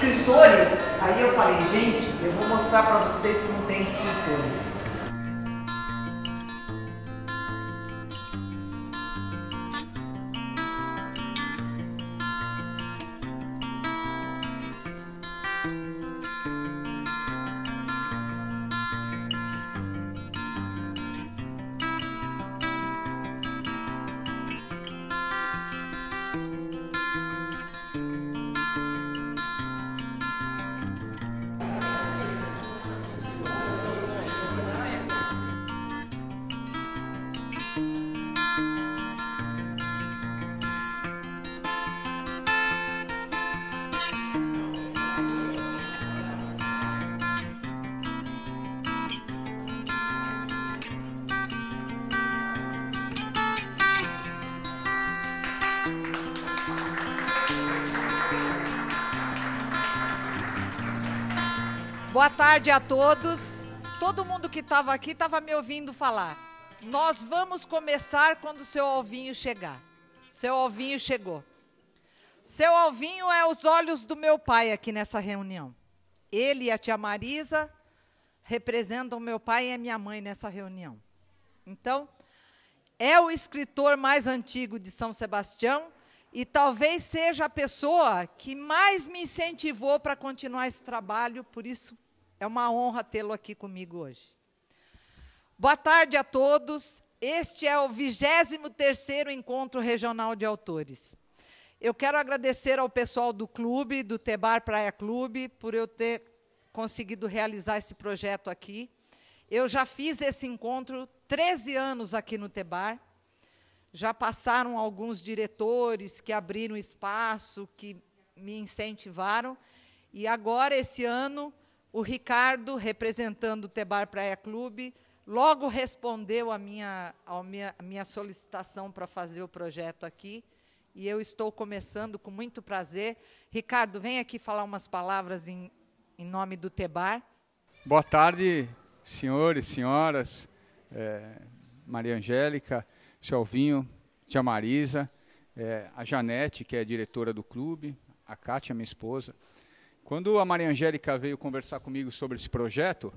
escritores, aí eu falei, gente, eu vou mostrar para vocês como tem escritores. Boa tarde a todos. Todo mundo que estava aqui estava me ouvindo falar. Nós vamos começar quando o seu Alvinho chegar. Seu Alvinho chegou. Seu Alvinho é os olhos do meu pai aqui nessa reunião. Ele e a tia Marisa representam meu pai e a minha mãe nessa reunião. Então, é o escritor mais antigo de São Sebastião e talvez seja a pessoa que mais me incentivou para continuar esse trabalho, por isso é uma honra tê-lo aqui comigo hoje. Boa tarde a todos. Este é o 23º Encontro Regional de Autores. Eu quero agradecer ao pessoal do clube, do Tebar Praia Clube, por eu ter conseguido realizar esse projeto aqui. Eu já fiz esse encontro 13 anos aqui no Tebar. Já passaram alguns diretores que abriram espaço, que me incentivaram. E agora, esse ano, o Ricardo, representando o Tebar Praia Clube, logo respondeu a minha solicitação para fazer o projeto aqui. E eu estou começando com muito prazer. Ricardo, vem aqui falar umas palavras em nome do Tebar. Boa tarde, senhores, senhoras, Maria Angélica, seu Alvinho, tia Marisa, a Janete, que é diretora do clube, a Kátia, minha esposa. Quando a Maria Angélica veio conversar comigo sobre esse projeto,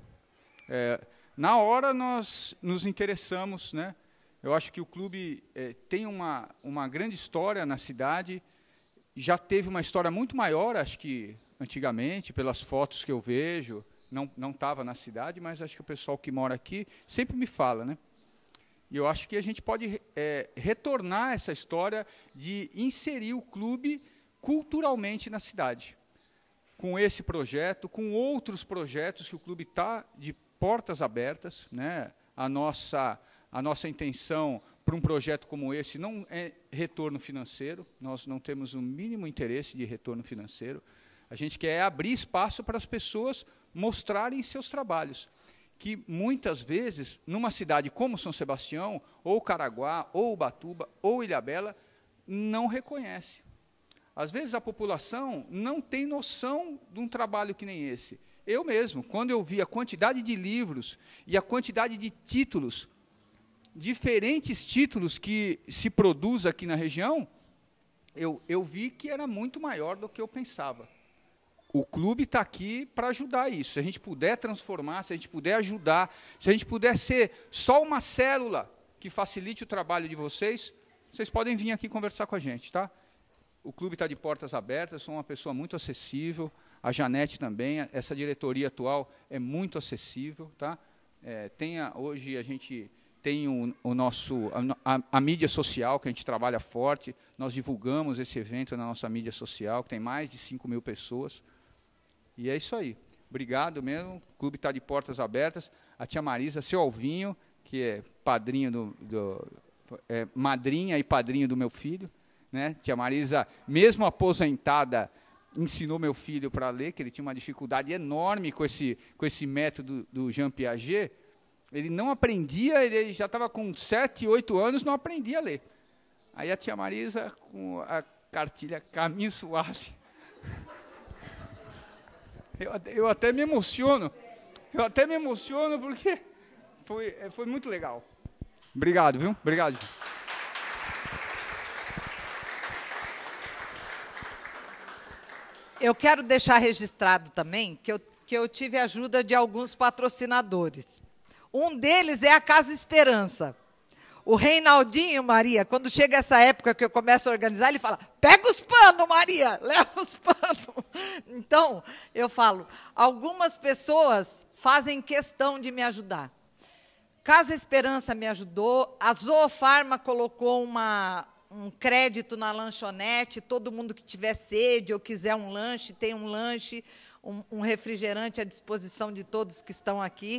na hora nós nos interessamos, né? Eu acho que o clube tem uma grande história na cidade, já teve uma história muito maior, acho que antigamente, pelas fotos que eu vejo, não estava na cidade, mas acho que o pessoal que mora aqui sempre me fala, né? E eu acho que a gente pode retornar essa história de inserir o clube culturalmente na cidade. Com esse projeto, com outros projetos que o clube está de portas abertas, né? A nossa intenção para um projeto como esse não é retorno financeiro, nós não temos o mínimo interesse de retorno financeiro. A gente quer abrir espaço para as pessoas mostrarem seus trabalhos, que muitas vezes, numa cidade como São Sebastião, ou Caraguá, ou Ubatuba, ou Ilhabela, não reconhece. Às vezes a população não tem noção de um trabalho que nem esse. Eu mesmo, quando eu vi a quantidade de livros e a quantidade de títulos, diferentes títulos que se produz aqui na região, eu vi que era muito maior do que eu pensava. O clube está aqui para ajudar isso. Se a gente puder transformar, se a gente puder ajudar, se a gente puder ser só uma célula que facilite o trabalho de vocês, vocês podem vir aqui conversar com a gente, tá? O clube está de portas abertas, sou uma pessoa muito acessível, a Janete também, essa diretoria atual é muito acessível, tá? Hoje a gente tem a mídia social, que a gente trabalha forte, nós divulgamos esse evento na nossa mídia social, que tem mais de 5.000 pessoas. E é isso aí. Obrigado mesmo, o clube está de portas abertas. A tia Marisa, seu Alvinho, que é padrinho madrinha e padrinho do meu filho, né? Tia Marisa, mesmo aposentada, ensinou meu filho para ler, que ele tinha uma dificuldade enorme com esse método do Jean Piaget. Ele não aprendia, ele já estava com 7, 8 anos, não aprendia a ler. Aí a tia Marisa, com a cartilha Caminho Suave, eu até me emociono, porque foi muito legal. Obrigado, viu? Obrigado. Eu quero deixar registrado também que eu tive a ajuda de alguns patrocinadores. Um deles é a Casa Esperança. O Reinaldinho, Maria, quando chega essa época que eu começo a organizar, ele fala, pega os panos, Maria, leva os panos. Então, eu falo, algumas pessoas fazem questão de me ajudar. Casa Esperança me ajudou, a Zoofarma colocou um crédito na lanchonete, todo mundo que tiver sede ou quiser um lanche, tem um lanche, um refrigerante à disposição de todos que estão aqui.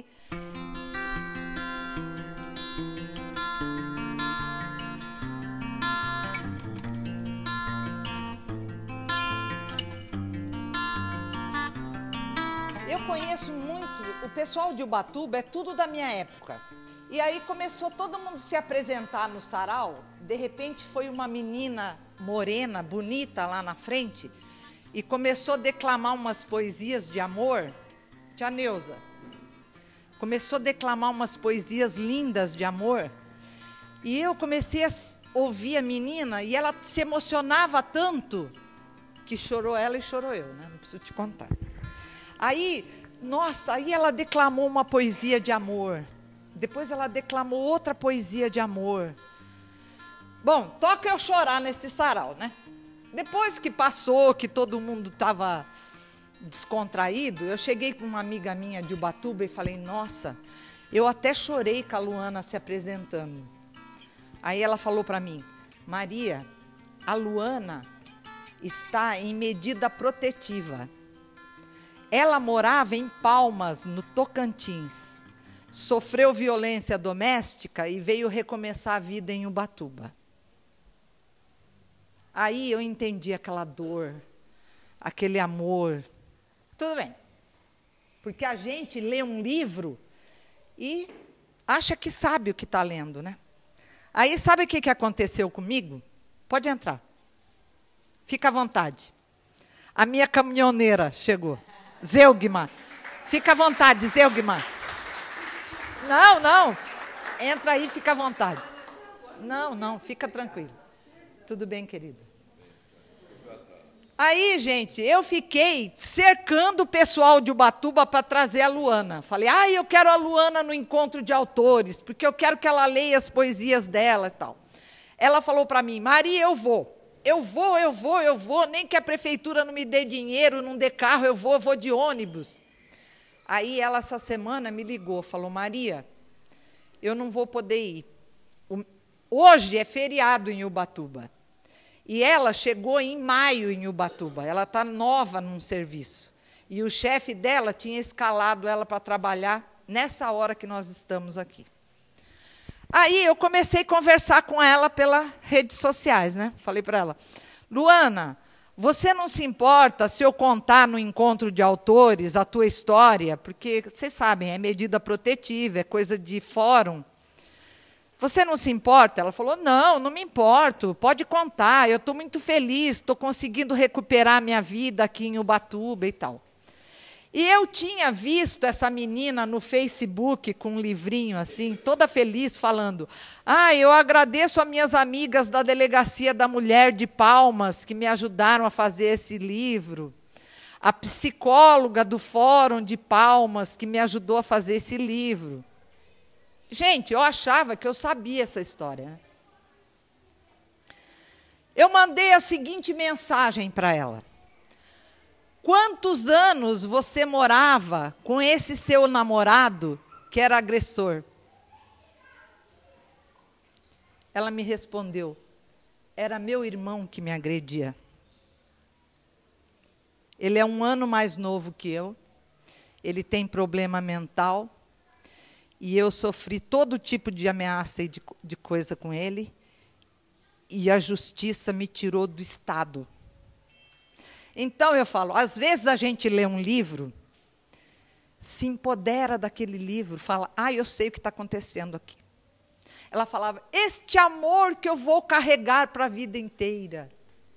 Eu conheço muito, o pessoal de Ubatuba é tudo da minha época. E aí começou todo mundo se apresentar no sarau. De repente foi uma menina morena, bonita lá na frente, e começou a declamar umas poesias de amor. Tia Neuza. Começou a declamar umas poesias lindas de amor. E eu comecei a ouvir a menina, e ela se emocionava tanto, que chorou ela e chorou eu, né? Não preciso te contar. Aí, nossa, aí ela declamou uma poesia de amor. Depois ela declamou outra poesia de amor. Bom, toca eu chorar nesse sarau, né? Depois que passou, que todo mundo estava descontraído, eu cheguei com uma amiga minha de Ubatuba e falei, nossa, eu até chorei com a Luana se apresentando. Aí ela falou para mim, Maria, a Luana está em medida protetiva. Ela morava em Palmas, no Tocantins. Sofreu violência doméstica e veio recomeçar a vida em Ubatuba. Aí eu entendi aquela dor, aquele amor. Tudo bem. Porque a gente lê um livro e acha que sabe o que está lendo, né? Aí sabe o que aconteceu comigo? Pode entrar. Fica à vontade. A minha caminhoneira chegou. Zeugma. Fica à vontade, Zeugma. Não, não. Entra aí, fica à vontade. Não, não, fica tranquilo. Tudo bem, querido? Aí, gente, eu fiquei cercando o pessoal de Ubatuba para trazer a Luana. Falei, eu quero a Luana no encontro de autores, porque eu quero que ela leia as poesias dela e tal. Ela falou para mim, Maria, eu vou, nem que a prefeitura não me dê dinheiro, não dê carro, eu vou de ônibus. Aí ela, essa semana, me ligou, falou, Maria, eu não vou poder ir. Hoje é feriado em Ubatuba. E ela chegou em maio em Ubatuba, ela está nova num serviço. E o chefe dela tinha escalado ela para trabalhar nessa hora que nós estamos aqui. Aí eu comecei a conversar com ela pelas redes sociais, né? Falei para ela, Luana, você não se importa se eu contar no encontro de autores a tua história? Porque, vocês sabem, é medida protetiva, é coisa de fórum. Você não se importa? Ela falou, não me importo, pode contar, eu estou muito feliz, estou conseguindo recuperar a minha vida aqui em Ubatuba e tal. E eu tinha visto essa menina no Facebook com um livrinho assim, toda feliz, falando, eu agradeço a minhas amigas da Delegacia da Mulher de Palmas, que me ajudaram a fazer esse livro, a psicóloga do Fórum de Palmas, que me ajudou a fazer esse livro. Gente, eu achava que eu sabia essa história. Eu mandei a seguinte mensagem para ela. Quantos anos você morava com esse seu namorado que era agressor? Ela me respondeu, era meu irmão que me agredia. Ele é 1 ano mais novo que eu, ele tem problema mental, e eu sofri todo tipo de ameaça e de coisa com ele, e a justiça me tirou do Estado. Então, eu falo, às vezes a gente lê um livro, se empodera daquele livro, fala, eu sei o que está acontecendo aqui. Ela falava, este amor que eu vou carregar para a vida inteira.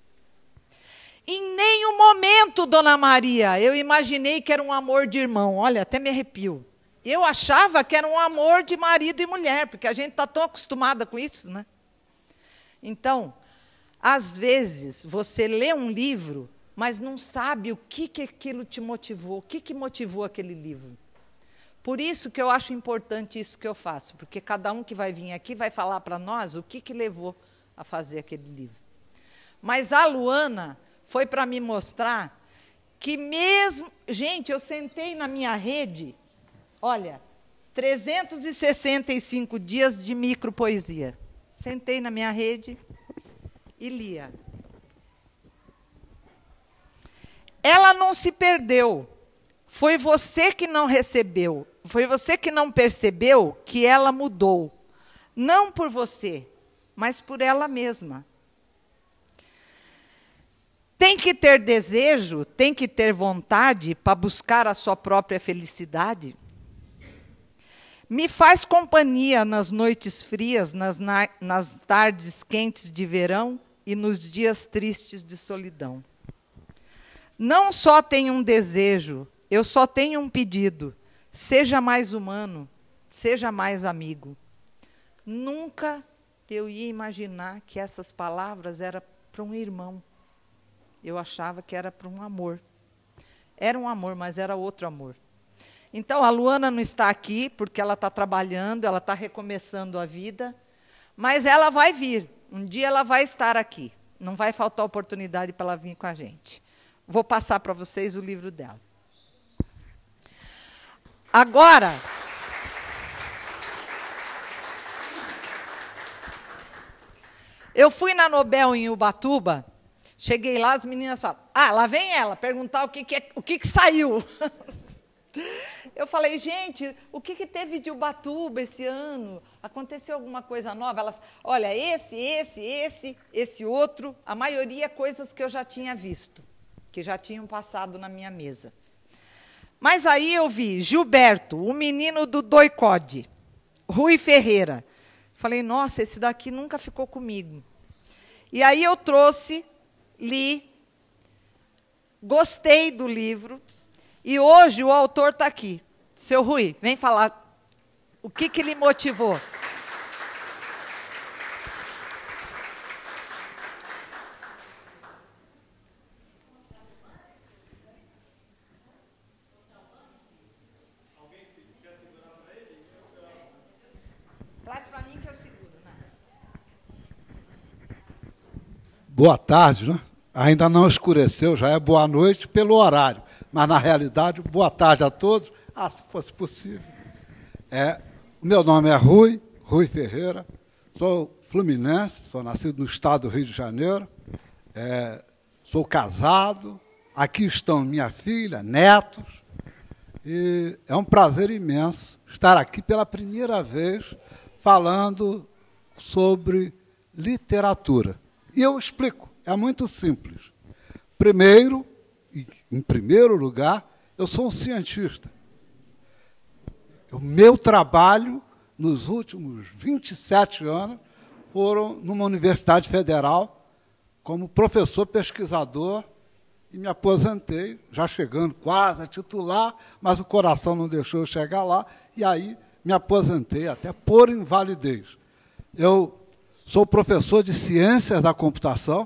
Em nenhum momento, Dona Maria, eu imaginei que era um amor de irmão. Olha, até me arrepio. Eu achava que era um amor de marido e mulher, porque a gente está tão acostumada com isso, né? Então, às vezes, você lê um livro, mas não sabe o que aquilo te motivou, o que motivou aquele livro. Por isso que eu acho importante isso que eu faço, porque cada um que vai vir aqui vai falar para nós o que levou a fazer aquele livro. Mas a Luana foi para me mostrar que mesmo... Gente, eu sentei na minha rede, olha, 365 dias de micropoesia. Sentei na minha rede e lia. Ela não se perdeu. Foi você que não recebeu. Foi você que não percebeu que ela mudou. Não por você, mas por ela mesma. Tem que ter desejo, tem que ter vontade para buscar a sua própria felicidade. Me faz companhia nas noites frias, nas tardes quentes de verão e nos dias tristes de solidão. Não só tenho um desejo, eu só tenho um pedido. Seja mais humano, seja mais amigo. Nunca eu ia imaginar que essas palavras eram para um irmão. Eu achava que era para um amor. Era um amor, mas era outro amor. Então, a Luana não está aqui, porque ela está trabalhando, ela está recomeçando a vida, mas ela vai vir. Um dia ela vai estar aqui. Não vai faltar oportunidade para ela vir com a gente. Vou passar para vocês o livro dela. Agora, eu fui na Nobel em Ubatuba, cheguei lá, as meninas falam, lá vem ela, perguntar o que saiu. Eu falei, gente, o que teve de Ubatuba esse ano? Aconteceu alguma coisa nova? Elas, olha, esse outro, a maioria coisas que eu já tinha visto, que já tinham passado na minha mesa. Mas aí eu vi Gilberto, o menino do Doicode, Rui Ferreira. Falei, nossa, esse daqui nunca ficou comigo. E aí eu trouxe, li, gostei do livro, e hoje o autor está aqui. Seu Rui, vem falar o que lhe motivou. Traz para mim que eu seguro, né? Boa tarde, né? Ainda não escureceu, já é boa noite pelo horário. Mas, na realidade, boa tarde a todos. Se fosse possível. O meu nome é Rui Ferreira, sou fluminense, sou nascido no estado do Rio de Janeiro, sou casado, aqui estão minha filha, netos, e é um prazer imenso estar aqui pela primeira vez falando sobre literatura. E eu explico, é muito simples. Primeiro, em primeiro lugar, eu sou um cientista. O meu trabalho, nos últimos 27 anos, foram numa universidade federal, como professor pesquisador, e me aposentei, já chegando quase a titular, mas o coração não deixou eu chegar lá, e aí me aposentei até por invalidez. Eu sou professor de ciências da computação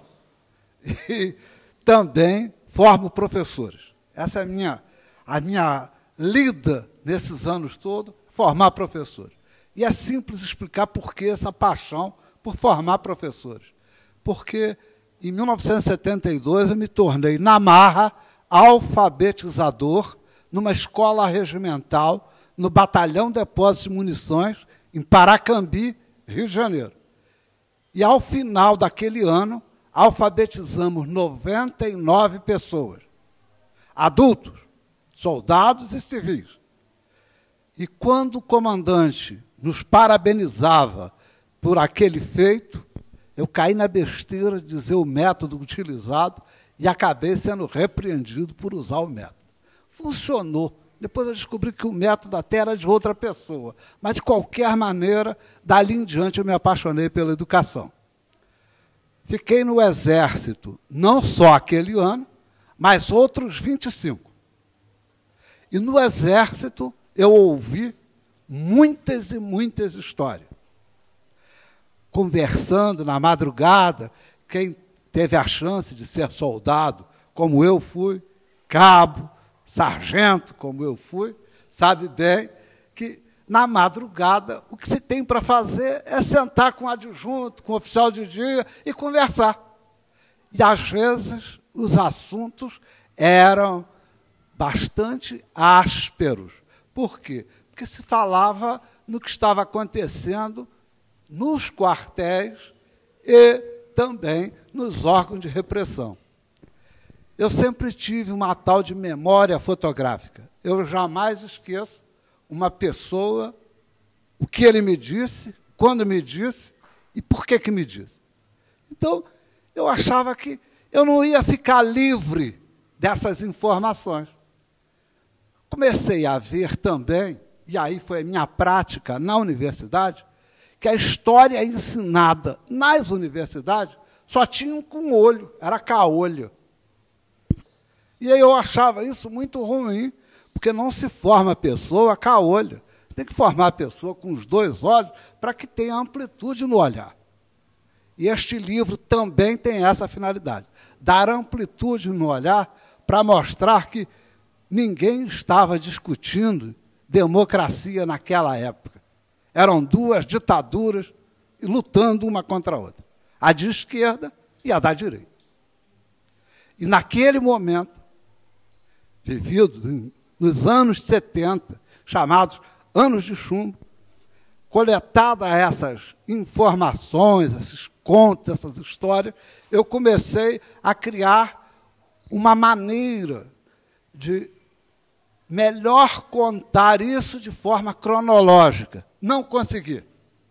e também formo professores. Essa é a minha lida nesses anos todos, formar professores. E é simples explicar por que essa paixão por formar professores. Porque, em 1972, eu me tornei, na marra, alfabetizador numa escola regimental, no Batalhão Depósito de Munições, em Paracambi, Rio de Janeiro. E, ao final daquele ano, alfabetizamos 99 pessoas, adultos, soldados e civis. E quando o comandante nos parabenizava por aquele feito, eu caí na besteira de dizer o método utilizado e acabei sendo repreendido por usar o método. Funcionou. Depois eu descobri que o método até era de outra pessoa. Mas, de qualquer maneira, dali em diante eu me apaixonei pela educação. Fiquei no Exército, não só aquele ano, mas outros 25. E no Exército eu ouvi muitas e muitas histórias. Conversando na madrugada, quem teve a chance de ser soldado como eu fui, cabo, sargento, como eu fui, sabe bem que, na madrugada, o que se tem para fazer é sentar com o adjunto, com o oficial de dia e conversar. E, às vezes, os assuntos eram bastante ásperos. Por quê? Porque se falava no que estava acontecendo nos quartéis e também nos órgãos de repressão. Eu sempre tive uma tal de memória fotográfica. Eu jamais esqueço uma pessoa, o que ele me disse, quando me disse e por que me disse. Então, eu achava que eu não ia ficar livre dessas informações. Comecei a ver também, e aí foi a minha prática na universidade, que a história ensinada nas universidades só tinha com olho, era caolho. E aí eu achava isso muito ruim, porque não se forma a pessoa caolho. Você tem que formar a pessoa com os dois olhos para que tenha amplitude no olhar. E este livro também tem essa finalidade, dar amplitude no olhar para mostrar que ninguém estava discutindo democracia naquela época. Eram duas ditaduras lutando uma contra a outra, a de esquerda e a da direita. E naquele momento, vivido nos anos 70, chamados anos de chumbo, coletadas essas informações, esses contos, essas histórias, eu comecei a criar uma maneira de melhor contar isso de forma cronológica. Não consegui.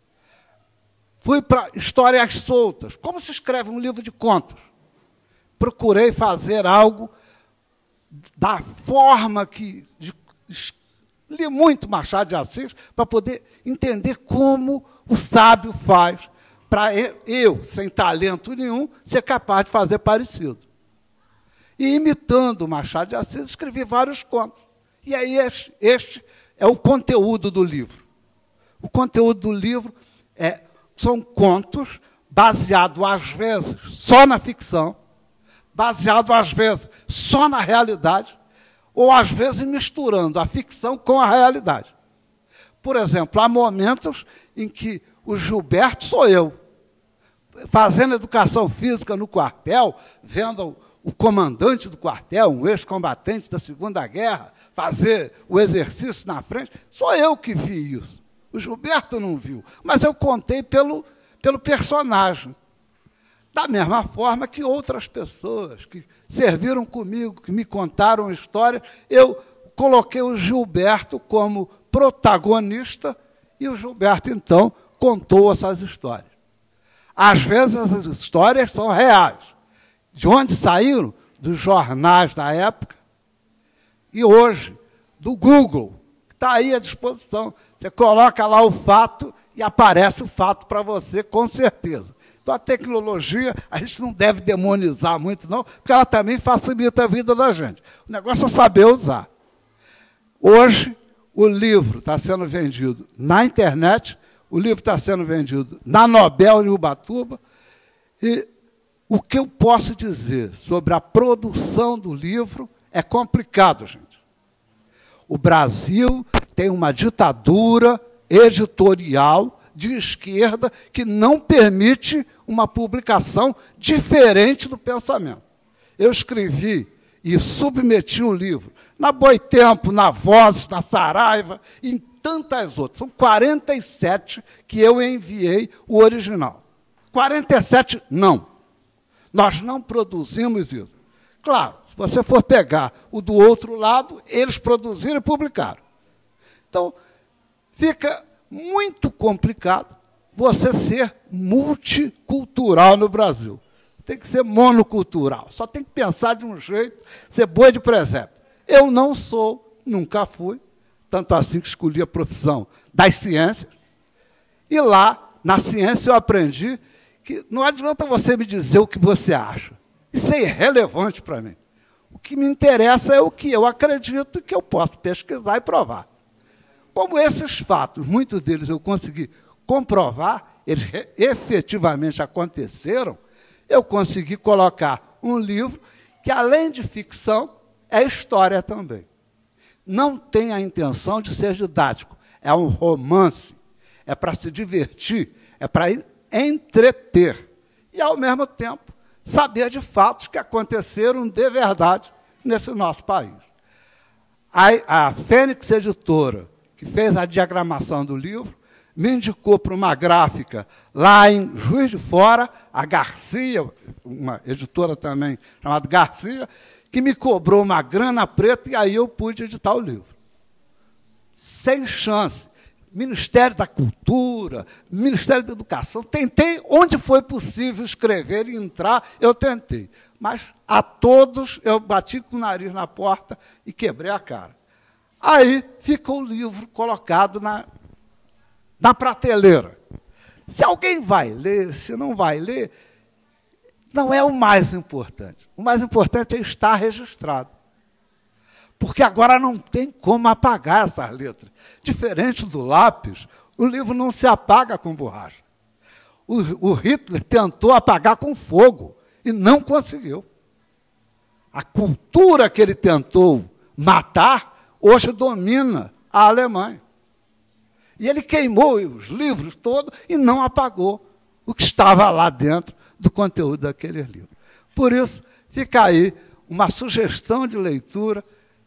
Fui para histórias soltas. Como se escreve um livro de contos? Procurei fazer algo da forma que li muito Machado de Assis para poder entender como o sábio faz para eu, sem talento nenhum, ser capaz de fazer parecido. E, imitando Machado de Assis, escrevi vários contos. E aí este é o conteúdo do livro. O conteúdo do livro são contos baseados, às vezes, só na ficção, baseados, às vezes, só na realidade, ou, às vezes, misturando a ficção com a realidade. Por exemplo, há momentos em que o Gilberto sou eu, fazendo educação física no quartel, vendo o comandante do quartel, um ex-combatente da Segunda Guerra, fazer o exercício na frente. Sou eu que vi isso. O Gilberto não viu, mas eu contei pelo personagem. Da mesma forma que outras pessoas que serviram comigo, que me contaram a história, eu coloquei o Gilberto como protagonista e o Gilberto, então, contou essas histórias. Às vezes, essas histórias são reais. De onde saíram? Dos jornais da época. E hoje, do Google, que está aí à disposição. Você coloca lá o fato e aparece o fato para você, com certeza. Então, a tecnologia, a gente não deve demonizar muito, não, porque ela também facilita a vida da gente. O negócio é saber usar. Hoje, o livro está sendo vendido na internet, o livro está sendo vendido na Nobel, em Ubatuba, e o que eu posso dizer sobre a produção do livro é complicado, gente. O Brasil tem uma ditadura editorial de esquerda que não permite uma publicação diferente do pensamento. Eu escrevi e submeti o livro na Boitempo, na Vozes, na Saraiva, e em tantas outras. São 47 que eu enviei o original. 47 não. Nós não produzimos isso. Claro, se você for pegar o do outro lado, eles produziram e publicaram. Então, fica muito complicado você ser multicultural no Brasil. Tem que ser monocultural. Só tem que pensar de um jeito, ser boi de presépio. Eu não sou, nunca fui, tanto assim que escolhi a profissão das ciências. E lá, na ciência, eu aprendi que não adianta você me dizer o que você acha. Isso é irrelevante para mim. O que me interessa é o que eu acredito e que eu posso pesquisar e provar. Como esses fatos, muitos deles eu consegui comprovar, eles efetivamente aconteceram, eu consegui colocar um livro que, além de ficção, é história também. Não tem a intenção de ser didático. É um romance. É para se divertir. É para entreter. E, ao mesmo tempo, saber de fatos que aconteceram de verdade nesse nosso país. A Fênix Editora, que fez a diagramação do livro, me indicou para uma gráfica lá em Juiz de Fora, a Garcia, uma editora também chamada Garcia, que me cobrou uma grana preta e aí eu pude editar o livro. Sem chance. Ministério da Cultura, Ministério da Educação, tentei, onde foi possível escrever e entrar, eu tentei. Mas a todos eu bati com o nariz na porta e quebrei a cara. Aí fica o livro colocado na prateleira. Se alguém vai ler, se não vai ler, não é o mais importante. O mais importante é estar registrado. Porque agora não tem como apagar essas letras. Diferente do lápis, o livro não se apaga com borracha. O Hitler tentou apagar com fogo e não conseguiu. A cultura que ele tentou matar, hoje domina a Alemanha. E ele queimou os livros todos e não apagou o que estava lá dentro do conteúdo daquele livro. Por isso, fica aí uma sugestão de leitura.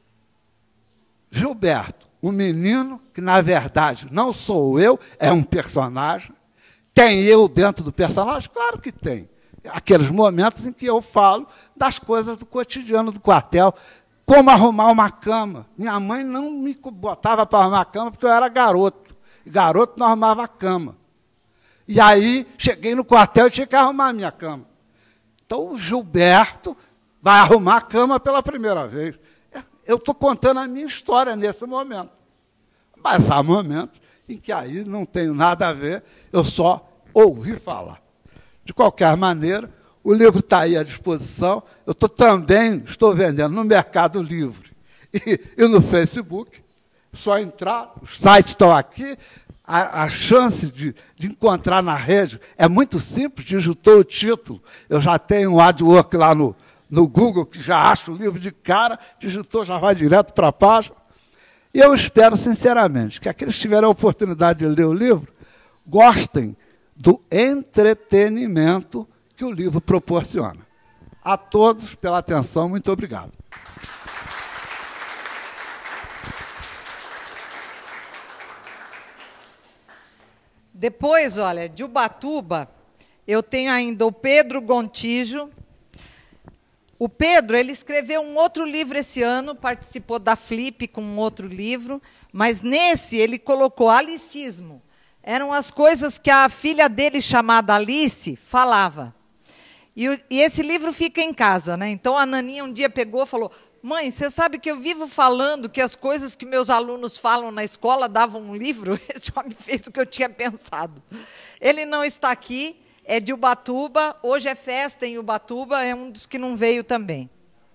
Gilberto, um menino que, na verdade, não sou eu, é um personagem. Tem eu dentro do personagem? Claro que tem. Aqueles momentos em que eu falo das coisas do cotidiano do quartel, como arrumar uma cama. Minha mãe não me botava para arrumar a cama porque eu era garoto. E garoto não arrumava a cama. E aí, cheguei no quartel e tinha que arrumar a minha cama. Então, o Gilberto vai arrumar a cama pela primeira vez. Eu estou contando a minha história nesse momento. Mas há momentos em que aí não tenho nada a ver, eu só ouvi falar. De qualquer maneira, o livro está aí à disposição. Eu também estou vendendo no Mercado Livre e no Facebook. Só entrar, os sites estão aqui. A chance de encontrar na rede é muito simples, digitou o título. Eu já tenho um AdWork lá no Google, que já acha o livro de cara, digitou, já vai direto para a página. E eu espero, sinceramente, que aqueles que tiverem a oportunidade de ler o livro gostem do entretenimento que o livro proporciona. A todos pela atenção, muito obrigado. Depois, olha, de Ubatuba, eu tenho ainda o Pedro Gontijo. O Pedro, ele escreveu um outro livro esse ano, participou da Flip com um outro livro, mas nesse ele colocou alicismo. Eram as coisas que a filha dele, chamada Alice, falava. E esse livro fica em casa, né? Então a Naninha um dia pegou e falou: mãe, você sabe que eu vivo falando que as coisas que meus alunos falam na escola davam um livro? Esse homem fez o que eu tinha pensado. Ele não está aqui, é de Ubatuba, hoje é festa em Ubatuba, é um dos que não veio também.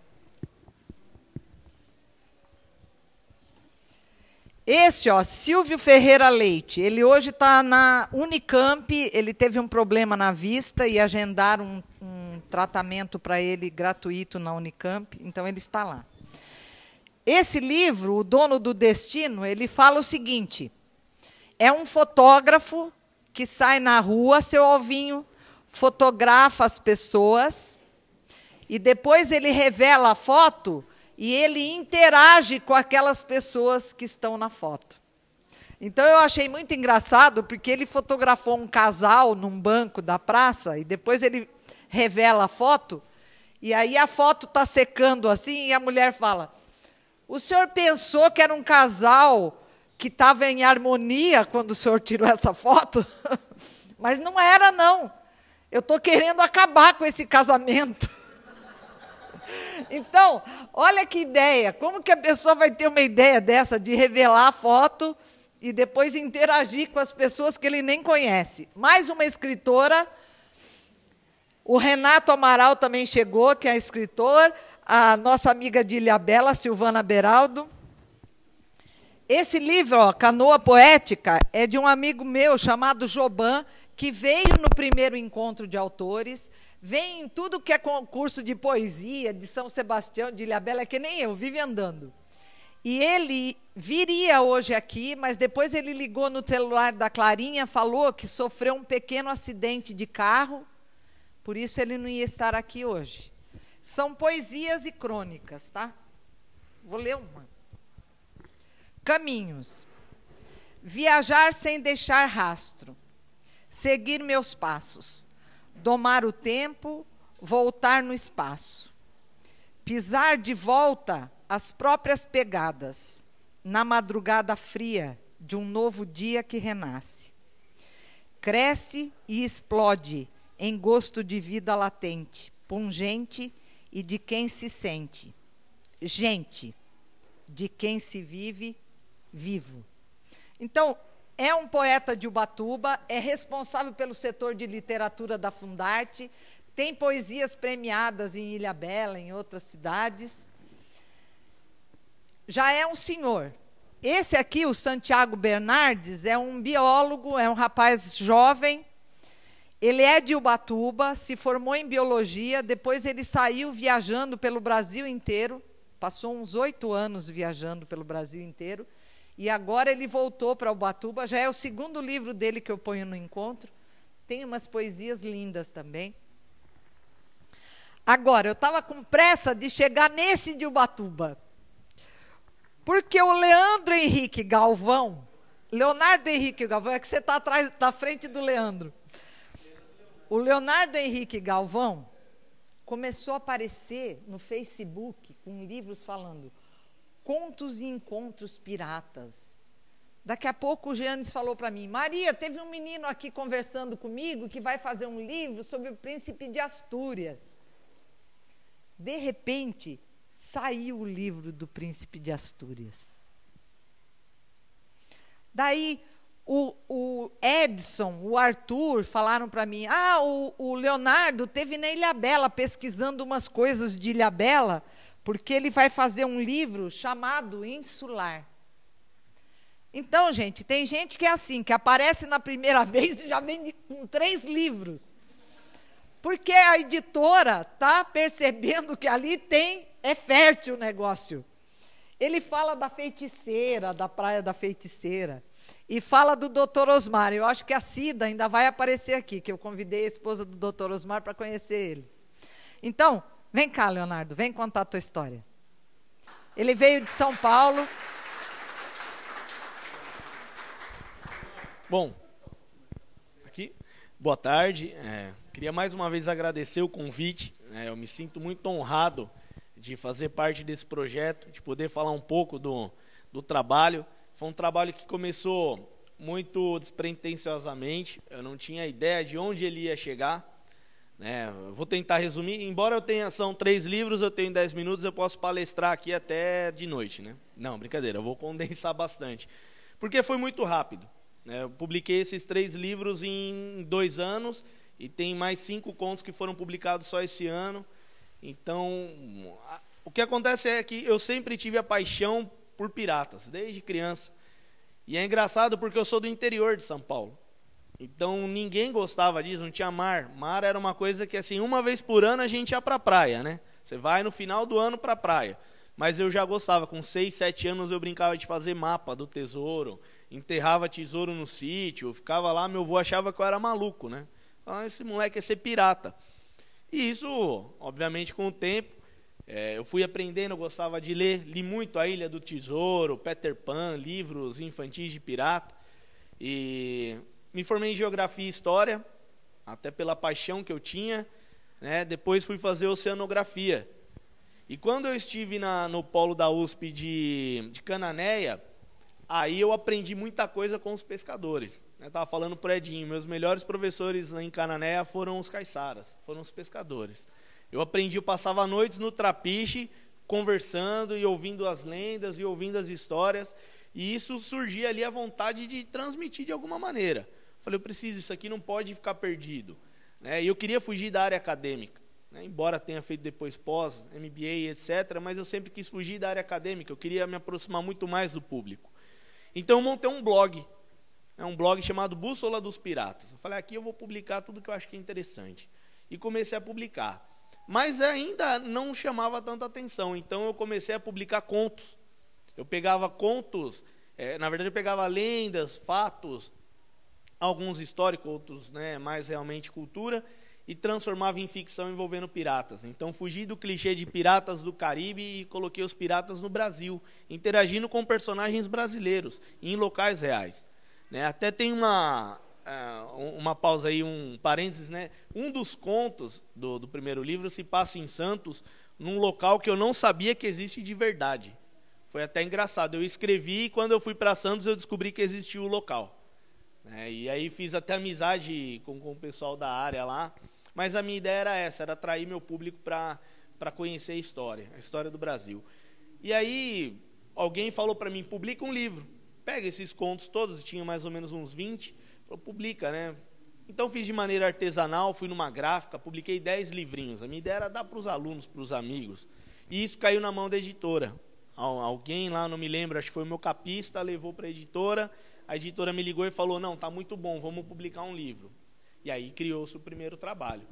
Esse, ó, Silvio Ferreira Leite, ele hoje está na Unicamp, ele teve um problema na vista e agendaram um tratamento para ele gratuito na Unicamp, então ele está lá. Esse livro, O Dono do Destino, ele fala o seguinte: é um fotógrafo que sai na rua, seu Alvinho, fotografa as pessoas e depois ele revela a foto e ele interage com aquelas pessoas que estão na foto. Então, eu achei muito engraçado, porque ele fotografou um casal num banco da praça e depois ele revela a foto, e aí a foto está secando assim e a mulher fala: o senhor pensou que era um casal que estava em harmonia quando o senhor tirou essa foto? Mas não era, não. Eu estou querendo acabar com esse casamento. Então, olha que ideia. Como que a pessoa vai ter uma ideia dessa, de revelar a foto e depois interagir com as pessoas que ele nem conhece? Mais uma escritora. O Renato Amaral também chegou, que é escritor. A nossa amiga de Ilhabela, Silvana Beraldo. Esse livro, ó, Canoa Poética, é de um amigo meu chamado Joban, que veio no primeiro encontro de autores, vem em tudo que é concurso de poesia, de São Sebastião, de Ilhabela, é que nem eu, vive andando. E ele viria hoje aqui, mas depois ele ligou no celular da Clarinha, falou que sofreu um pequeno acidente de carro, por isso ele não ia estar aqui hoje. São poesias e crônicas, tá? Vou ler uma. Caminhos. Viajar sem deixar rastro. Seguir meus passos. Domar o tempo, voltar no espaço. Pisar de volta as próprias pegadas, na madrugada fria de um novo dia que renasce. Cresce e explode em gosto de vida latente, pungente e de quem se sente. Gente, de quem se vive, vivo. Então, é um poeta de Ubatuba, é responsável pelo setor de literatura da Fundarte, tem poesias premiadas em Ilhabela, em outras cidades. Já é um senhor. Esse aqui, o Santiago Bernardes, é um biólogo, é um rapaz jovem. Ele é de Ubatuba, se formou em biologia, depois ele saiu viajando pelo Brasil inteiro, passou uns 8 anos viajando pelo Brasil inteiro, e agora ele voltou para Ubatuba, já é o segundo livro dele que eu ponho no encontro, tem umas poesias lindas também. Agora, eu estava com pressa de chegar nesse de Ubatuba, porque o Leonardo Henrique Galvão, é que você está atrás, na frente do Leandro. O Leonardo Henrique Galvão começou a aparecer no Facebook com livros falando Contos e Encontros Piratas. Daqui a pouco o Giannis falou para mim, Maria, teve um menino aqui conversando comigo que vai fazer um livro sobre o príncipe de Astúrias. De repente, saiu o livro do príncipe de Astúrias. Daí, o Edson, o Arthur, falaram para mim, o Leonardo teve na Ilhabela pesquisando umas coisas de Ilhabela, porque ele vai fazer um livro chamado Insular. Então, gente, tem gente que é assim, que aparece na primeira vez e já vem com 3 livros. Porque a editora está percebendo que ali é fértil o negócio. Ele fala da feiticeira, da Praia da Feiticeira, e fala do Dr. Osmar. Eu acho que a Cida ainda vai aparecer aqui, que eu convidei a esposa do Dr. Osmar para conhecer ele. Então, vem cá, Leonardo, vem contar a tua história. Ele veio de São Paulo. Bom, aqui, boa tarde. Queria mais uma vez agradecer o convite. Eu me sinto muito honrado de fazer parte desse projeto, de poder falar um pouco do trabalho. Foi um trabalho que começou muito despretensiosamente, eu não tinha ideia de onde ele ia chegar. Vou tentar resumir, embora são 3 livros, eu tenho 10 minutos, eu posso palestrar aqui até de noite. Não, brincadeira, eu vou condensar bastante, porque foi muito rápido. Eu publiquei esses 3 livros em 2 anos, e tem mais 5 contos que foram publicados só esse ano. Então, o que acontece é que eu sempre tive a paixão por piratas, desde criança. E é engraçado porque eu sou do interior de São Paulo. Então, ninguém gostava disso, não tinha mar. Mar era uma coisa que, assim, uma vez por ano a gente ia para a praia, né? Você vai no final do ano para a praia. Mas eu já gostava, com 6, 7 anos eu brincava de fazer mapa do tesouro, enterrava tesouro no sítio, ficava lá, meu avô achava que eu era maluco, né? Esse moleque ia ser pirata. E isso, obviamente, com o tempo, eu fui aprendendo, eu gostava de ler, li muito A Ilha do Tesouro, Peter Pan, livros infantis de pirata, e me formei em Geografia e História, até pela paixão que eu tinha, Depois fui fazer Oceanografia. E quando eu estive no polo da USP de Cananéia, aí eu aprendi muita coisa com os pescadores. Eu estava falando para o Edinho, meus melhores professores em Cananéia foram os caiçaras, foram os pescadores. Eu passava noites no trapiche, conversando e ouvindo as lendas e ouvindo as histórias, e isso surgia ali a vontade de transmitir de alguma maneira. Falei, eu preciso, isso aqui não pode ficar perdido. E eu queria fugir da área acadêmica, embora tenha feito depois pós, MBA, etc., mas eu sempre quis fugir da área acadêmica, eu queria me aproximar muito mais do público. Então eu montei um blog, um blog chamado Bússola dos Piratas. Eu falei, aqui eu vou publicar tudo que eu acho que é interessante. e comecei a publicar. Mas ainda não chamava tanta atenção, então eu comecei a publicar contos. Eu pegava contos, na verdade eu pegava lendas, fatos, alguns históricos, outros, né, mais realmente cultura, e transformava em ficção envolvendo piratas. Então fugi do clichê de piratas do Caribe e coloquei os piratas no Brasil, interagindo com personagens brasileiros, em locais reais. Né? Até tem uma pausa aí, um parênteses, né? Um dos contos do primeiro livro se passa em Santos, num local que eu não sabia que existe de verdade. Foi até engraçado. Eu escrevi e quando eu fui para Santos eu descobri que existia o local. E aí fiz até amizade com o pessoal da área lá. Mas a minha ideia era essa, era atrair meu público para conhecer a história do Brasil. E aí alguém falou para mim, publica um livro. Pega esses contos todos, tinha mais ou menos uns 20, falou, publica, né? Então fiz de maneira artesanal, fui numa gráfica, publiquei 10 livrinhos. A minha ideia era dar para os alunos, para os amigos. E isso caiu na mão da editora. Alguém lá, não me lembro, acho que foi o meu capista, levou para a editora me ligou e falou, não, está muito bom, vamos publicar um livro. E aí criou-se o primeiro trabalho.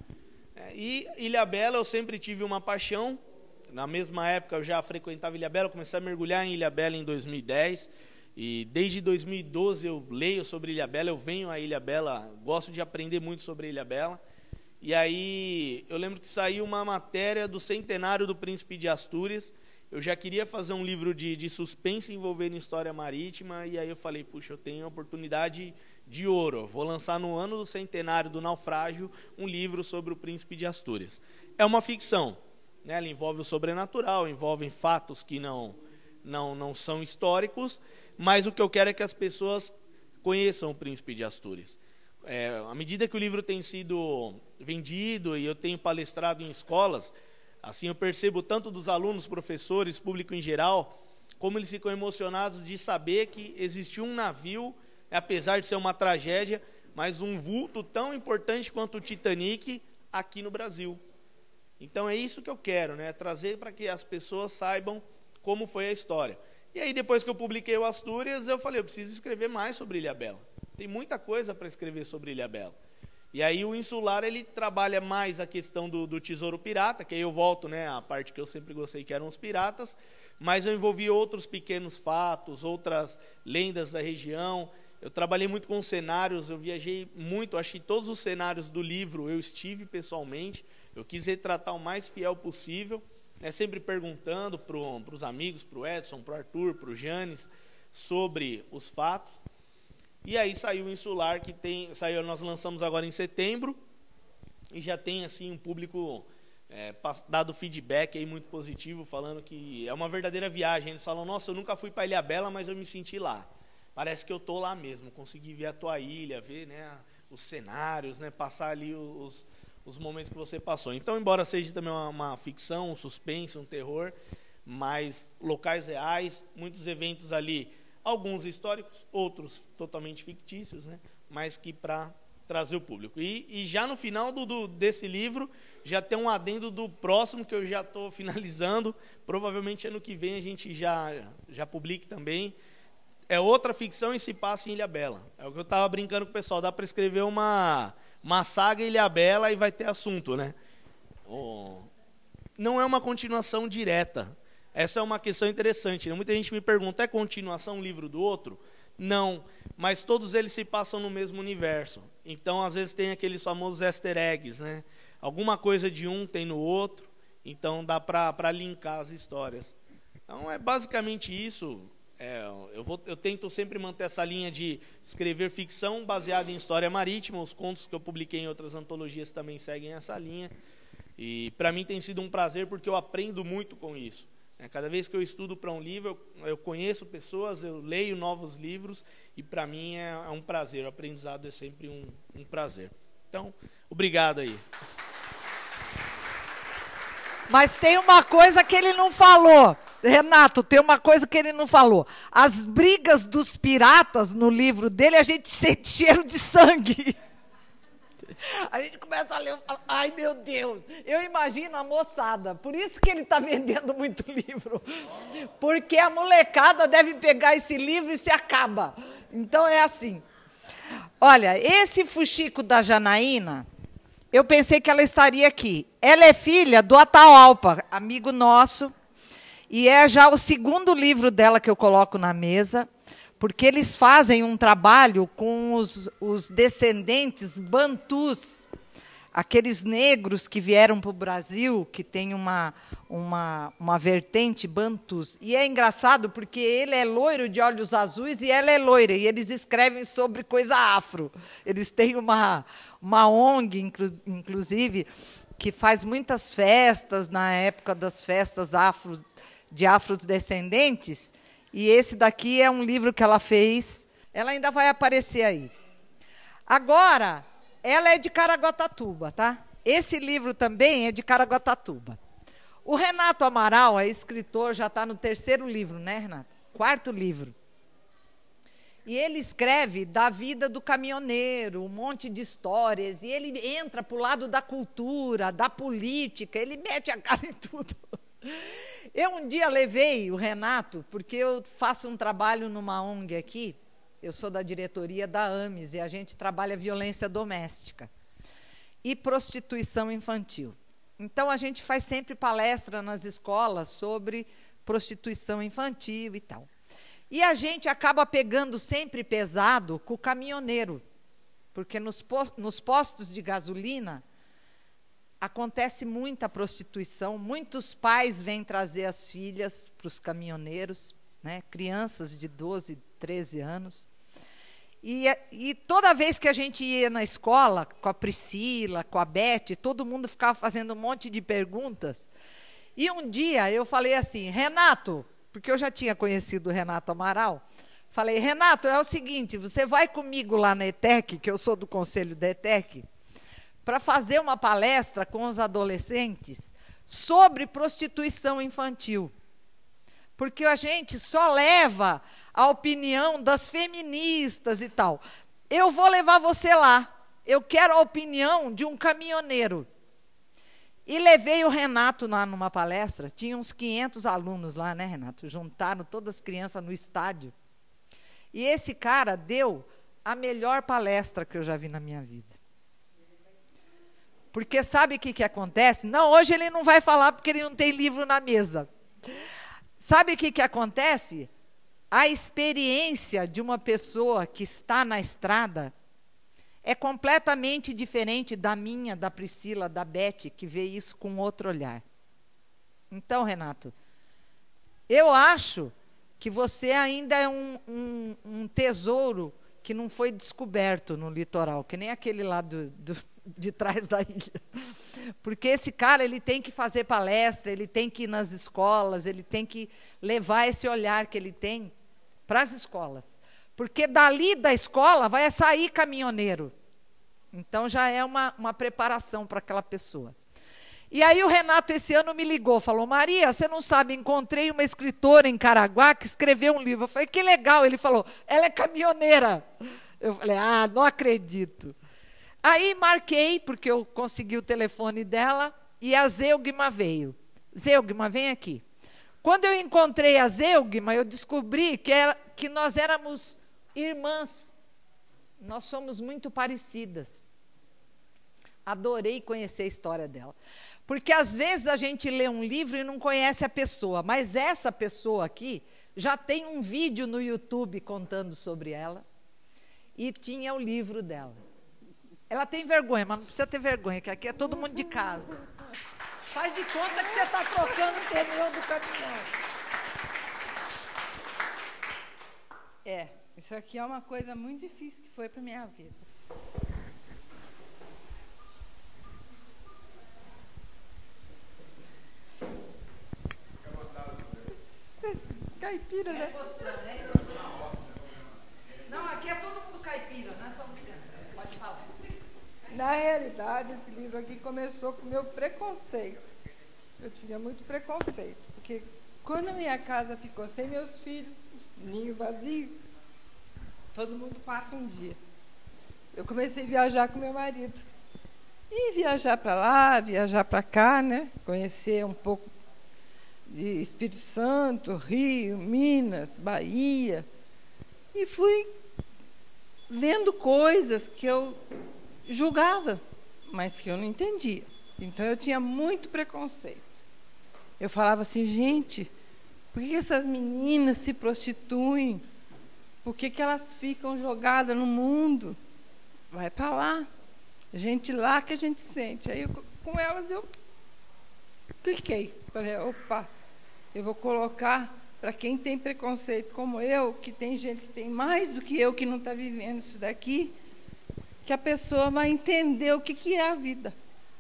E Ilhabela eu sempre tive uma paixão, na mesma época eu já frequentava Ilhabela, comecei a mergulhar em Ilhabela em 2010, e desde 2012 eu leio sobre Ilhabela, eu venho a Ilhabela, gosto de aprender muito sobre Ilhabela. E aí eu lembro que saiu uma matéria do centenário do Príncipe de Astúrias. Eu já queria fazer um livro de suspense envolvendo história marítima, e aí eu falei, puxa, eu tenho uma oportunidade de ouro, vou lançar no ano do centenário do naufrágio um livro sobre o Príncipe de Astúrias. É uma ficção, né? Ela envolve o sobrenatural, envolve fatos que não são históricos, mas o que eu quero é que as pessoas conheçam o Príncipe de Astúrias. À medida que o livro tem sido vendido e eu tenho palestrado em escolas, assim eu percebo tanto dos alunos, professores, público em geral, como eles ficam emocionados de saber que existiu um navio, apesar de ser uma tragédia, mas um vulto tão importante quanto o Titanic aqui no Brasil. Então é isso que eu quero, né? Trazer para que as pessoas saibam como foi a história. E aí depois que eu publiquei o Astúrias, eu falei, eu preciso escrever mais sobre Ilhabela. Tem muita coisa para escrever sobre Ilhabela. E aí o Insular, ele trabalha mais a questão do tesouro pirata, que aí eu volto, né, a parte que eu sempre gostei, que eram os piratas, mas eu envolvi outros pequenos fatos, outras lendas da região. Eu trabalhei muito com cenários, eu viajei muito, acho que todos os cenários do livro eu estive pessoalmente, eu quis retratar o mais fiel possível, né, sempre perguntando para os amigos, para o Edson, para o Arthur, para o Janes, sobre os fatos. E aí saiu o Insular, nós lançamos agora em setembro, e já tem assim um público dado feedback aí muito positivo, falando que é uma verdadeira viagem. Eles falam, nossa, eu nunca fui para Ilhabela, mas eu me senti lá. Parece que eu estou lá mesmo, consegui ver a tua ilha, ver, né, os cenários, né, passar ali os momentos que você passou. Então, embora seja também uma ficção, um suspense, um terror, mas locais reais, muitos eventos ali, alguns históricos, outros totalmente fictícios, né? Mas que para trazer o público. E já no final desse livro, já tem um adendo do próximo, que eu já estou finalizando, provavelmente ano que vem a gente já publique também. É outra ficção e se passa em Ilhabela. É o que eu estava brincando com o pessoal, dá para escrever uma saga em Ilhabela e vai ter assunto, né? Não é uma continuação direta. Essa é uma questão interessante, né? Muita gente me pergunta, é continuação um livro do outro? Não, mas todos eles se passam no mesmo universo. Então, às vezes, tem aqueles famosos easter eggs, né? Alguma coisa de um tem no outro, então dá para linkar as histórias. Então, é basicamente isso. Eu tento sempre manter essa linha de escrever ficção baseada em história marítima. Os contos que eu publiquei em outras antologias também seguem essa linha. E, para mim, tem sido um prazer, porque eu aprendo muito com isso. Cada vez que eu estudo para um livro, eu conheço pessoas, eu leio novos livros, e para mim é um prazer, o aprendizado é sempre um prazer. Então, obrigado aí. Mas tem uma coisa que ele não falou, Renato, tem uma coisa que ele não falou. As brigas dos piratas no livro dele, a gente sente cheiro de sangue. A gente começa a ler, ai meu Deus, eu imagino a moçada, por isso que ele está vendendo muito livro, porque a molecada deve pegar esse livro e se acaba. Então é assim, olha, esse fuxico da Janaína, eu pensei que ela estaria aqui. Ela é filha do Atahualpa, amigo nosso, e é já o segundo livro dela que eu coloco na mesa, porque eles fazem um trabalho com os descendentes bantus, aqueles negros que vieram para o Brasil, que tem uma vertente bantus. E é engraçado porque ele é loiro de olhos azuis e ela é loira, e eles escrevem sobre coisa afro. Eles têm uma ONG, inclusive, que faz muitas festas, na época das festas de afrodescendentes, e esse daqui é um livro que ela fez. Ela ainda vai aparecer aí. Agora, ela é de Caraguatatuba, tá? Esse livro também é de Caraguatatuba. O Renato Amaral é escritor, já está no 3º livro, né, Renato? 4º livro. E ele escreve da vida do caminhoneiro, um monte de histórias, e ele entra para o lado da cultura, da política, ele mete a cara em tudo. Eu um dia levei o Renato, porque eu faço um trabalho numa ONG aqui, eu sou da diretoria da AMES, e a gente trabalha violência doméstica e prostituição infantil. Então, a gente faz sempre palestra nas escolas sobre prostituição infantil e tal. E a gente acaba pegando sempre pesado com o caminhoneiro, porque nos postos de gasolina acontece muita prostituição, muitos pais vêm trazer as filhas para os caminhoneiros, né, crianças de 12, 13 anos. E toda vez que a gente ia na escola, com a Priscila, com a Beth, todo mundo ficava fazendo um monte de perguntas. E um dia eu falei assim, Renato, porque eu já tinha conhecido o Renato Amaral, falei, Renato, é o seguinte, você vai comigo lá na ETEC, que eu sou do conselho da ETEC, para fazer uma palestra com os adolescentes sobre prostituição infantil. Porque a gente só leva a opinião das feministas e tal. Eu vou levar você lá. Eu quero a opinião de um caminhoneiro. E levei o Renato lá numa palestra. Tinha uns 500 alunos lá, né, Renato? Juntaram todas as crianças no estádio. E esse cara deu a melhor palestra que eu já vi na minha vida. Porque sabe o que acontece? Não, hoje ele não vai falar porque ele não tem livro na mesa. Sabe o que acontece? A experiência de uma pessoa que está na estrada é completamente diferente da minha, da Priscila, da Beth, que vê isso com outro olhar. Então, Renato, eu acho que você ainda é um tesouro que não foi descoberto no litoral, que nem aquele lá de trás da ilha. Porque esse cara, ele tem que fazer palestra, ele tem que ir nas escolas, ele tem que levar esse olhar que ele tem para as escolas. Porque dali da escola vai sair caminhoneiro. Então, já é uma preparação para aquela pessoa. E aí o Renato, esse ano, me ligou, falou, Maria, você não sabe, encontrei uma escritora em Caraguá que escreveu um livro. Eu falei, que legal. Ele falou, ela é caminhoneira. Eu falei, não acredito. Aí marquei, porque eu consegui o telefone dela, e a Zeugma veio. Zeugma, vem aqui. Quando eu encontrei a Zeugma, eu descobri que nós éramos irmãs. Nós somos muito parecidas. Adorei conhecer a história dela. Porque, às vezes, a gente lê um livro e não conhece a pessoa, mas essa pessoa aqui já tem um vídeo no YouTube contando sobre ela, e tinha o livro dela. Ela tem vergonha, mas não precisa ter vergonha, que aqui é todo mundo de casa. Faz de conta que você está trocando o pneu do caminhão. Isso aqui é uma coisa muito difícil que foi para a minha vida. Caipira, né? Não, aqui é todo mundo caipira, não é só você. Pode falar. Na realidade, esse livro aqui começou com o meu preconceito. Eu tinha muito preconceito, porque quando a minha casa ficou sem meus filhos, ninho vazio, todo mundo passa um dia. Eu comecei a viajar com meu marido. E viajar para lá, viajar para cá, né? Conhecer um pouco de Espírito Santo, Rio, Minas, Bahia. E fui vendo coisas que eu julgava. mas que eu não entendia. Então eu tinha muito preconceito. Eu falava assim, gente, por que essas meninas se prostituem? Por que elas ficam jogadas no mundo? Vai para lá. Gente lá que a gente sente. Aí com elas eu cliquei. Falei, opa, eu vou colocar para quem tem preconceito como eu, que tem gente que tem mais do que eu, que não está vivendo isso daqui, que a pessoa vai entender o que é a vida.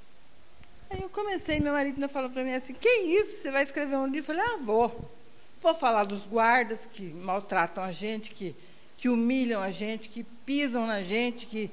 Aí eu comecei, meu marido ainda falou para mim assim, que isso, você vai escrever um livro? Eu falei, vou falar dos guardas que maltratam a gente, que humilham a gente, que pisam na gente, que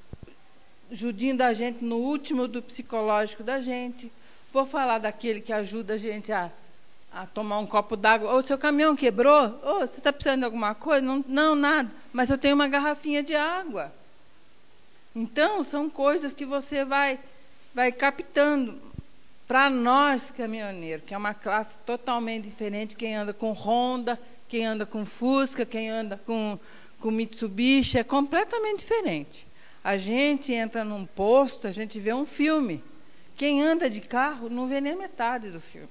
judiam da gente no último do psicológico da gente. Vou falar daquele que ajuda a gente a tomar um copo d'água. Ô, seu caminhão quebrou? Ô, você está precisando de alguma coisa? Não, nada. Mas eu tenho uma garrafinha de água. Então, são coisas que você vai captando. Para nós, caminhoneiros, que é uma classe totalmente diferente, quem anda com Honda, quem anda com Fusca, quem anda com Mitsubishi, é completamente diferente. A gente entra num posto, a gente vê um filme. Quem anda de carro não vê nem metade do filme.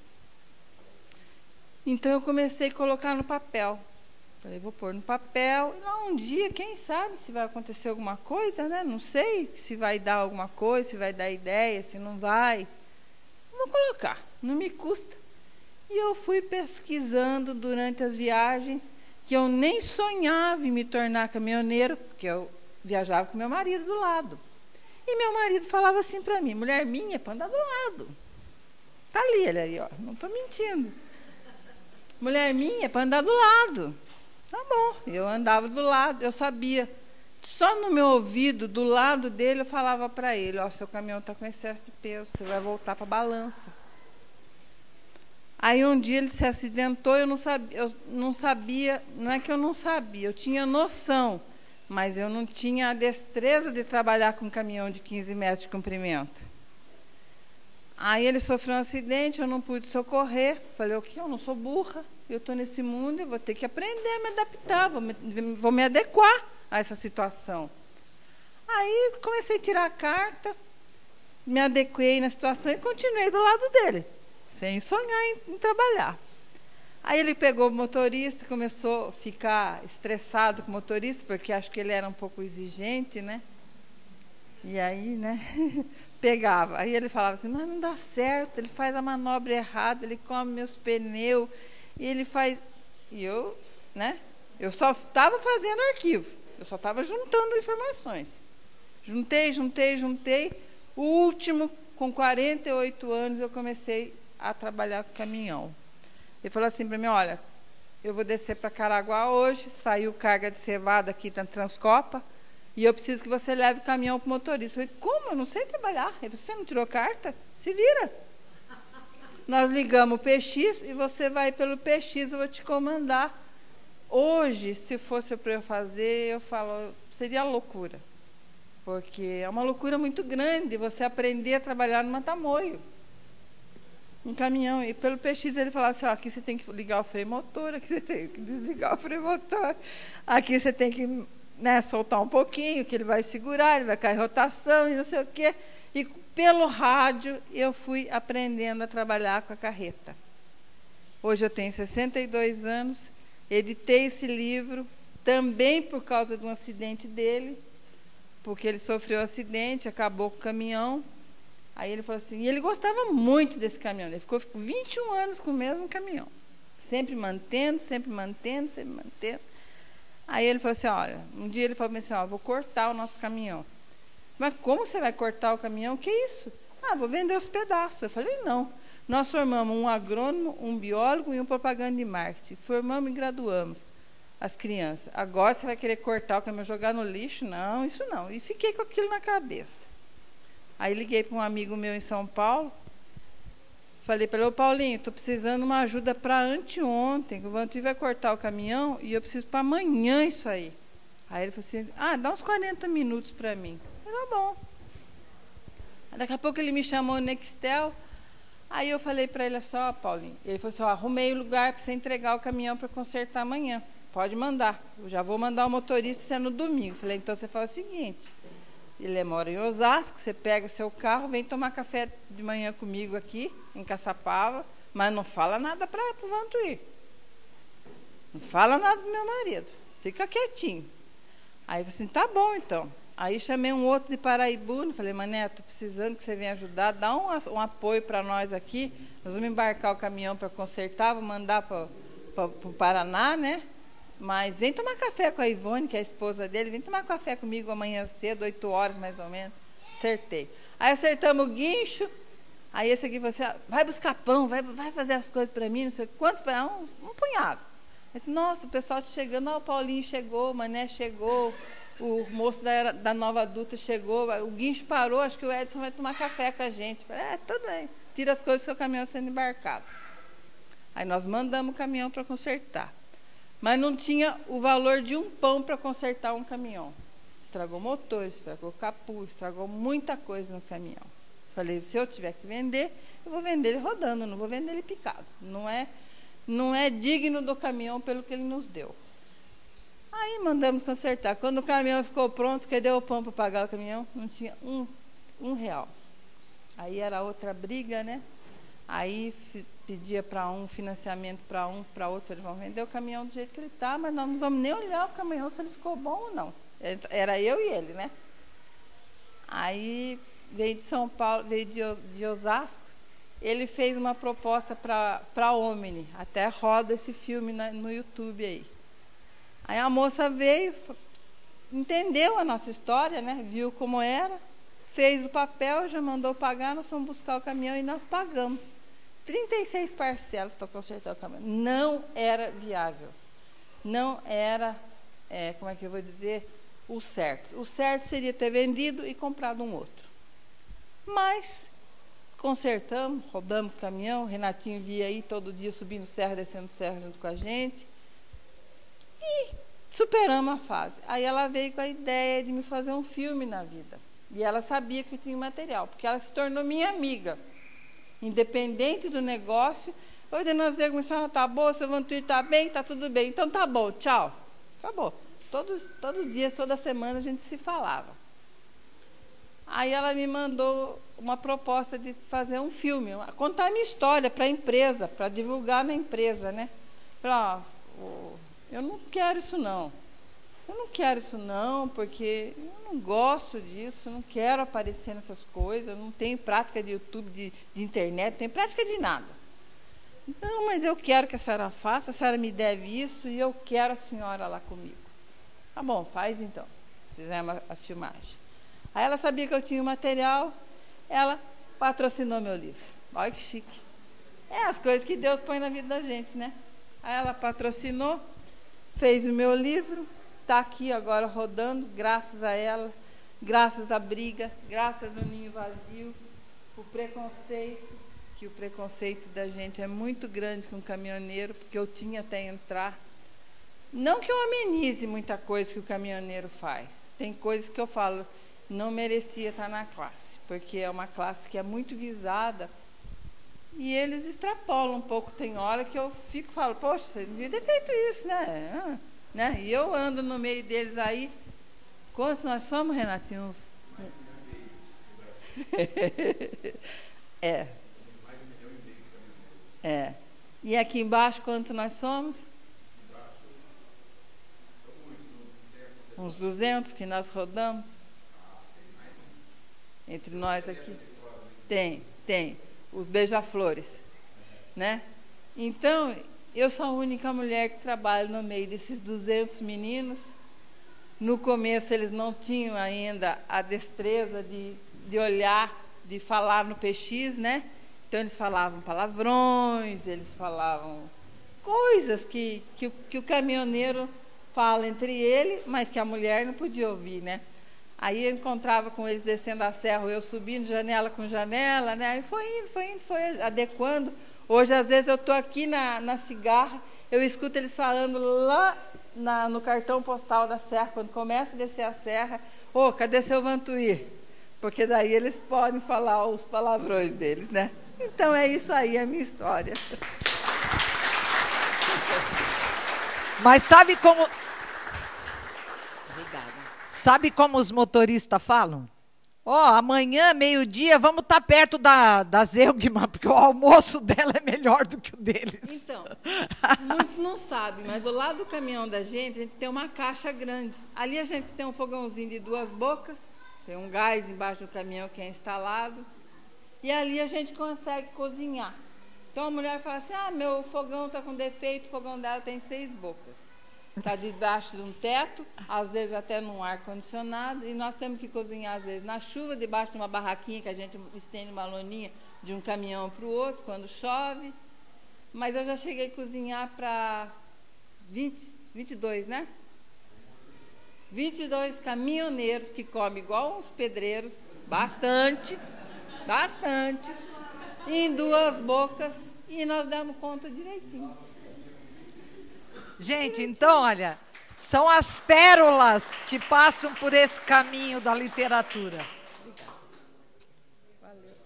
Então eu comecei a colocar no papel. Falei, vou pôr no papel. E um dia, quem sabe se vai acontecer alguma coisa, né? Não sei se vai dar alguma coisa, se vai dar ideia, se não vai. Vou colocar, não me custa. E eu fui pesquisando durante as viagens, que eu nem sonhava em me tornar caminhoneiro, porque eu viajava com meu marido do lado. E meu marido falava assim para mim, mulher minha, para andar do lado. Está ali, ele aí, ó, não estou mentindo. Mulher minha, para andar do lado. Tá bom, eu andava do lado, eu sabia. Só no meu ouvido, do lado dele, eu falava para ele, ó, seu caminhão está com excesso de peso, você vai voltar para a balança. Aí um dia ele se acidentou, eu não sabia, não é que eu não sabia, eu tinha noção, mas eu não tinha a destreza de trabalhar com um caminhão de 15 metros de comprimento. Aí ele sofreu um acidente, eu não pude socorrer. Falei, o quê? Eu não sou burra, eu estou nesse mundo, eu vou ter que aprender a me adaptar, vou me adequar a essa situação. Aí comecei a tirar a carta, me adequei na situação e continuei do lado dele, sem sonhar em trabalhar. Aí ele pegou o motorista, começou a ficar estressado com o motorista, porque acho que ele era um pouco exigente, né? E aí, né, pegava. Aí ele falava assim, mas não dá certo, ele faz a manobra errada, ele come meus pneus, e ele faz... E eu, né, eu só estava fazendo arquivo, eu só estava juntando informações. Juntei. O último, com 48 anos, eu comecei a trabalhar com caminhão. Ele falou assim para mim, olha, eu vou descer para Caraguá hoje, saiu carga de cevada aqui na Transcopa, e eu preciso que você leve o caminhão para o motorista. Eu falei, como? Eu não sei trabalhar. Ele falou, você não tirou carta? Se vira. Nós ligamos o PX e você vai pelo PX, eu vou te comandar. Hoje, se fosse para eu fazer, eu falo, seria loucura. Porque é uma loucura muito grande você aprender a trabalhar no matamoio. Um caminhão, e pelo PX ele falava assim, ó, aqui você tem que ligar o freio motor, aqui você tem que desligar o freio motor, aqui você tem que, né, soltar um pouquinho, que ele vai segurar, ele vai cair rotação e não sei o quê. E pelo rádio eu fui aprendendo a trabalhar com a carreta. Hoje eu tenho 62 anos, editei esse livro também por causa de um acidente dele, porque ele sofreu um acidente, acabou com o caminhão. Aí ele falou assim, e ele gostava muito desse caminhão, ele ficou 21 anos com o mesmo caminhão, sempre mantendo. Aí ele falou assim, olha, um dia ele falou assim, ó, vou cortar o nosso caminhão. Mas como você vai cortar o caminhão? Que isso? Ah, vou vender os pedaços. Eu falei, não. Nós formamos um agrônomo, um biólogo e um propaganda de marketing. Formamos e graduamos as crianças. Agora você vai querer cortar o caminhão, jogar no lixo? Não, isso não. E fiquei com aquilo na cabeça. Aí liguei para um amigo meu em São Paulo, falei para ele, ô Paulinho, estou precisando de uma ajuda para anteontem, que o Vantuí vai cortar o caminhão e eu preciso para amanhã isso aí. Aí ele falou assim, dá uns 40 minutos para mim. Eu falei, tá bom. Daqui a pouco ele me chamou no Nextel, aí eu falei para ele assim, ó Paulinho, ele falou assim, ó, arrumei o lugar para você entregar o caminhão para consertar amanhã, pode mandar, eu já vou mandar o motorista se é no domingo. Eu falei, então você faz o seguinte, Ele mora em Osasco, você pega o seu carro, vem tomar café de manhã comigo aqui, em Caçapava, mas não fala nada para o Vantuir. Não fala nada do meu marido. Fica quietinho. Aí eu falei assim, tá bom então. Aí chamei um outro de Paraibuna, falei, Mané, estou precisando que você venha ajudar, dá um apoio para nós aqui. Nós vamos embarcar o caminhão para consertar, vou mandar para o Paraná, né? Mas vem tomar café com a Ivone, que é a esposa dele, vem tomar café comigo amanhã cedo, 8 horas mais ou menos. Acertei. Aí acertamos o guincho, aí esse aqui falou assim, vai buscar pão, vai fazer as coisas para mim, não sei quantos, um punhado. Eu disse, nossa, o pessoal está chegando, o Paulinho chegou, o Mané chegou, o moço da Nova Adulta chegou, o guincho parou, acho que o Edson vai tomar café com a gente. Eu falei, tudo bem, tira as coisas que o caminhão está sendo embarcado. Aí nós mandamos o caminhão para consertar. Mas não tinha o valor de um pão para consertar um caminhão. Estragou motor, estragou capô, estragou muita coisa no caminhão. Falei, se eu tiver que vender, eu vou vender ele rodando, não vou vender ele picado. Não é digno do caminhão pelo que ele nos deu. Aí mandamos consertar. Quando o caminhão ficou pronto, cadê o pão para pagar o caminhão? Não tinha um real. Aí era outra briga, né? Aí pedia para um financiamento para outro. Falei, vamos vender o caminhão do jeito que ele está, mas nós não vamos nem olhar o caminhão se ele ficou bom ou não. Era eu e ele, né? Aí veio de São Paulo, veio de Osasco. Ele fez uma proposta para a Omni. Até roda esse filme no YouTube aí. Aí a moça veio, entendeu a nossa história, né? Viu como era, fez o papel, já mandou pagar, nós fomos buscar o caminhão e nós pagamos. 36 parcelas para consertar o caminhão. Não era viável. Não era, como é que eu vou dizer, o certo. O certo seria ter vendido e comprado um outro. Mas consertamos, rodamos o caminhão, o Renatinho via aí todo dia subindo serra, descendo serra junto com a gente. E superamos a fase. Aí ela veio com a ideia de me fazer um filme na vida. E ela sabia que eu tinha material, porque ela se tornou minha amiga. Independente do negócio. Oi, dona Zé, como a senhora está boa? Seu Vantuir está bem? Está tudo bem. Então tá bom, tchau. Acabou. Todos os dias, toda semana a gente se falava. Aí ela me mandou uma proposta de fazer um filme, contar a minha história para a empresa, para divulgar na empresa, né? Falei, eu não quero isso não. Eu não quero isso não, porque eu não gosto disso, eu não quero aparecer nessas coisas, eu não tenho prática de YouTube, de internet, não tenho prática de nada. Não, mas eu quero que a senhora faça, a senhora me deve isso e eu quero a senhora lá comigo. Tá bom, faz então. Fizemos a filmagem. Aí ela sabia que eu tinha o material, ela patrocinou meu livro. Olha que chique. É as coisas que Deus põe na vida da gente, né? Aí ela patrocinou, fez o meu livro, está aqui agora rodando, graças a ela, graças à briga, graças ao ninho vazio, o preconceito, que o preconceito da gente é muito grande com o caminhoneiro, porque eu tinha até entrar. Não que eu amenize muita coisa que o caminhoneiro faz. Tem coisas que eu falo, não merecia estar na classe, porque é uma classe que é muito visada e eles extrapolam um pouco. Tem hora que eu falo, poxa, você devia ter feito isso, né? E eu ando no meio deles aí. Quantos nós somos, Renatinho? E aqui embaixo, quantos nós somos? Uns 200 que nós rodamos. Entre nós aqui. Tem. Os beija-flores. Né? Então, eu sou a única mulher que trabalha no meio desses 200 meninos. No começo, eles não tinham ainda a destreza de olhar, de falar no PX, né? Então, eles falavam palavrões, eles falavam coisas que o caminhoneiro fala entre ele, mas que a mulher não podia ouvir, né? Aí eu encontrava com eles descendo a serra, eu subindo janela com janela, né? Aí foi adequando. Hoje, às vezes, eu estou aqui na cigarra, eu escuto eles falando lá no cartão postal da serra, quando começa a descer a serra, cadê seu Vantuir? Porque daí eles podem falar os palavrões deles, né? Então, é isso aí, a minha história. Mas sabe como... Sabe como os motoristas falam? Ó, amanhã, meio-dia, vamos estar perto da Zeugma, porque o almoço dela é melhor do que o deles. Então, muitos não sabem, mas do lado do caminhão da gente tem uma caixa grande. Ali a gente tem um fogãozinho de 2 bocas, tem um gás embaixo do caminhão que é instalado, e ali a gente consegue cozinhar. Então a mulher fala assim, meu fogão está com defeito, o fogão dela tem 6 bocas. Está debaixo de um teto, às vezes até num ar-condicionado, e nós temos que cozinhar, às vezes, na chuva, debaixo de uma barraquinha que a gente estende uma loninha de um caminhão para o outro, quando chove. Mas eu já cheguei a cozinhar para 22, né? 22 caminhoneiros que comem igual uns pedreiros, bastante, em 2 bocas, e nós damos conta direitinho. Gente, então, olha, são as pérolas que passam por esse caminho da literatura. Valeu.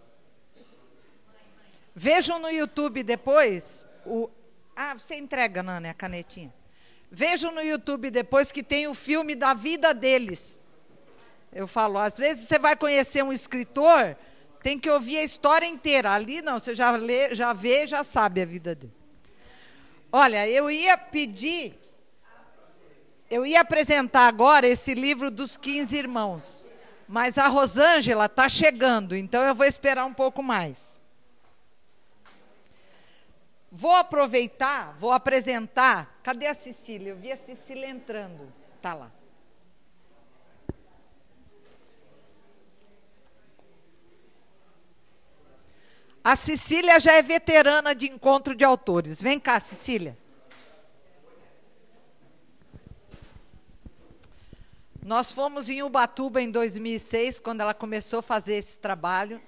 Vejam no YouTube depois você entrega, Nani, a canetinha. Vejam no YouTube depois que tem o filme da vida deles. Eu falo, às vezes você vai conhecer um escritor, tem que ouvir a história inteira. Ali não, você já lê, já vê, já sabe a vida dele. Olha, eu ia apresentar agora esse livro dos 15 irmãos, mas a Rosângela está chegando, então eu vou esperar um pouco mais. Vou aproveitar, vou apresentar. Cadê a Cecília? Eu vi a Cecília entrando. Está lá. A Cecília já é veterana de encontro de autores. Vem cá, Cecília. Nós fomos em Ubatuba em 2006, quando ela começou a fazer esse trabalho.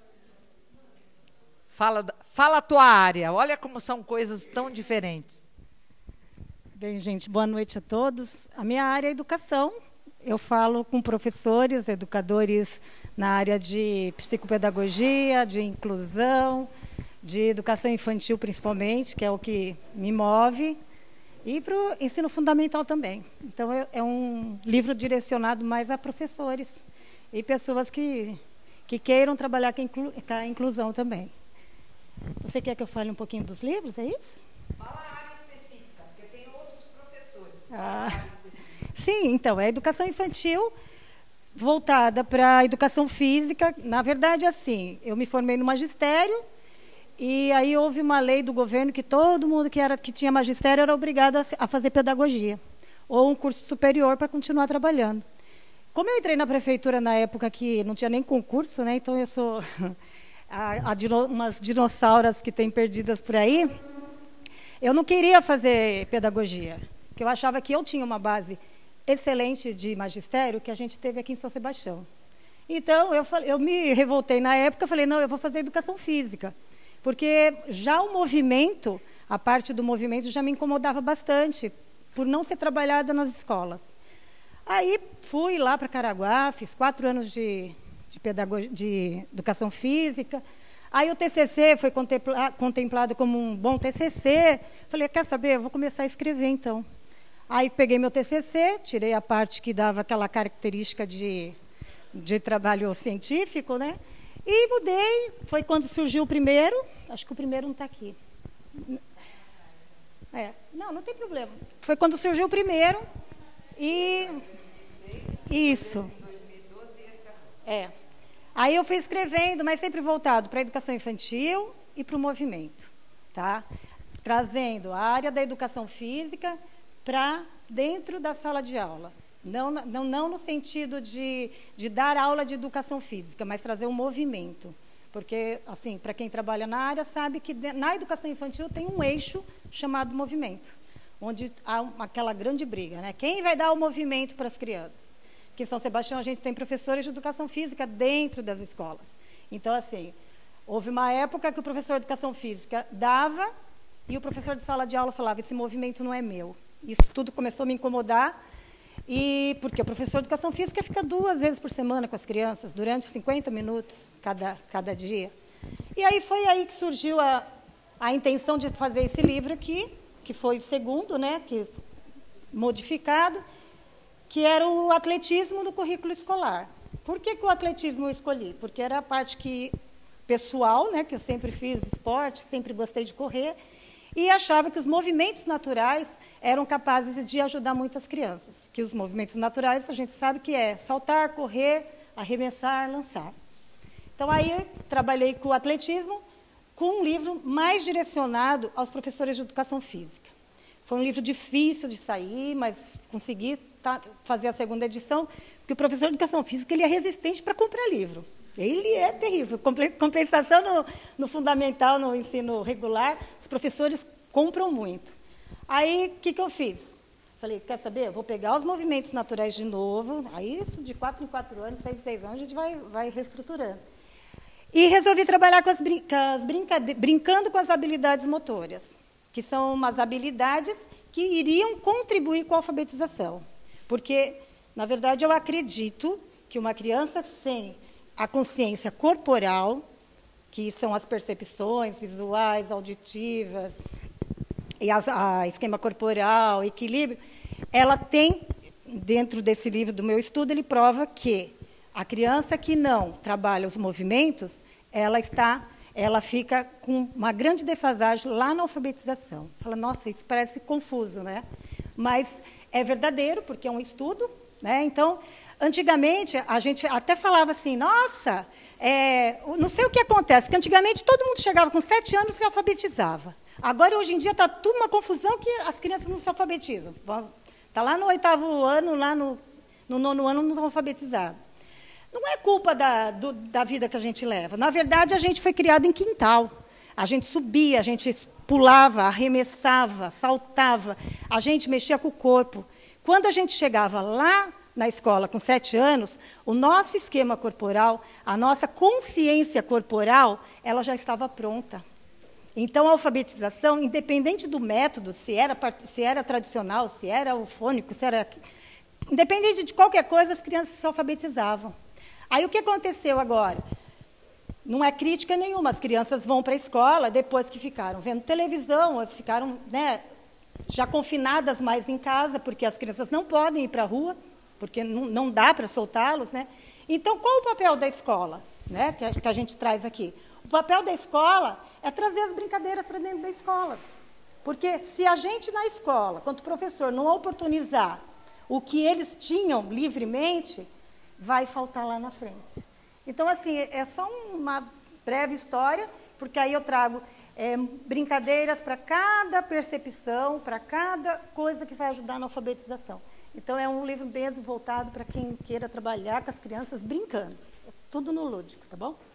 Fala a tua área. Olha como são coisas tão diferentes. Bem, gente, boa noite a todos. A minha área é educação. Eu falo com professores, educadores na área de psicopedagogia, de inclusão, de educação infantil principalmente, que é o que me move, e para o ensino fundamental também. Então, é um livro direcionado mais a professores e pessoas que queiram trabalhar com a inclusão também. Você quer que eu fale um pouquinho dos livros, é isso? Fala a área específica, porque tem outros professores. Sim, então, é educação infantil voltada para a educação física. Na verdade, assim, eu me formei no magistério e aí houve uma lei do governo que todo mundo que tinha magistério era obrigado a fazer pedagogia ou um curso superior para continuar trabalhando. Como eu entrei na prefeitura na época que não tinha nem concurso, né, então eu sou umas dinossauras que tem perdidas por aí, eu não queria fazer pedagogia, porque eu achava que eu tinha uma base excelente de magistério que a gente teve aqui em São Sebastião. Então, eu me revoltei na época, falei, não, eu vou fazer educação física, porque já o movimento, a parte do movimento já me incomodava bastante, por não ser trabalhada nas escolas. Aí, fui lá para Caraguá, fiz 4 anos de educação física. Aí o TCC foi contemplado como um bom TCC. Falei, quer saber, eu vou começar a escrever, então. Aí peguei meu TCC, tirei a parte que dava aquela característica de trabalho científico, né? E mudei. Foi quando surgiu o primeiro. Acho que o primeiro não está aqui. Não tem problema. Foi quando surgiu o primeiro. E isso. Aí eu fui escrevendo, mas sempre voltado para a educação infantil e para o movimento, tá? Trazendo a área da educação física para dentro da sala de aula. Não no sentido de dar aula de educação física, mas trazer um movimento. Porque, assim, para quem trabalha na área, sabe que na educação infantil tem um eixo chamado movimento, onde há aquela grande briga, né? Quem vai dar o movimento para as crianças? Aqui em São Sebastião, a gente tem professores de educação física dentro das escolas. Então, assim, houve uma época que o professor de educação física dava e o professor de sala de aula falava, esse movimento não é meu. Isso tudo começou a me incomodar, porque o professor de educação física fica 2 vezes por semana com as crianças, durante 50 minutos cada dia. E aí foi aí que surgiu a intenção de fazer esse livro aqui, que foi o segundo, né, que modificado, que era o atletismo no currículo escolar. Por que o atletismo eu escolhi? Porque era a parte pessoal, né, que eu sempre fiz esporte, sempre gostei de correr, e achava que os movimentos naturais eram capazes de ajudar muito as crianças. Que os movimentos naturais, a gente sabe que é saltar, correr, arremessar, lançar. Então, aí eu trabalhei com o atletismo, com um livro mais direcionado aos professores de educação física. Foi um livro difícil de sair, mas consegui fazer a segunda edição, porque o professor de educação física ele é resistente para comprar livro. Ele é terrível. Compensação no fundamental, no ensino regular, os professores compram muito. Aí, o que eu fiz? Falei, quer saber? Eu vou pegar os movimentos naturais de novo, aí isso de 4 em 4 anos, 6 em 6 anos, a gente vai reestruturando. E resolvi trabalhar brincando com as habilidades motoras, que são umas habilidades que iriam contribuir com a alfabetização. Porque, na verdade, eu acredito que uma criança sem a consciência corporal, que são as percepções visuais, auditivas, e a esquema corporal, equilíbrio, ela tem, dentro desse livro do meu estudo, ele prova que a criança que não trabalha os movimentos, ela fica com uma grande defasagem lá na alfabetização. Fala, nossa, isso parece confuso, né? Mas é verdadeiro, porque é um estudo, né? Então, antigamente, a gente até falava assim, nossa, não sei o que acontece, porque antigamente todo mundo chegava com 7 anos e se alfabetizava. Agora, hoje em dia, está tudo uma confusão que as crianças não se alfabetizam. Está lá no 8º ano, lá no 9º ano, não estão alfabetizados. Não é culpa da vida que a gente leva. Na verdade, a gente foi criado em quintal. A gente subia, a gente pulava, arremessava, saltava, a gente mexia com o corpo. Quando a gente chegava lá na escola com 7 anos, o nosso esquema corporal, a nossa consciência corporal, ela já estava pronta. Então, a alfabetização, independente do método, se era tradicional, se era o fônico, independente de qualquer coisa, as crianças se alfabetizavam. Aí, o que aconteceu agora? Não é crítica nenhuma, as crianças vão para a escola, depois que ficaram vendo televisão, ficaram, né, já confinadas mais em casa, porque as crianças não podem ir para a rua, porque não dá para soltá-los, né? Então, qual o papel da escola, né, que a gente traz aqui? O papel da escola é trazer as brincadeiras para dentro da escola. Porque se a gente, na escola, quanto professor, não oportunizar o que eles tinham livremente, vai faltar lá na frente. Então, assim, é só uma breve história, porque aí eu trago brincadeiras para cada percepção, para cada coisa que vai ajudar na alfabetização. Então, é um livro mesmo voltado para quem queira trabalhar com as crianças brincando. É tudo no lúdico, tá bom?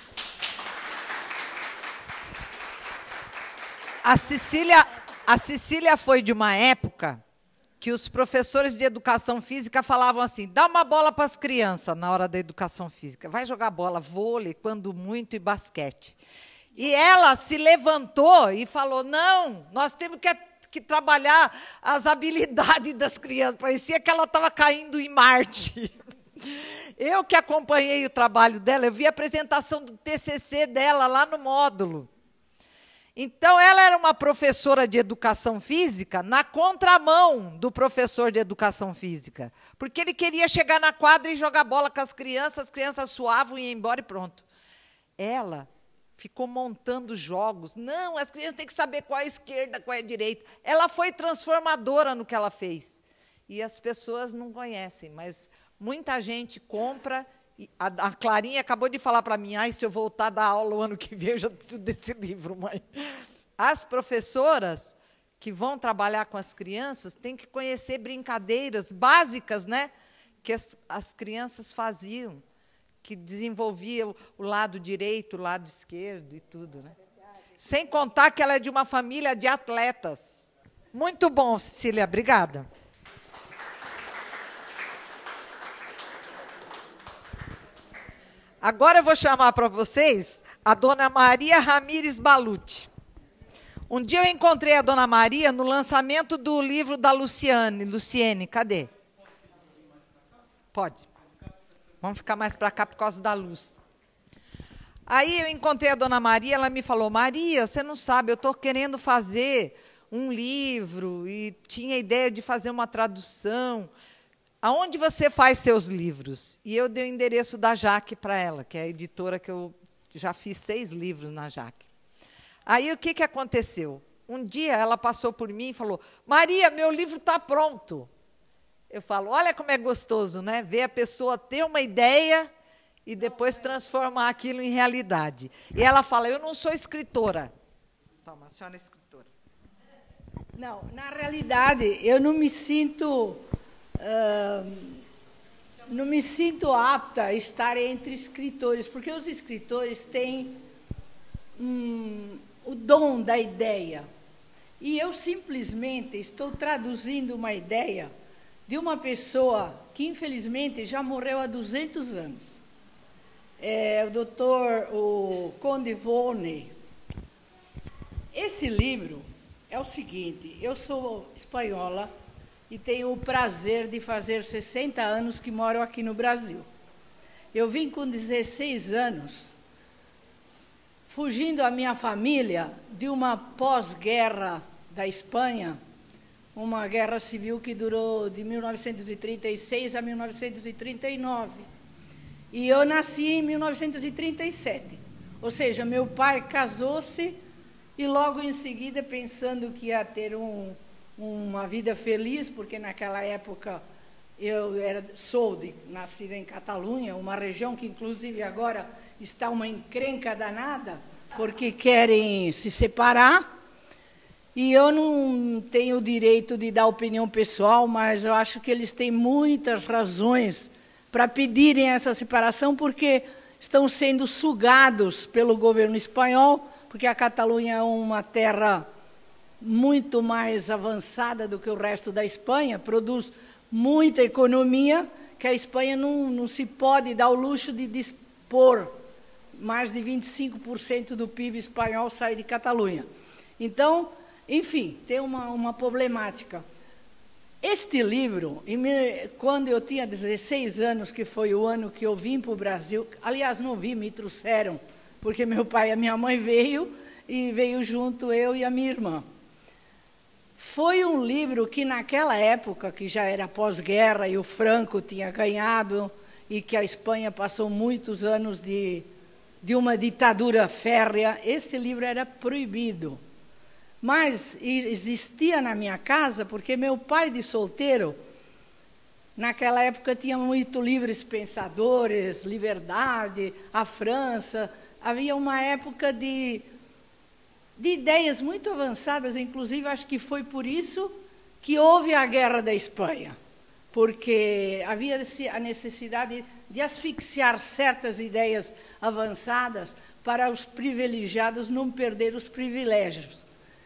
A Cecília foi de uma época que os professores de educação física falavam assim, dá uma bola para as crianças na hora da educação física. Vai jogar bola, vôlei, quando muito, e basquete. E ela se levantou e falou, não, nós temos que trabalhar as habilidades das crianças. Parecia que ela estava caindo em Marte. Eu que acompanhei o trabalho dela, eu vi a apresentação do TCC dela lá no módulo. Então, ela era uma professora de educação física na contramão do professor de educação física, porque ele queria chegar na quadra e jogar bola com as crianças suavam e iam embora e pronto. Ela ficou montando jogos. Não, as crianças têm que saber qual é a esquerda, qual é a direita. Ela foi transformadora no que ela fez. E as pessoas não conhecem, mas muita gente compra. A Clarinha acabou de falar para mim, se eu voltar a dar aula o ano que vem, eu já preciso desse livro, mãe. As professoras que vão trabalhar com as crianças têm que conhecer brincadeiras básicas, né, que as crianças faziam, que desenvolviam o lado direito, o lado esquerdo e tudo, né? Sem contar que ela é de uma família de atletas. Muito bom, Cecília, obrigada. Agora eu vou chamar para vocês a dona Maria Ramires Balucci. Um dia eu encontrei a dona Maria no lançamento do livro da Luciene, cadê? Pode. Vamos ficar mais para cá por causa da luz. Aí eu encontrei a dona Maria, ela me falou, Maria, você não sabe, eu estou querendo fazer um livro e tinha a ideia de fazer uma tradução. aonde você faz seus livros? E eu dei o endereço da Jaque para ela, que é a editora que eu já fiz 6 livros na Jaque. Aí, o que aconteceu? Um dia, ela passou por mim e falou, Maria, meu livro está pronto. Eu falo, olha como é gostoso, né? Ver a pessoa ter uma ideia e depois transformar aquilo em realidade. E ela fala, eu não sou escritora. Toma, a senhora é escritora. Não, na realidade, eu não me sinto apta a estar entre escritores, porque os escritores têm o dom da ideia. E eu simplesmente estou traduzindo uma ideia de uma pessoa que, infelizmente, já morreu há 200 anos. O Conde Volney. Esse livro é o seguinte, eu sou espanhola e tenho o prazer de fazer 60 anos que moro aqui no Brasil. Eu vim com 16 anos, fugindo a minha família de uma pós-guerra da Espanha, uma guerra civil que durou de 1936 a 1939. E eu nasci em 1937. Ou seja, meu pai casou-se e logo em seguida, pensando que ia ter uma vida feliz, porque naquela época eu sou nascida em Catalunha, uma região que inclusive agora está uma encrenca danada, porque querem se separar. E eu não tenho o direito de dar opinião pessoal, mas eu acho que eles têm muitas razões para pedirem essa separação, porque estão sendo sugados pelo governo espanhol, porque a Catalunha é uma terra muito mais avançada do que o resto da Espanha, produz muita economia, que a Espanha não se pode dar o luxo de dispor. Mais de 25% do PIB espanhol sai de Catalunha. Então, enfim, tem uma problemática. Este livro, quando eu tinha 16 anos, que foi o ano que eu vim para o Brasil, aliás, não vim, me trouxeram, porque meu pai e a minha mãe veio, e veio junto eu e a minha irmã. Foi um livro que, naquela época, que já era pós-guerra, e o Franco tinha ganhado, e que a Espanha passou muitos anos de uma ditadura férrea, esse livro era proibido. Mas existia na minha casa, porque meu pai de solteiro, naquela época tinha muito livres pensadores, Liberdade, a França, havia uma época de ideias muito avançadas, inclusive acho que foi por isso que houve a Guerra da Espanha, porque havia a necessidade de asfixiar certas ideias avançadas para os privilegiados não perder os privilégios.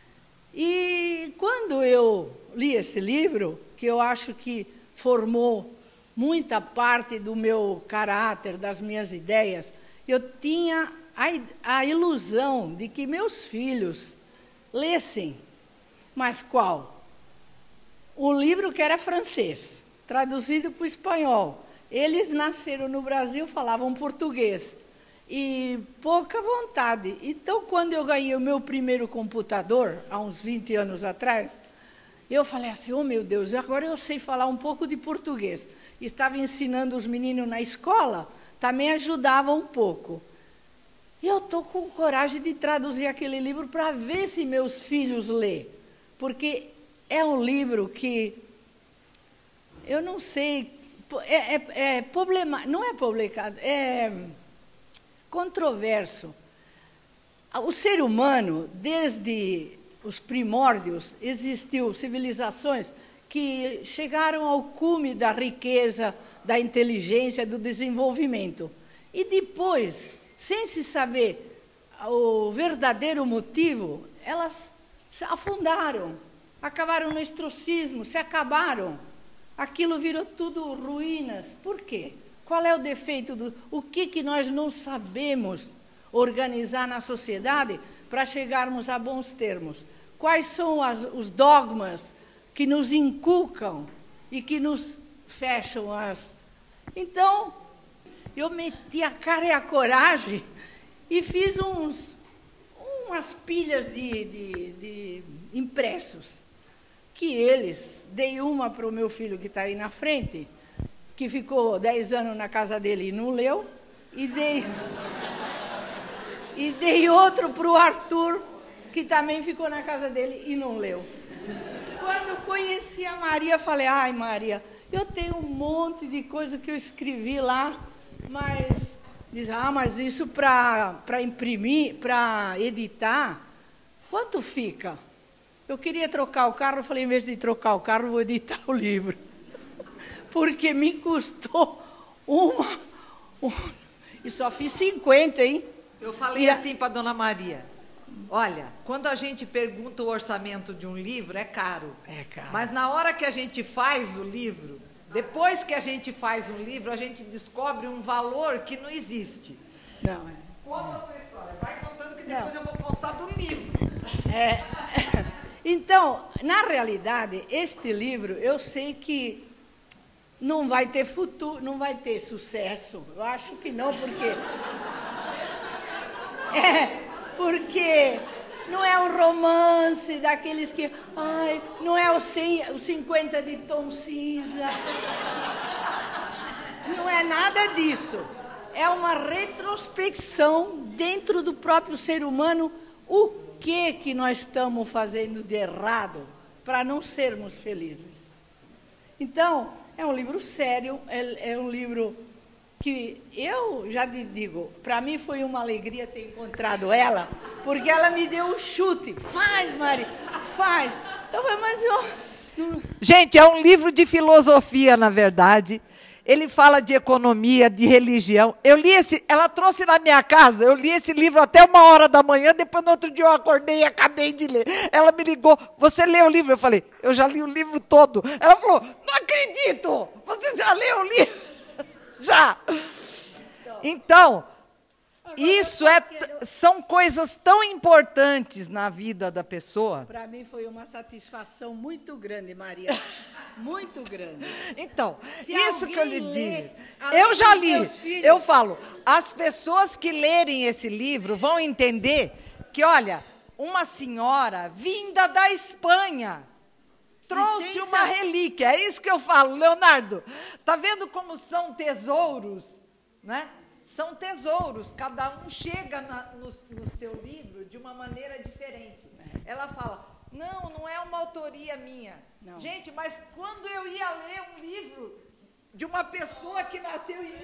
E quando eu li esse livro, que eu acho que formou muita parte do meu caráter, das minhas ideias, eu tinha a ilusão de que meus filhos lessem. Mas qual? Um livro que era francês, traduzido para o espanhol. Eles nasceram no Brasil, falavam português. E pouca vontade. Então, quando eu ganhei o meu primeiro computador, há uns 20 anos atrás, eu falei assim, oh meu Deus, agora eu sei falar um pouco de português. Estava ensinando os meninos na escola, também ajudava um pouco. E eu estou com coragem de traduzir aquele livro para ver se meus filhos lêem. Porque é um livro que, eu não sei, não é publicado, é controverso. O ser humano, desde os primórdios, existiu civilizações que chegaram ao cume da riqueza, da inteligência, do desenvolvimento. E depois, sem se saber o verdadeiro motivo, elas se afundaram, acabaram no ostracismo, se acabaram. Aquilo virou tudo ruínas. Por quê? Qual é o defeito? O que nós não sabemos organizar na sociedade para chegarmos a bons termos? Quais são os dogmas que nos inculcam e que nos fecham as... Então, eu meti a cara e a coragem e fiz umas pilhas de impressos, que dei uma para o meu filho que está aí na frente, que ficou 10 anos na casa dele e não leu, e dei outro para o Arthur, que também ficou na casa dele e não leu. Quando conheci a Maria, falei, ai, Maria, eu tenho um monte de coisa que eu escrevi lá, mas... Diz, mas isso para imprimir, para editar, quanto fica? Eu queria trocar o carro, eu falei, em vez de trocar o carro, eu vou editar o livro. Porque me custou e só fiz 50, hein? Eu falei assim para a dona Maria, olha, quando a gente pergunta o orçamento de um livro, é caro. É caro. Mas na hora que a gente faz o livro, depois que a gente faz um livro, a gente descobre um valor que não existe. Não, é. Conta a tua história, vai contando que depois eu vou contar do livro. Então, na realidade, este livro, eu sei que não vai ter futuro, não vai ter sucesso. Eu acho que não, porque não é um romance daqueles que... não é os 50 de tom cinza. Não é nada disso. É uma retrospecção dentro do próprio ser humano. O que nós estamos fazendo de errado para não sermos felizes? Então, é um livro sério, é um livro que eu já te digo, para mim foi uma alegria ter encontrado ela, porque ela me deu um chute. Faz, Maria, faz. Eu falei, mas eu... Gente, é um livro de filosofia, na verdade. Ele fala de economia, de religião. Eu li ela trouxe na minha casa, eu li esse livro até 1h da manhã, depois no outro dia eu acordei e acabei de ler. Ela me ligou, você leu o livro? Eu falei, eu já li o livro todo. Ela falou, não acredito, você já leu o livro? Já. Então, isso são coisas tão importantes na vida da pessoa. Para mim foi uma satisfação muito grande, Maria. Muito grande. Então, isso que eu lhe digo. Eu já li. Eu falo, as pessoas que lerem esse livro vão entender que, olha, uma senhora vinda da Espanha trouxe uma relíquia. É isso que eu falo, Leonardo. Tá vendo como são tesouros, né? São tesouros, cada um chega no seu livro de uma maneira diferente. Ela fala, não é uma autoria minha. Não. Gente, mas quando eu ia ler um livro de uma pessoa que nasceu em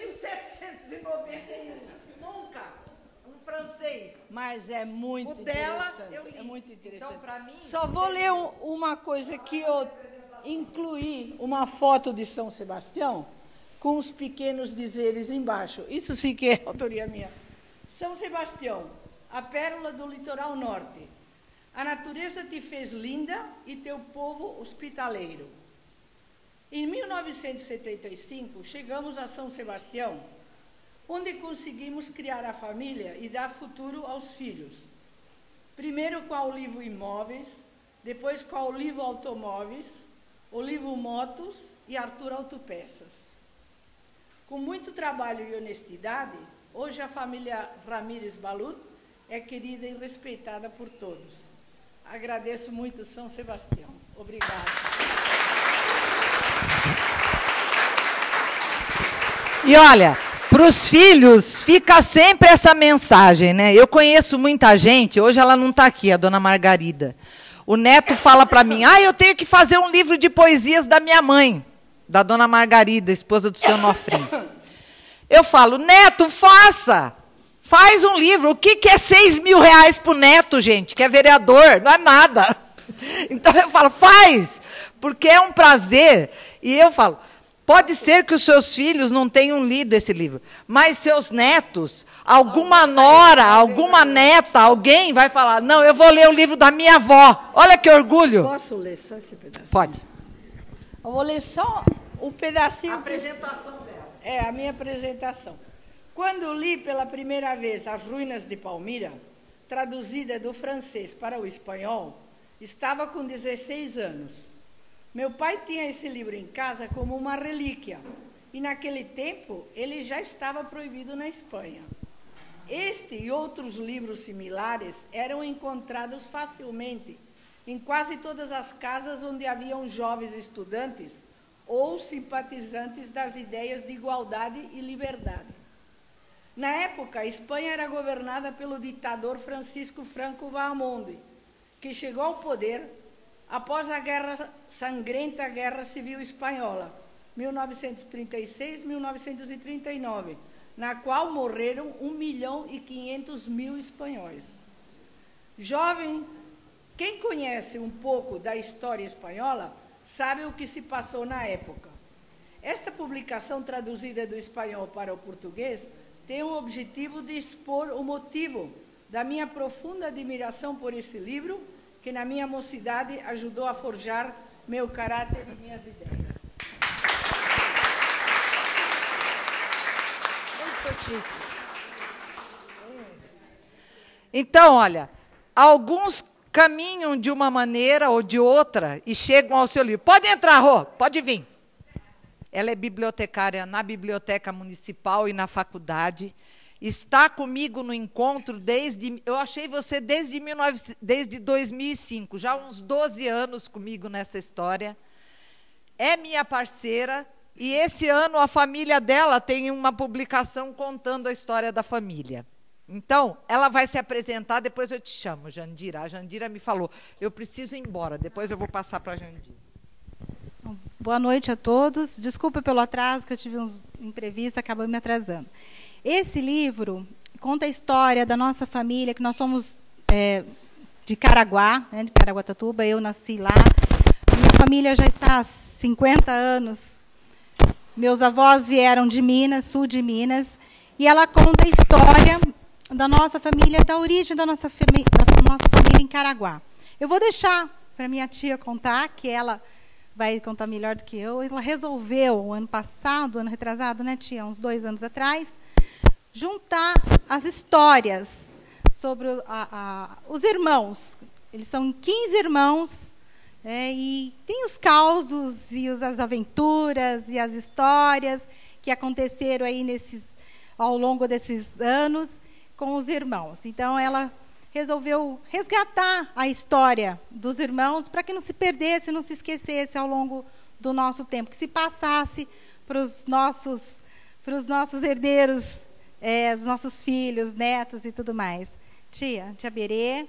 1791, nunca, um francês. Mas é muito interessante. Eu li. É muito interessante. Então, para mim... Só vou ler uma coisa que eu incluí, uma foto de São Sebastião, com os pequenos dizeres embaixo. Isso sim que é autoria minha. São Sebastião, a pérola do litoral norte. A natureza te fez linda e teu povo hospitaleiro. Em 1975, chegamos a São Sebastião, onde conseguimos criar a família e dar futuro aos filhos. Primeiro com a Olivo Imóveis, depois com a Olivo Automóveis, Olivo Motos e Arthur Autopeças. Com muito trabalho e honestidade, hoje a família Ramírez Balut é querida e respeitada por todos. Agradeço muito, São Sebastião. Obrigada. E olha, para os filhos fica sempre essa mensagem, né? Eu conheço muita gente, hoje ela não está aqui, a dona Margarida. O neto fala para mim, eu tenho que fazer um livro de poesias da minha mãe, da dona Margarida, esposa do seu Nofrim. Eu falo, neto, faz um livro. O que é 6 mil reais para o neto, gente, que é vereador? Não é nada. Então eu falo, faz, porque é um prazer. E eu falo, pode ser que os seus filhos não tenham lido esse livro, mas seus netos, alguma nora, alguma neta, alguém vai falar, não, eu vou ler o livro da minha avó. Olha que orgulho. Posso ler só esse pedacinho? Pode. Eu vou ler só o pedacinho. A apresentação dela. É, a minha apresentação. Quando li pela primeira vez As Ruínas de Palmira, traduzida do francês para o espanhol, estava com 16 anos. Meu pai tinha esse livro em casa como uma relíquia, e naquele tempo ele já estava proibido na Espanha. Este e outros livros similares eram encontrados facilmente em quase todas as casas onde haviam jovens estudantes ou simpatizantes das ideias de igualdade e liberdade. Na época, a Espanha era governada pelo ditador Francisco Franco Bahamonde, que chegou ao poder após a sangrenta Guerra Civil Espanhola, 1936-1939, na qual morreram 1.500.000 espanhóis. Jovem, quem conhece um pouco da história espanhola sabe o que se passou na época. Esta publicação traduzida do espanhol para o português tem o objetivo de expor o motivo da minha profunda admiração por esse livro, que na minha mocidade ajudou a forjar meu caráter e minhas ideias. Muito chique. Então, olha, alguns caminham de uma maneira ou de outra e chegam ao seu livro. Pode entrar, Rô, pode vir. Ela é bibliotecária na Biblioteca Municipal e na faculdade. Está comigo no encontro desde... Eu achei você desde 2005, já há uns 12 anos comigo nessa história. É minha parceira e esse ano a família dela tem uma publicação contando a história da família. Então, ela vai se apresentar, depois eu te chamo, Jandira. A Jandira me falou, eu preciso ir embora, depois eu vou passar para a Jandira. Boa noite a todos. Desculpa pelo atraso, que eu tive uns imprevistos, acabou me atrasando. Esse livro conta a história da nossa família, que nós somos de Caraguá, né, de Caraguatatuba, eu nasci lá. Minha família já está há 50 anos. Meus avós vieram de Minas, sul de Minas, e ela conta a história da nossa família, da origem da nossa família em Caraguá. Eu vou deixar para minha tia contar, que ela vai contar melhor do que eu. Ela resolveu, o ano passado, ano retrasado, né, tia, uns 2 anos atrás, juntar as histórias sobre os irmãos. Eles são 15 irmãos, e tem os causos e as aventuras e as histórias que aconteceram aí ao longo desses anos com os irmãos. Então, ela resolveu resgatar a história dos irmãos para que não se perdesse, não se esquecesse ao longo do nosso tempo, que se passasse para os nossos herdeiros, os nossos filhos, netos e tudo mais. Tia Berê.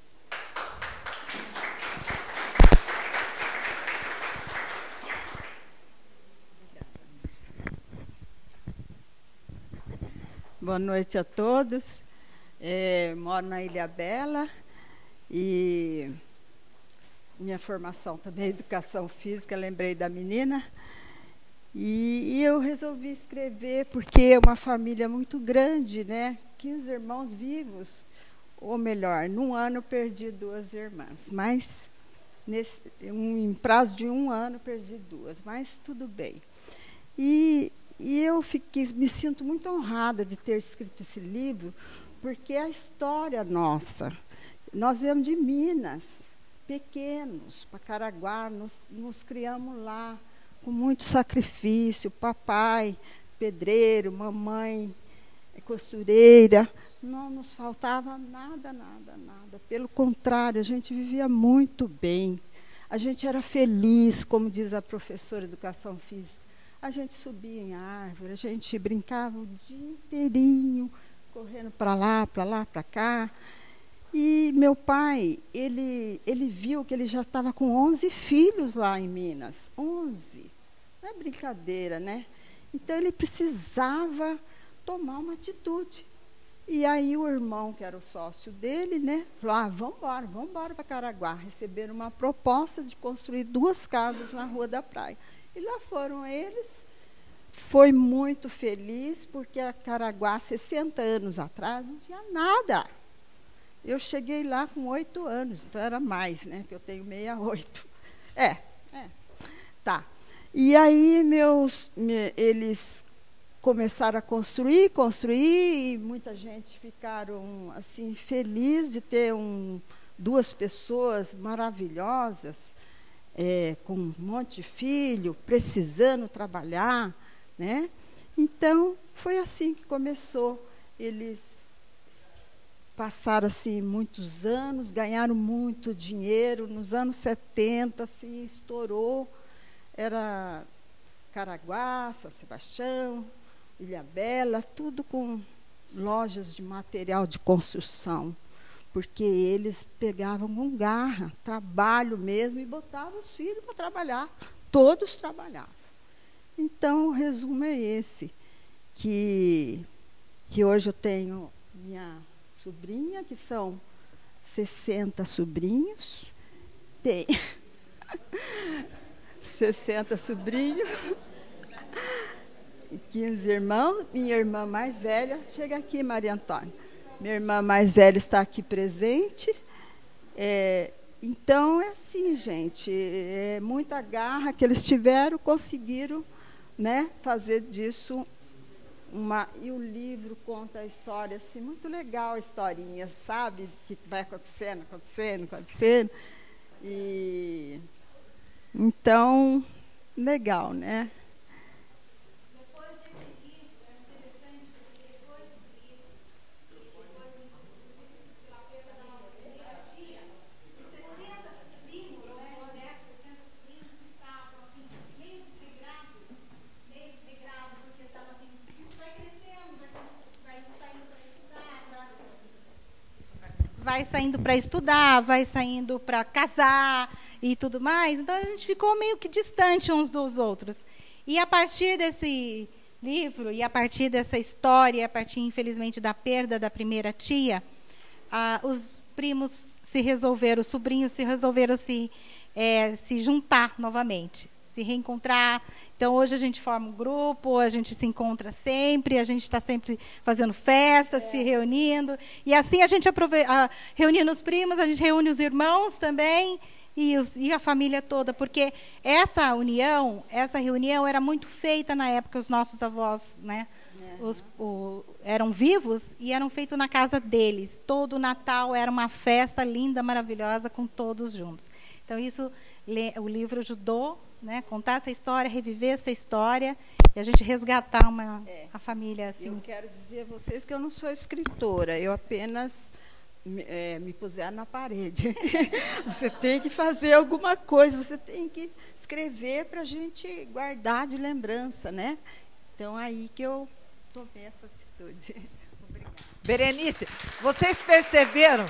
Boa noite a todos. Moro na Ilha Bela e minha formação também é educação física, lembrei da menina. E eu resolvi escrever porque é uma família muito grande, né? 15 irmãos vivos, ou melhor, num ano eu perdi 2 irmãs, mas em prazo de 1 ano perdi 2, mas tudo bem. E eu me sinto muito honrada de ter escrito esse livro, porque a história nossa, nós viemos de Minas, pequenos, para Caraguá, nos criamos lá, com muito sacrifício, papai, pedreiro, mamãe, costureira, não nos faltava nada, nada, nada. Pelo contrário, a gente vivia muito bem, a gente era feliz, como diz a professora de educação física. A gente subia em árvore, a gente brincava o dia inteirinho, correndo para lá, para cá. E meu pai, ele viu que ele já estava com 11 filhos lá em Minas. 11. Não é brincadeira, né? Então, ele precisava tomar uma atitude. E aí o irmão, que era o sócio dele, né, falou, vamos embora para Caraguá. Receberam uma proposta de construir 2 casas na Rua da Praia. E lá foram eles. Foi muito feliz, porque a Caraguá, 60 anos atrás, não tinha nada. Eu cheguei lá com 8 anos, então era mais, né? Porque eu tenho 68. Tá. E aí eles começaram a construir, e muita gente ficaram assim feliz de ter 2 pessoas maravilhosas, com um monte de filho, precisando trabalhar, né? Então, foi assim que começou. Eles passaram assim muitos anos, ganharam muito dinheiro. Nos anos 70, assim, estourou. Caraguá, São Sebastião, Ilhabela, tudo com lojas de material de construção, porque eles pegavam com garra, trabalho mesmo, e botavam os filhos para trabalhar. Todos trabalhavam. Então, o resumo é esse, que hoje eu tenho minha sobrinha, que são 60 sobrinhos, tem 60 sobrinhos, 15 irmãos, minha irmã mais velha, chega aqui, Maria Antônia, minha irmã mais velha está aqui presente. Então, é assim, gente, é muita garra que eles tiveram, conseguiram, né, fazer disso uma... E o livro conta a história, assim, muito legal, a historinha, sabe, que vai acontecendo. E então, legal, né? Vai saindo para estudar, vai saindo para casar e tudo mais. Então, a gente ficou meio que distante uns dos outros. E, a partir desse livro, e a partir dessa história, a partir, infelizmente, da perda da primeira tia, os primos se resolveram, os sobrinhos se resolveram se juntar novamente, se reencontrar. Então, hoje a gente forma um grupo, a gente se encontra sempre, a gente está sempre fazendo festa, se reunindo. E assim a gente reunindo os primos, a gente reúne os irmãos também e a família toda, porque essa reunião era muito feita na época, os nossos avós, né, eram vivos e eram feitos na casa deles. Todo Natal era uma festa linda, maravilhosa, com todos juntos. Então, isso o livro ajudou, né, contar essa história, reviver essa história e a gente resgatar a família. Assim. Eu quero dizer a vocês que eu não sou escritora, eu apenas me puseram na parede. Você tem que fazer alguma coisa, você tem que escrever para a gente guardar de lembrança, né? Então, aí que eu tomei essa atitude. Obrigada. Berenice, vocês perceberam?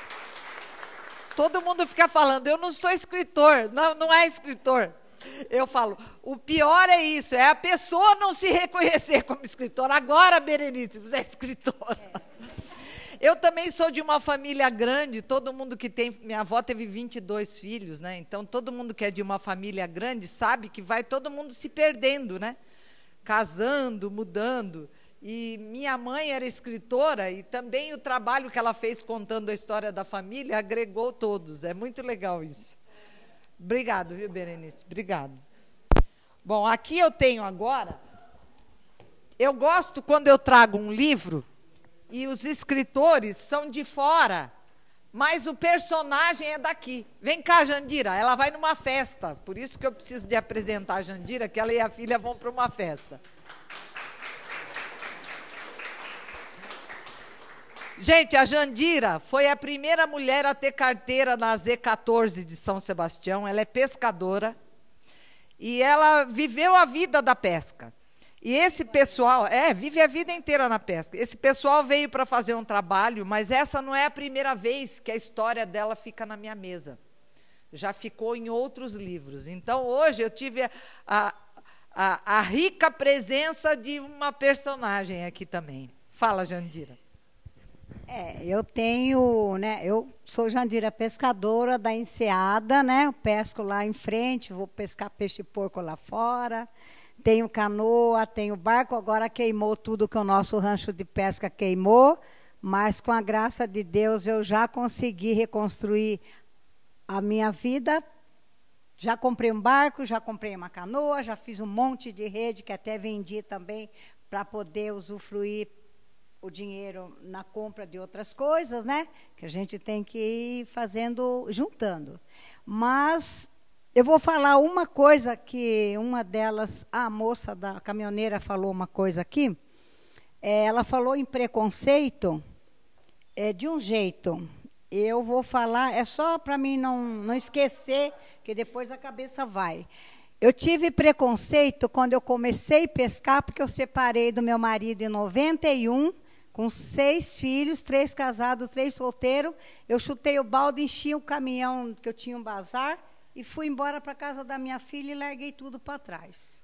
Todo mundo fica falando, eu não sou escritor, não é escritor. Eu falo, o pior é isso, é a pessoa não se reconhecer como escritora. Agora, Berenice, você é escritora. Eu também sou de uma família grande, todo mundo que tem... Minha avó teve 22 filhos, né? Então, todo mundo que é de uma família grande sabe que vai todo mundo se perdendo, né? Casando, mudando. E minha mãe era escritora e também o trabalho que ela fez contando a história da família agregou todos. É muito legal isso. Obrigado, viu, Berenice? Obrigado. Bom, aqui eu tenho agora... Eu gosto quando eu trago um livro e os escritores são de fora, mas o personagem é daqui. Vem cá, Jandira, ela vai numa festa. Por isso que eu preciso de apresentar a Jandira, que ela e a filha vão para uma festa. Gente, a Jandira foi a primeira mulher a ter carteira na Z14 de São Sebastião. Ela é pescadora e ela viveu a vida da pesca. E esse pessoal, vive a vida inteira na pesca. Esse pessoal veio para fazer um trabalho, mas essa não é a primeira vez que a história dela fica na minha mesa. Já ficou em outros livros. Então, hoje, eu tive a rica presença de uma personagem aqui também. Fala, Jandira. Eu tenho, né, eu sou Jandira pescadora da Enseada, né, eu pesco lá em frente, vou pescar peixe-porco lá fora, tenho canoa, tenho barco, agora queimou tudo que o nosso rancho de pesca queimou, mas com a graça de Deus eu já consegui reconstruir a minha vida, já comprei um barco, já comprei uma canoa, já fiz um monte de rede que até vendi também para poder usufruir o dinheiro na compra de outras coisas, né? Que a gente tem que ir fazendo, juntando. Mas eu vou falar uma coisa que uma delas, a moça da caminhoneira falou uma coisa aqui. Ela falou em preconceito de um jeito. Eu vou falar, é só para mim não esquecer, que depois a cabeça vai. Eu tive preconceito quando eu comecei a pescar, porque eu separei do meu marido em 91, com 6 filhos, 3 casados, 3 solteiros. Eu chutei o balde, enchi o caminhão, que eu tinha um bazar, e fui embora para a casa da minha filha e larguei tudo para trás.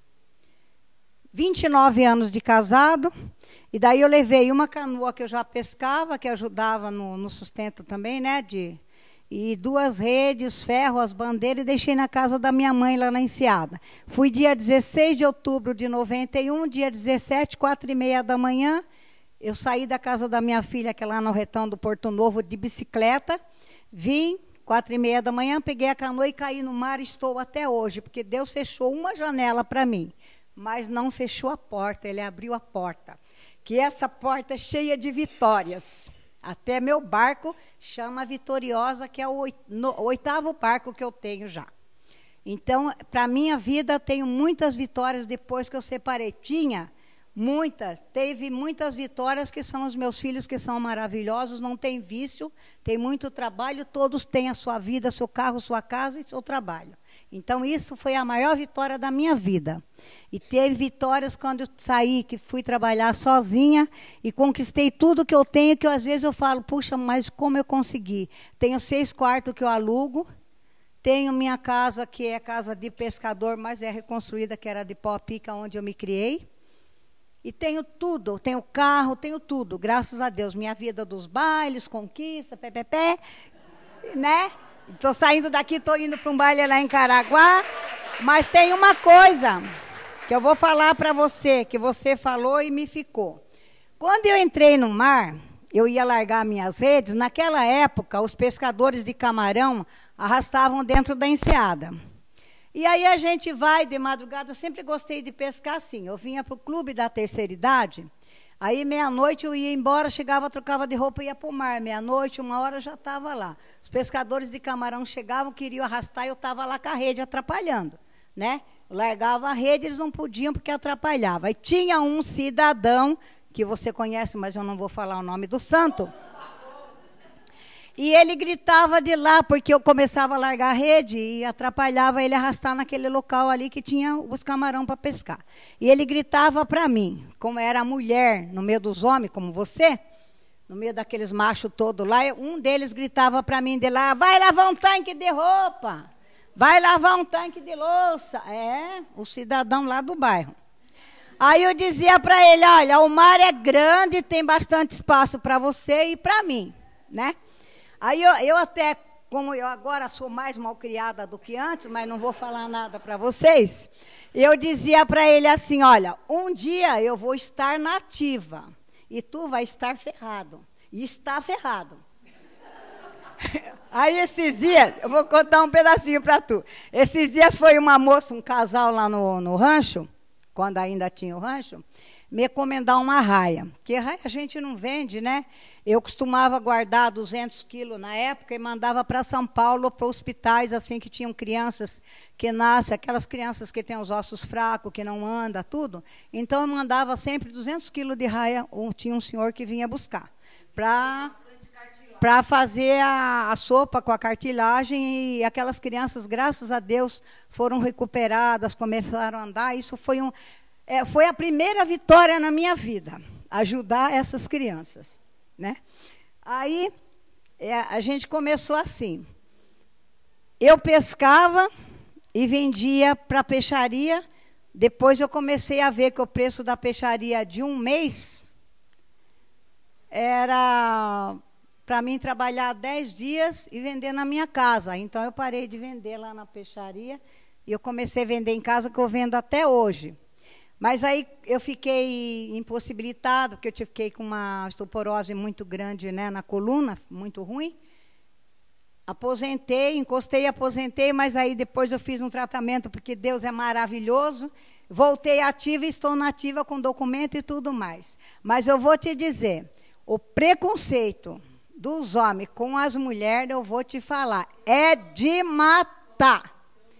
29 anos de casado, e daí eu levei uma canoa que eu já pescava, que ajudava no sustento também, né, e 2 redes, ferro, as bandeiras, e deixei na casa da minha mãe, lá na Enseada. Fui dia 16 de outubro de 91, dia 17, 4h30 da manhã, eu saí da casa da minha filha, que é lá no retão do Porto Novo, de bicicleta, vim, 4h30 da manhã, peguei a canoa e caí no mar, e estou até hoje, porque Deus fechou uma janela para mim, mas não fechou a porta, Ele abriu a porta, que essa porta é cheia de vitórias. Até meu barco chama Vitoriosa, que é o 8º barco que eu tenho já. Então, para a minha vida, eu tenho muitas vitórias depois que eu separei. Teve muitas vitórias, que são os meus filhos, que são maravilhosos, não tem vício, tem muito trabalho, todos têm a sua vida, seu carro, sua casa e seu trabalho. Então, isso foi a maior vitória da minha vida. E teve vitórias quando eu saí, que fui trabalhar sozinha e conquistei tudo que eu tenho, que às vezes eu falo, puxa, mas como eu consegui? Tenho 6 quartos que eu alugo, tenho minha casa, que é casa de pescador, mas é reconstruída, que era de pau-a-pica, onde eu me criei. E tenho tudo, tenho carro, tenho tudo, graças a Deus. Minha vida dos bailes, conquista, né? Estou saindo daqui, estou indo para um baile lá em Caraguá, mas tem uma coisa que eu vou falar para você, que você falou e me ficou. Quando eu entrei no mar, eu ia largar minhas redes, naquela época, os pescadores de camarão arrastavam dentro da enseada. E aí a gente vai de madrugada, eu sempre gostei de pescar assim, eu vinha para o clube da terceira idade, aí meia-noite eu ia embora, chegava, trocava de roupa e ia para o mar, meia-noite, 1h eu já estava lá. Os pescadores de camarão chegavam, queriam arrastar, e eu estava lá com a rede atrapalhando, né? Eu largava a rede, eles não podiam porque atrapalhava. Aí tinha um cidadão, que você conhece, mas eu não vou falar o nome do santo, e ele gritava de lá, porque eu começava a largar a rede e atrapalhava ele arrastar naquele local ali que tinha os camarão para pescar. E ele gritava para mim, como era mulher no meio dos homens, como você, no meio daqueles machos todos lá, um deles gritava para mim de lá, vai lavar um tanque de roupa, vai lavar um tanque de louça. É, o cidadão lá do bairro. Aí eu dizia para ele, olha, o mar é grande, tem bastante espaço para você e para mim, né? Aí eu até, como eu agora sou mais malcriada do que antes, mas não vou falar nada para vocês, eu dizia para ele assim, olha, um dia eu vou estar na ativa e tu vai estar ferrado. E está ferrado. Aí esses dias, eu vou contar um pedacinho para tu. Esses dias foi uma moça, um casal lá no rancho, quando ainda tinha o rancho, me encomendar uma raia. Porque raia a gente não vende, né? Eu costumava guardar 200 quilos na época e mandava para São Paulo, para hospitais assim que tinham crianças que nascem, aquelas crianças que têm os ossos fracos, que não andam, tudo. Então eu mandava sempre 200 quilos de raia, tinha um senhor que vinha buscar, para fazer a sopa com a cartilagem, e aquelas crianças, graças a Deus, foram recuperadas, começaram a andar. Isso foi a primeira vitória na minha vida, ajudar essas crianças, né? Aí a gente começou assim. Eu pescava e vendia para a peixaria. Depois eu comecei a ver que o preço da peixaria de um mês era para mim trabalhar 10 dias e vender na minha casa. Então eu parei de vender lá na peixaria e eu comecei a vender em casa, que eu vendo até hoje. Mas aí eu fiquei impossibilitada, porque eu fiquei com uma osteoporose muito grande, né, na coluna, muito ruim. Aposentei, encostei e aposentei, mas aí depois eu fiz um tratamento, porque Deus é maravilhoso. Voltei ativa e estou nativa com documento e tudo mais. Mas eu vou te dizer, o preconceito dos homens com as mulheres, eu vou te falar, é de matar.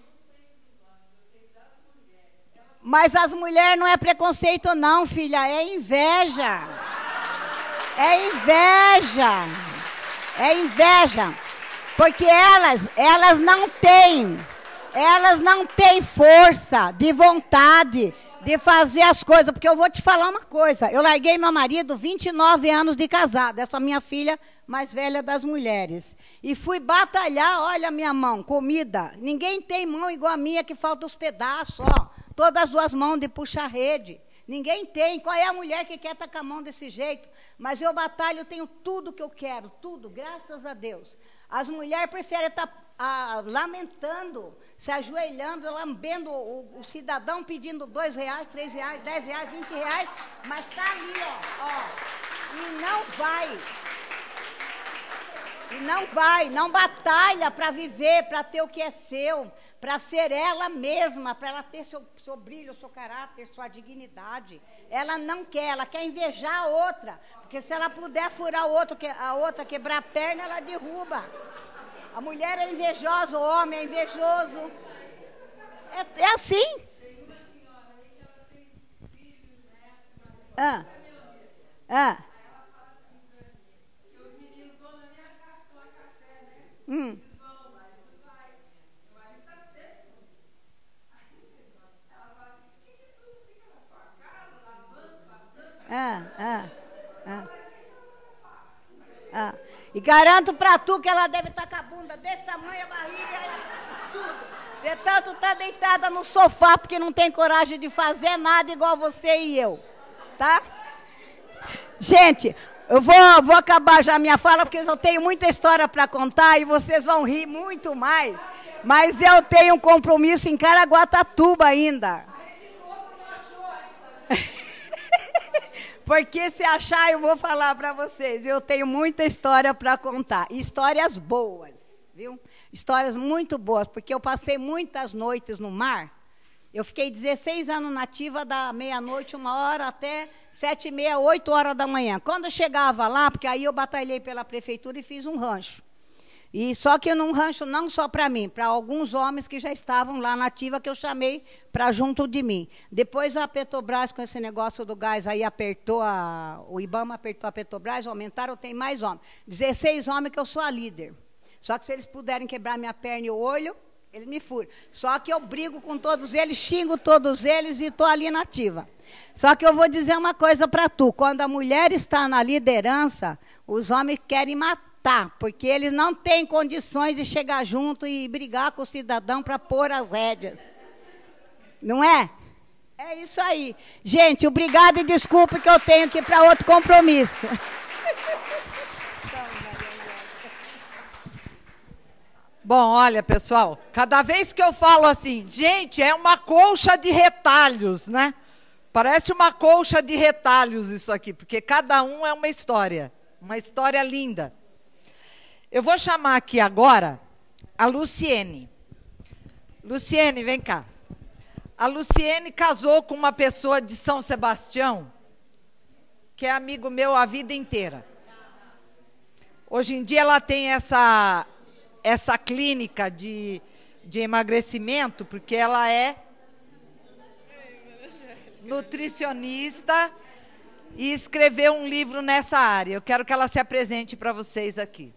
Mas as mulheres não é preconceito não, filha, é inveja. É inveja. É inveja. Porque elas não têm Elas não têm força de vontade de fazer as coisas. Porque eu vou te falar uma coisa. Eu larguei meu marido 29 anos de casado. Essa minha filha mais velha das mulheres. E fui batalhar, olha a minha mão, comida. Ninguém tem mão igual a minha que falta os pedaços, ó. Todas as duas mãos de puxar rede. Ninguém tem. Qual é a mulher que quer estar com a mão desse jeito? Mas eu batalho, eu tenho tudo que eu quero, tudo, graças a Deus. As mulheres preferem estar lamentando, se ajoelhando, lambendo o cidadão pedindo R$2, R$3, R$10, R$20, mas está ali, ó, e não vai. E não vai, não batalha para viver, para ter o que é seu, para ser ela mesma, para ela ter seu brilho, seu caráter, sua dignidade. Ela não quer, ela quer invejar a outra, porque se ela puder furar a outra, quebrar a perna, ela derruba. A mulher é invejosa, o homem é invejoso. É assim. E garanto pra tu que ela deve estar com a bunda desse tamanho, a barriga, tudo. De tanto tá deitada no sofá, porque não tem coragem de fazer nada igual você e eu, tá? Gente, eu vou acabar já a minha fala, porque eu tenho muita história para contar e vocês vão rir muito mais. Mas eu tenho um compromisso em Caraguatatuba ainda. Porque se achar, eu vou falar para vocês. Eu tenho muita história para contar. Histórias boas, viu? Histórias muito boas, porque eu passei muitas noites no mar. Eu fiquei 16 anos nativa, da meia-noite, 1h, até 7h30, 8h da manhã. Quando eu chegava lá, porque aí eu batalhei pela prefeitura e fiz um rancho. E só que num rancho não só para mim, para alguns homens que já estavam lá na ativa, que eu chamei para junto de mim. Depois a Petrobras, com esse negócio do gás, aí apertou, o IBAMA apertou a Petrobras, aumentaram, tem mais homens. 16 homens que eu sou a líder. Só que se eles puderem quebrar minha perna e o olho, eles me furam. Só que eu brigo com todos eles, xingo todos eles e estou ali na ativa. Só que eu vou dizer uma coisa para tu. Quando a mulher está na liderança, os homens querem matar. Porque eles não têm condições de chegar junto e brigar com o cidadão para pôr as rédeas. Não é? É isso aí. Gente, obrigado e desculpe que eu tenho que ir para outro compromisso. Bom, olha, pessoal, cada vez que eu falo assim, gente, é uma colcha de retalhos, né? Parece uma colcha de retalhos isso aqui, porque cada um é uma história linda. Eu vou chamar aqui agora a Luciene. Luciene, vem cá. A Luciene casou com uma pessoa de São Sebastião, que é amigo meu a vida inteira. Hoje em dia ela tem essa clínica de emagrecimento, porque ela é nutricionista e escreveu um livro nessa área. Eu quero que ela se apresente para vocês aqui.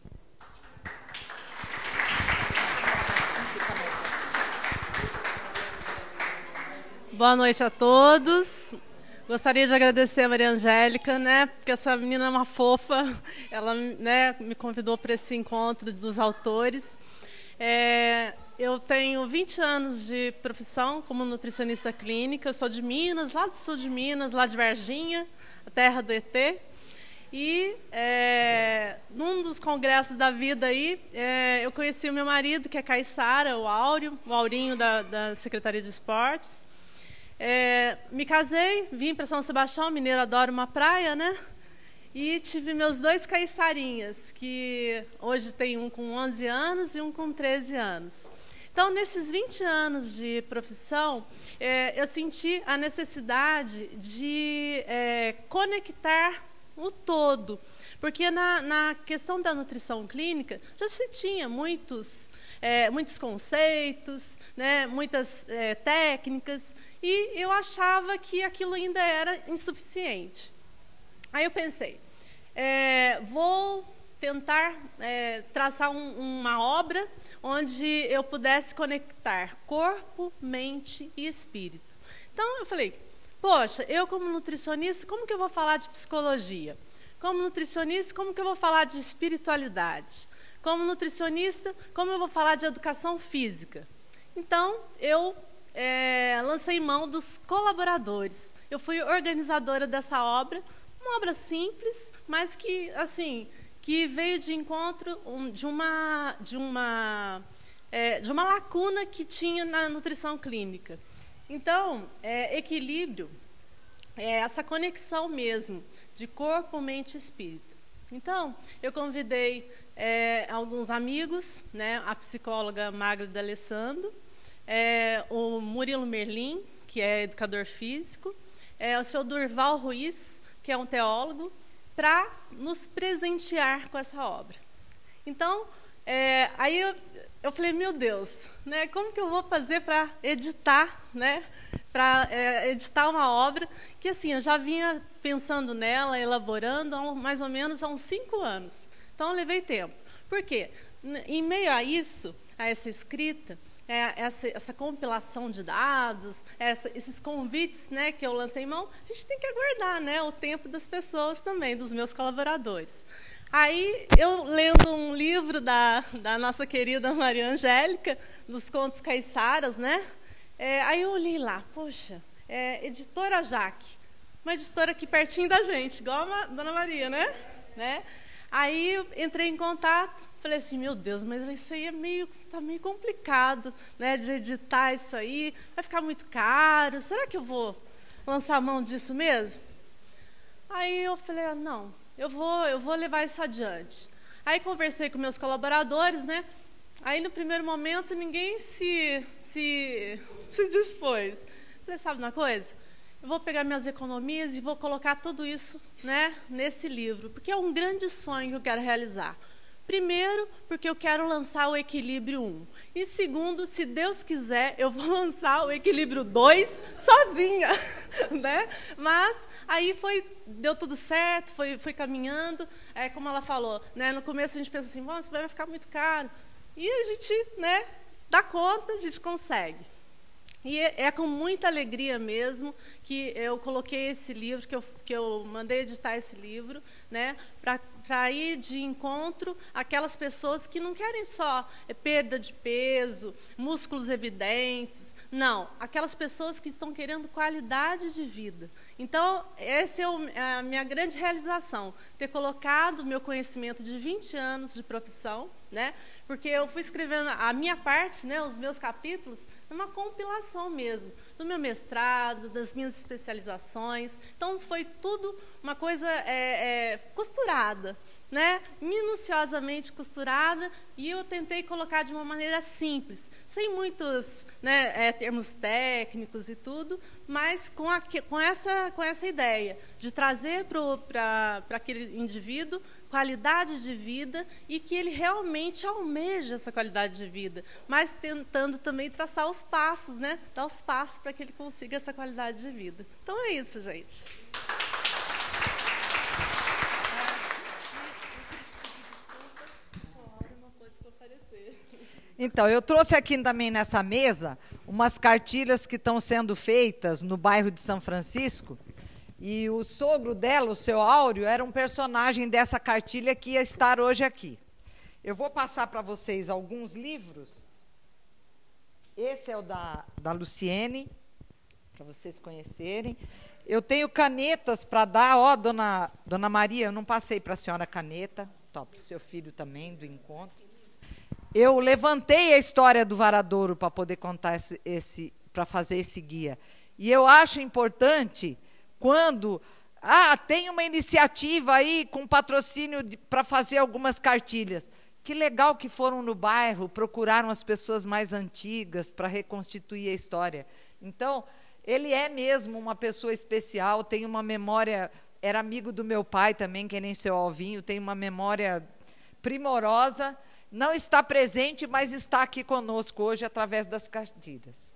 Boa noite a todos. Gostaria de agradecer a Maria Angélica, né, porque essa menina é uma fofa. Ela, né, me convidou para esse encontro dos autores. Eu tenho 20 anos de profissão como nutricionista clínica. Eu sou de Minas, lá do sul de Minas, lá de Varginha, a terra do ET. E num dos congressos da vida aí, eu conheci o meu marido, que é Caissara, o Aurinho da Secretaria de Esportes. Me casei, vim para São Sebastião, mineiro adora uma praia, né? E tive meus 2 caissarinhas, que hoje tem um com 11 anos e um com 13 anos. Então, nesses 20 anos de profissão, eu senti a necessidade de conectar o todo. Porque na questão da nutrição clínica, já se tinha muitos conceitos, né, muitas técnicas, e eu achava que aquilo ainda era insuficiente. Aí eu pensei, vou tentar traçar uma obra onde eu pudesse conectar corpo, mente e espírito. Então, eu falei, poxa, eu como nutricionista, como que eu vou falar de psicologia? Como nutricionista, como que eu vou falar de espiritualidade? Como nutricionista, como eu vou falar de educação física? Então, eu lancei mão dos colaboradores. Eu fui organizadora dessa obra, uma obra simples, mas que, assim, que veio de encontro de uma lacuna que tinha na nutrição clínica. Então, equilíbrio é essa conexão mesmo de corpo, mente e espírito. Então, eu convidei alguns amigos, né, a psicóloga Magda D'Alessandro, o Murilo Merlin, que é educador físico, o seu Durval Ruiz, que é um teólogo, para nos presentear com essa obra. Então, aí eu falei, meu Deus, né, como que eu vou fazer para editar, né, para editar uma obra que, assim, eu já vinha pensando nela, elaborando, mais ou menos há uns 5 anos. Então, eu levei tempo. Por quê? Em meio a isso, a essa escrita, essa compilação de dados, esses convites, né, que eu lancei em mão, a gente tem que aguardar, né, o tempo das pessoas também, dos meus colaboradores. Aí, eu lendo um livro da nossa querida Maria Angélica, dos Contos Caiçaras, né, aí eu olhei lá, poxa, Editora Jaque, uma editora aqui pertinho da gente, igual a Dona Maria, né? Aí eu entrei em contato, falei assim, meu Deus, mas isso aí tá meio complicado, né, de editar isso aí, vai ficar muito caro, será que eu vou lançar a mão disso mesmo? Aí eu falei, não, eu vou levar isso adiante. Aí conversei com meus colaboradores, né, aí no primeiro momento ninguém se dispôs. Falei, sabe uma coisa? Eu vou pegar minhas economias e vou colocar tudo isso, né, nesse livro, porque é um grande sonho que eu quero realizar. Primeiro, porque eu quero lançar o Equilíbrio 1. E segundo, se Deus quiser, eu vou lançar o Equilíbrio 2 sozinha, né? Mas aí deu tudo certo, foi caminhando. Como ela falou, né, no começo a gente pensa assim, isso vai ficar muito caro. E a gente, né, dá conta, a gente consegue. E é com muita alegria mesmo que eu coloquei esse livro, que eu mandei editar esse livro, né, para ir de encontro àquelas pessoas que não querem só perda de peso, músculos evidentes, não, aquelas pessoas que estão querendo qualidade de vida. Então, essa é a minha grande realização, ter colocado o meu conhecimento de 20 anos de profissão, né, porque eu fui escrevendo a minha parte, né, os meus capítulos, numa compilação mesmo, do meu mestrado, das minhas especializações. Então, foi tudo uma coisa costurada, né, minuciosamente costurada, e eu tentei colocar de uma maneira simples, sem muitos, né, termos técnicos e tudo, mas com essa ideia de trazer para aquele indivíduo qualidade de vida e que ele realmente almeja essa qualidade de vida, mas tentando também traçar os passos, né, dar os passos para que ele consiga essa qualidade de vida. Então é isso, gente. Então, eu trouxe aqui também nessa mesa umas cartilhas que estão sendo feitas no bairro de São Francisco, e o sogro dela, o seu Áureo, era um personagem dessa cartilha que ia estar hoje aqui. Eu vou passar para vocês alguns livros. Esse é o da Luciene, para vocês conhecerem. Eu tenho canetas para dar, dona Maria, eu não passei para a senhora caneta, para o seu filho também, do encontro. Eu levantei a história do Varadouro para poder contar para fazer esse guia. E eu acho importante quando tem uma iniciativa aí com patrocínio para fazer algumas cartilhas. Que legal que foram no bairro, procuraram as pessoas mais antigas para reconstituir a história. Então, ele é mesmo uma pessoa especial, tem uma memória, era amigo do meu pai também, que nem seu Alvinho, tem uma memória primorosa. Não está presente, mas está aqui conosco hoje através das cartilhas.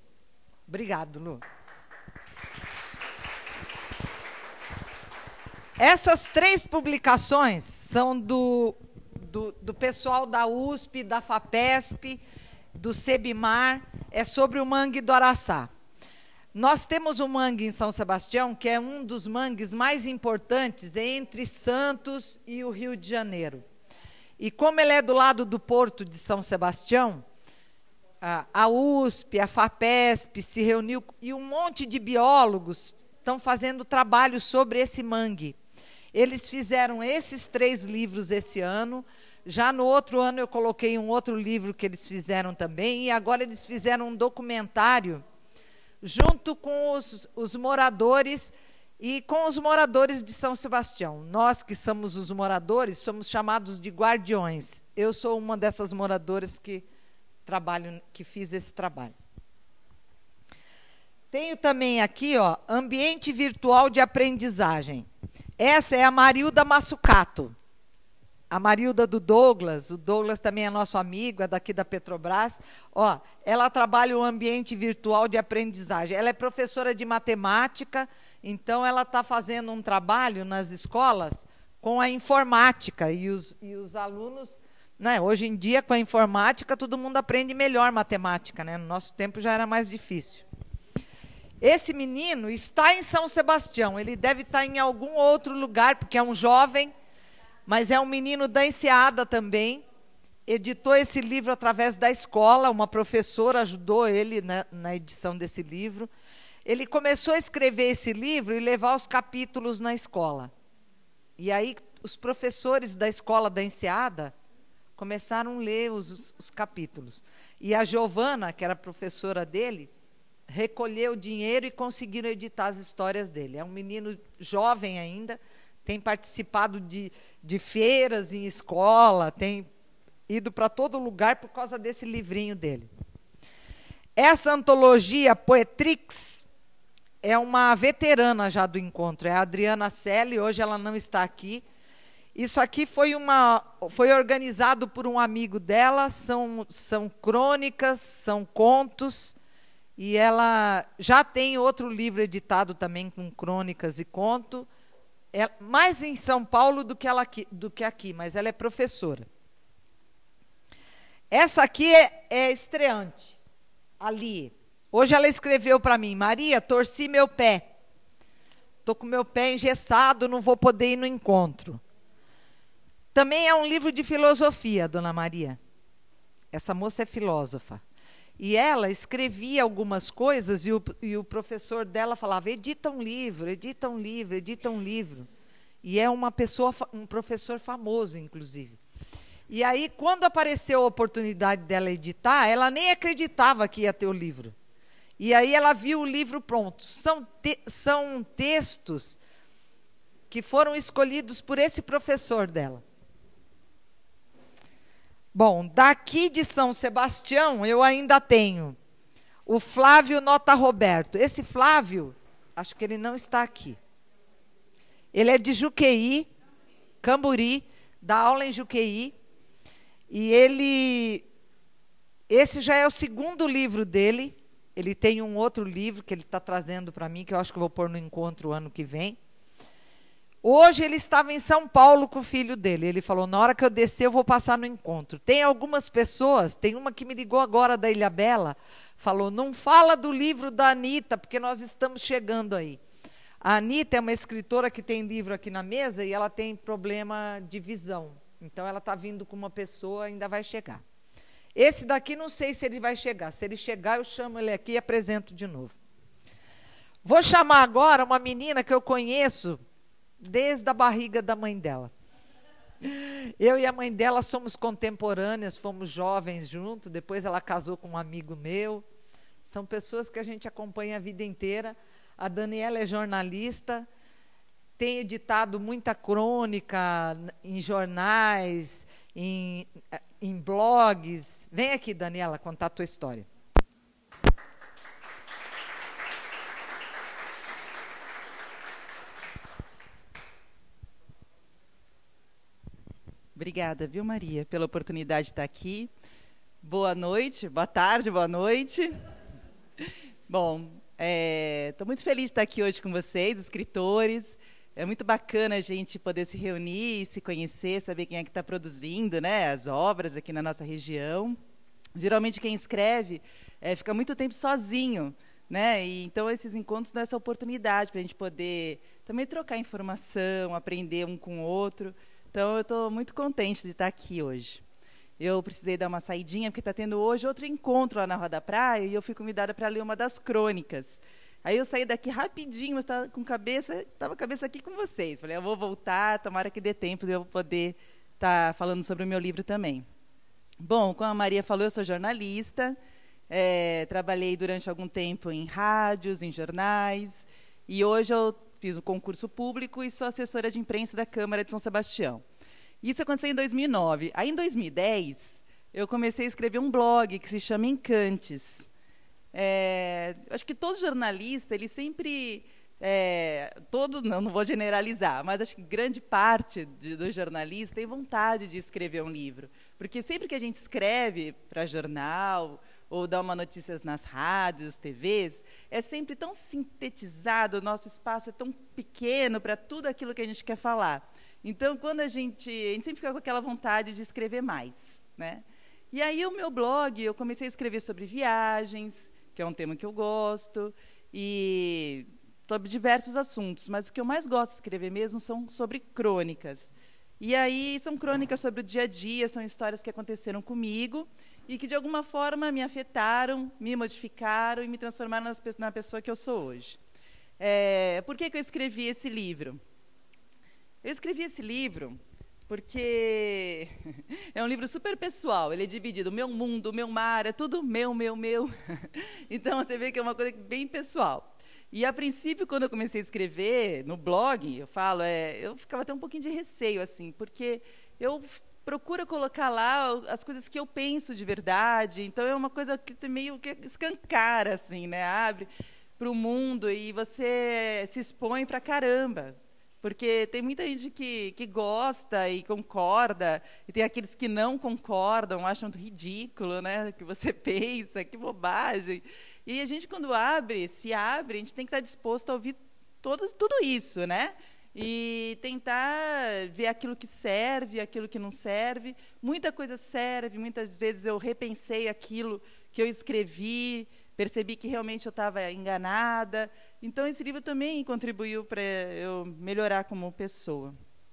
Obrigado, Lu. Essas 3 publicações são do pessoal da USP, da FAPESP, do SEBIMAR, é sobre o mangue do Araçá. Nós temos um mangue em São Sebastião, que é um dos mangues mais importantes entre Santos e o Rio de Janeiro. E como ele é do lado do Porto de São Sebastião, a USP, a FAPESP se reuniu e um monte de biólogos estão fazendo trabalho sobre esse mangue. Eles fizeram esses 3 livros esse ano. Já no outro ano eu coloquei um outro livro que eles fizeram também, e agora eles fizeram um documentário junto com os moradores e com os moradores de São Sebastião. Nós que somos os moradores, somos chamados de guardiões. Eu sou uma dessas moradoras que fiz esse trabalho. Tenho também aqui, ó, Ambiente Virtual de Aprendizagem. Essa é a Marilda Massucato. A Marilda do Douglas, o Douglas também é nosso amigo, é daqui da Petrobras. Ó, ela trabalha o ambiente virtual de aprendizagem. Ela é professora de matemática, então ela está fazendo um trabalho nas escolas com a informática. E os alunos, né, hoje em dia, com a informática, todo mundo aprende melhor matemática, né? No nosso tempo já era mais difícil. Esse menino está em São Sebastião, ele deve estar em algum outro lugar, porque é um jovem, mas é um menino da Enseada também. Editou esse livro através da escola, uma professora ajudou ele na edição desse livro. Ele começou a escrever esse livro e levar os capítulos na escola. E aí os professores da escola da Enseada começaram a ler os capítulos. E a Giovana, que era professora dele, recolheu dinheiro e conseguiram editar as histórias dele. É um menino jovem ainda, tem participado de feiras em escola, tem ido para todo lugar por causa desse livrinho dele. Essa antologia, Poetrix, é uma veterana já do encontro, é a Adriana Selle, hoje ela não está aqui. Isso aqui foi organizado por um amigo dela, são crônicas, são contos, e ela já tem outro livro editado também com crônicas e conto, mais em São Paulo do que aqui, mas ela é professora. Essa aqui é estreante, ali. Hoje ela escreveu para mim: Maria, torci meu pé. Estou com meu pé engessado, não vou poder ir no encontro. Também é um livro de filosofia, dona Maria. Essa moça é filósofa. E ela escrevia algumas coisas e o professor dela falava: edita um livro, edita um livro, edita um livro. E é um professor famoso, inclusive. E aí, quando apareceu a oportunidade dela editar, ela nem acreditava que ia ter o livro. E aí ela viu o livro pronto. São textos que foram escolhidos por esse professor dela. Bom, daqui de São Sebastião, eu ainda tenho o Flávio Nota Roberto. Esse Flávio, acho que ele não está aqui. Ele é de Juqueí, Camburi, dá aula em Juqueí. E esse já é o segundo livro dele. Ele tem um outro livro que ele está trazendo para mim, que eu acho que eu vou pôr no encontro o ano que vem. Hoje ele estava em São Paulo com o filho dele. Ele falou: na hora que eu descer, eu vou passar no encontro. Tem algumas pessoas, tem uma que me ligou agora da Ilhabela, falou: não fala do livro da Anitta, porque nós estamos chegando aí. A Anitta é uma escritora que tem livro aqui na mesa e ela tem problema de visão. Então ela está vindo com uma pessoa, ainda vai chegar. Esse daqui não sei se ele vai chegar. Se ele chegar, eu chamo ele aqui e apresento de novo. Vou chamar agora uma menina que eu conheço desde a barriga da mãe dela. Eu e a mãe dela somos contemporâneas, fomos jovens juntos, depois ela casou com um amigo meu. São pessoas que a gente acompanha a vida inteira. A Daniela é jornalista, tem editado muita crônica em jornais, em blogs. Vem aqui, Daniela, contar a tua história. Obrigada, viu, Maria, pela oportunidade de estar aqui. Boa noite, boa tarde, boa noite. Bom, estou muito feliz de estar aqui hoje com vocês, escritores. É muito bacana a gente poder se reunir, se conhecer, saber quem é que está produzindo, né, as obras aqui na nossa região. Geralmente quem escreve fica muito tempo sozinho, né? E então esses encontros dão essa oportunidade para a gente poder também trocar informação, aprender um com o outro. Então eu estou muito contente de estar aqui hoje. Eu precisei dar uma saidinha porque está tendo hoje outro encontro lá na Rua da Praia e eu fui convidada para ler uma das crônicas. Aí eu saí daqui rapidinho, mas estava com a cabeça aqui com vocês. Falei, eu vou voltar, tomara que dê tempo de eu poder estar falando sobre o meu livro também. Bom, como a Maria falou, eu sou jornalista, trabalhei durante algum tempo em rádios, em jornais, e hoje eu fiz um concurso público e sou assessora de imprensa da Câmara de São Sebastião. Isso aconteceu em 2009. Aí, em 2010, eu comecei a escrever um blog que se chama Encantes. Acho que todo jornalista, ele sempre... não vou generalizar, mas acho que grande parte do jornalista tem vontade de escrever um livro. Porque sempre que a gente escreve para jornal ou dá uma notícias nas rádios, TVs, é sempre tão sintetizado, o nosso espaço é tão pequeno para tudo aquilo que a gente quer falar. Então, quando a gente sempre fica com aquela vontade de escrever mais, né? E aí, o meu blog, eu comecei a escrever sobre viagens, que é um tema que eu gosto, e sobre diversos assuntos, mas o que eu mais gosto de escrever mesmo são sobre crônicas. E aí são crônicas sobre o dia a dia, são histórias que aconteceram comigo e que, de alguma forma, me afetaram, me modificaram e me transformaram na pessoa que eu sou hoje. Por que eu escrevi esse livro? Eu escrevi esse livro porque é um livro super pessoal, ele é dividido, meu mundo, meu mar, é tudo meu. Então, você vê que é uma coisa bem pessoal. E, a princípio, quando eu comecei a escrever no blog, eu ficava até um pouquinho de receio, assim, porque eu procuro colocar lá as coisas que eu penso de verdade, então é uma coisa que você meio que escancara, assim, né? Abre para o mundo e você se expõe para caramba. Porque tem muita gente que gosta e concorda, e tem aqueles que não concordam, acham ridículo, né, o que você pensa, que bobagem. E a gente, quando se abre, a gente tem que estar disposto a ouvir tudo isso, né? E tentar ver aquilo que serve, aquilo que não serve. Muita coisa serve, muitas vezes eu repensei aquilo que eu escrevi, percebi que realmente eu estava enganada. Então, esse livro também contribuiu para eu melhorar como pessoa.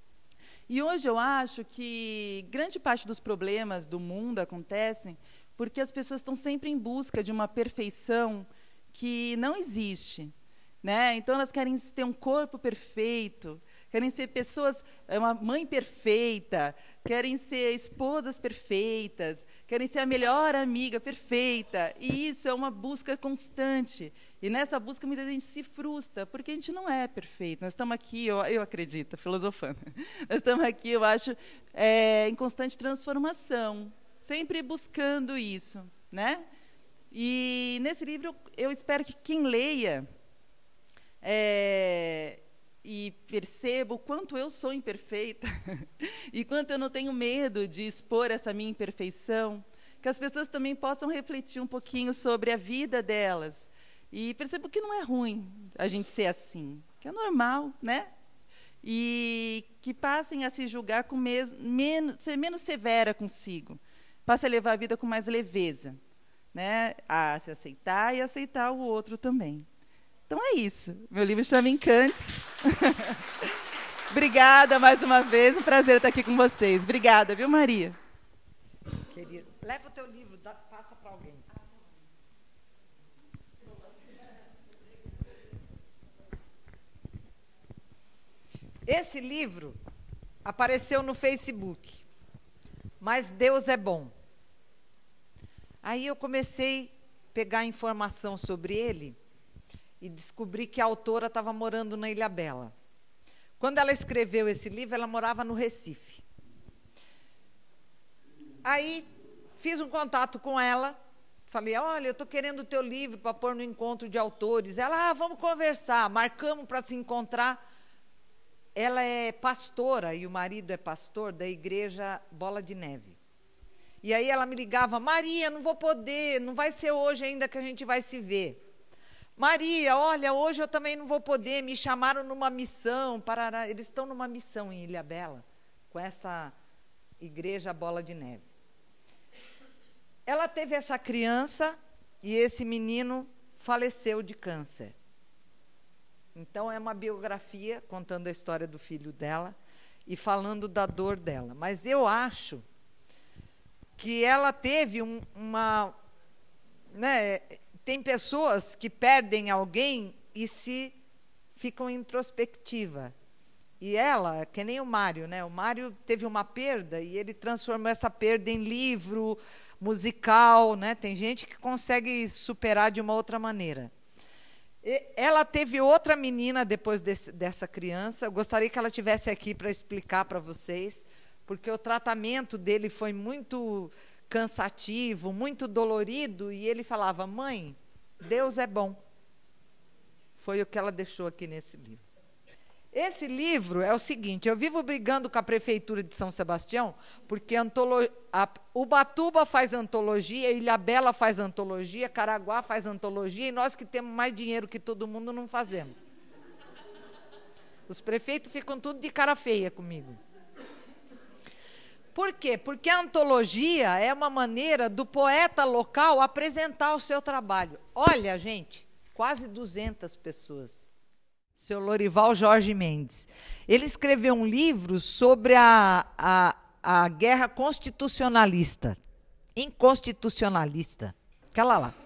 E hoje eu acho que grande parte dos problemas do mundo acontecem porque as pessoas estão sempre em busca de uma perfeição que não existe, né? Então, elas querem ter um corpo perfeito, querem ser pessoas, uma mãe perfeita, querem ser esposas perfeitas, querem ser a melhor amiga perfeita. E isso é uma busca constante. E nessa busca, muita gente se frustra, porque a gente não é perfeito. Nós estamos aqui, eu acredito, filosofando, nós estamos aqui, eu acho, em constante transformação, sempre buscando isso, né? E nesse livro, eu espero que quem leia e perceba o quanto eu sou imperfeita e quanto eu não tenho medo de expor essa minha imperfeição, que as pessoas também possam refletir um pouquinho sobre a vida delas e percebam que não é ruim a gente ser assim, que é normal, né? E que passem a se julgar com ser menos severa consigo, passem a levar a vida com mais leveza, né? A se aceitar e aceitar o outro também. Então é isso. Meu livro chama Encantes. Obrigada mais uma vez. Um prazer estar aqui com vocês. Obrigada, viu, Maria? Querido, leva o teu livro, passa para alguém. Esse livro apareceu no Facebook. Mas Deus é bom. Aí eu comecei a pegar informação sobre ele e descobri que a autora estava morando na Ilhabela. Quando ela escreveu esse livro, ela morava no Recife. Aí fiz um contato com ela, falei, olha, eu estou querendo o teu livro para pôr no encontro de autores. Ela, vamos conversar, marcamos para se encontrar. Ela é pastora, e o marido é pastor da igreja Bola de Neve. E aí ela me ligava, Maria, não vou poder, não vai ser hoje ainda que a gente vai se ver. Maria, olha, hoje eu também não vou poder, me chamaram numa missão, parará. Eles estão numa missão em Ilhabela, com essa igreja Bola de Neve. Ela teve essa criança e esse menino faleceu de câncer. Então, é uma biografia contando a história do filho dela e falando da dor dela. Mas eu acho que ela teve uma... Né, tem pessoas que perdem alguém e se ficam introspectiva. E ela, que nem o Mário, né? O Mário teve uma perda e ele transformou essa perda em livro, musical, né? Tem gente que consegue superar de uma outra maneira. Ela teve outra menina depois dessa criança. Eu gostaria que ela estivesse aqui para explicar para vocês, porque o tratamento dele foi muito cansativo, muito dolorido, e ele falava: mãe, Deus é bom. Foi o que ela deixou aqui nesse livro. Esse livro é o seguinte: eu vivo brigando com a Prefeitura de São Sebastião, porque Ubatuba faz antologia, Ilhabela faz antologia, Caraguá faz antologia, e nós que temos mais dinheiro que todo mundo não fazemos. Os prefeitos ficam tudo de cara feia comigo. Por quê? Porque a antologia é uma maneira do poeta local apresentar o seu trabalho. Olha, gente, quase 200 pessoas. Seu Lorival Jorge Mendes. Ele escreveu um livro sobre a guerra constitucionalista. Inconstitucionalista. Aquela lá.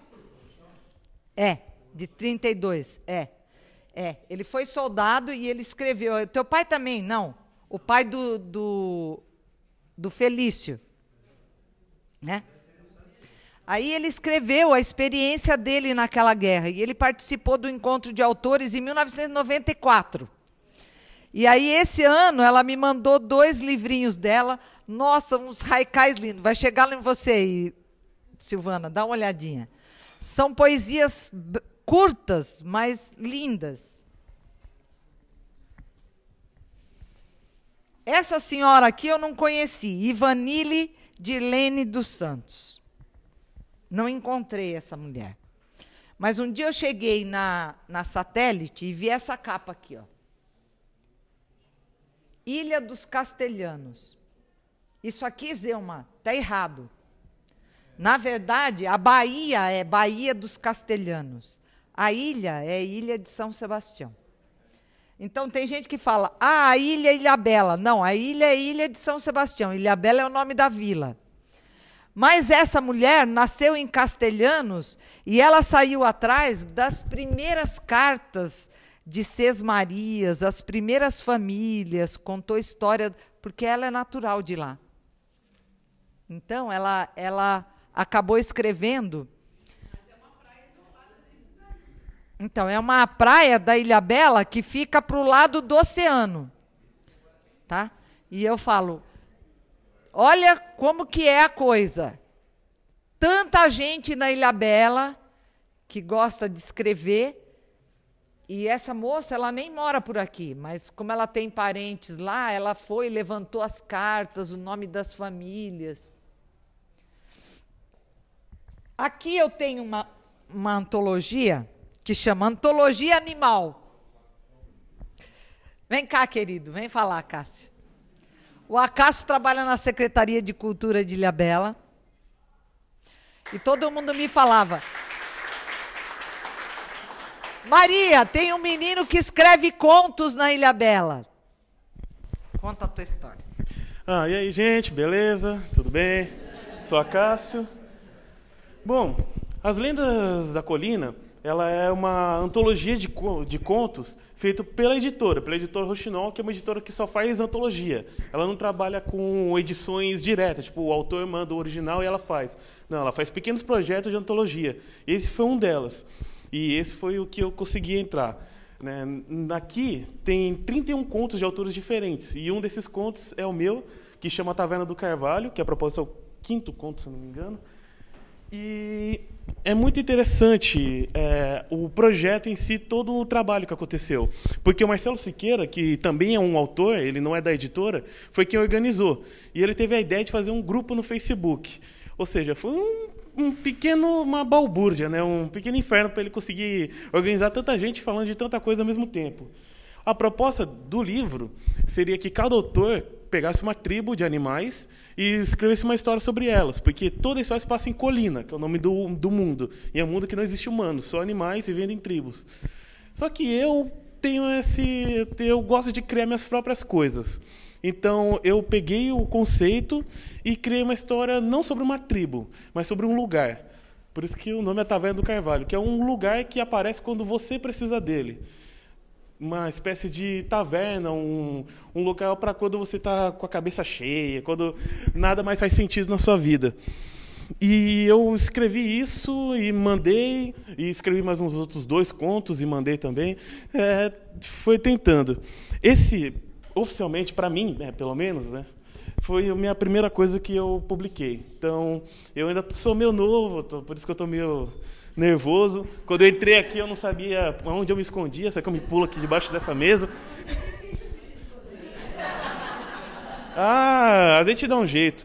De 32. Ele foi soldado e ele escreveu. Teu pai também? Não. O pai do Felício, né? Aí ele escreveu a experiência dele naquela guerra, e ele participou do encontro de autores em 1994. E aí, esse ano, ela me mandou 2 livrinhos dela. Nossa, uns haikais lindos. Vai chegar em você aí, Silvana, dá uma olhadinha. São poesias curtas, mas lindas. Essa senhora aqui eu não conheci, Ivanile Dirlene dos Santos. Não encontrei essa mulher. Mas um dia eu cheguei na Satélite e vi essa capa aqui, ó. Ilha dos Castelhanos. Isso aqui, Zelma, está errado. Na verdade, a Bahia é Baía dos Castelhanos. A ilha é Ilha de São Sebastião. Então, tem gente que fala, a ilha é Ilhabela. Não, a ilha é Ilha de São Sebastião. Ilhabela é o nome da vila. Mas essa mulher nasceu em Castelhanos e ela saiu atrás das primeiras cartas de Sesmarias, as primeiras famílias, contou história, porque ela é natural de lá. Então, ela acabou escrevendo... Então, é uma praia da Ilhabela que fica para o lado do oceano. Tá? E eu falo, olha como que é a coisa. Tanta gente na Ilhabela que gosta de escrever, e essa moça, ela nem mora por aqui, mas como ela tem parentes lá, ela foi, levantou as cartas, o nome das famílias. Aqui eu tenho uma antologia que chama Antologia Animal. Vem cá, querido, vem falar, Cássio. O Acácio trabalha na Secretaria de Cultura de Ilhabela. E todo mundo me falava, Maria, tem um menino que escreve contos na Ilhabela. Conta a tua história. E aí, gente, beleza? Tudo bem? Sou Acácio. Bom, As Lendas da Colina... ela é uma antologia de contos feita pela editora Rouxinol, que é uma editora que só faz antologia. Ela não trabalha com edições diretas, tipo, o autor manda o original e ela faz. Não, ela faz pequenos projetos de antologia. Esse foi um delas. E esse foi o que eu consegui entrar. Né? Aqui tem 31 contos de autores diferentes. E um desses contos é o meu, que chama Taverna do Carvalho, que a propósito é o 5º conto, se não me engano. E é muito interessante o projeto em si, todo o trabalho que aconteceu. Porque o Marcelo Siqueira, que também é um autor, ele não é da editora, foi quem organizou. E ele teve a ideia de fazer um grupo no Facebook. Ou seja, foi uma balbúrdia, né? Um pequeno inferno para ele conseguir organizar tanta gente falando de tanta coisa ao mesmo tempo. A proposta do livro seria que cada autor pegasse uma tribo de animais e escrevesse uma história sobre elas, porque toda a história se passa em Colina, que é o nome do mundo, e é um mundo que não existe humanos, só animais vivendo em tribos. Só que eu gosto de criar minhas próprias coisas. Então, eu peguei o conceito e criei uma história não sobre uma tribo, mas sobre um lugar. Por isso que o nome é Taverna do Carvalho, que é um lugar que aparece quando você precisa dele. Uma espécie de taverna, um local para quando você está com a cabeça cheia, quando nada mais faz sentido na sua vida. E eu escrevi isso e mandei, e escrevi mais uns outros 2 contos e mandei também. Foi tentando. Esse, oficialmente, para mim, pelo menos, né, foi a minha primeira coisa que eu publiquei. Então, eu ainda sou meio novo, por isso que eu estou meio nervoso. Quando eu entrei aqui, eu não sabia onde eu me escondia, só que eu me pulo aqui debaixo dessa mesa. A gente dá um jeito.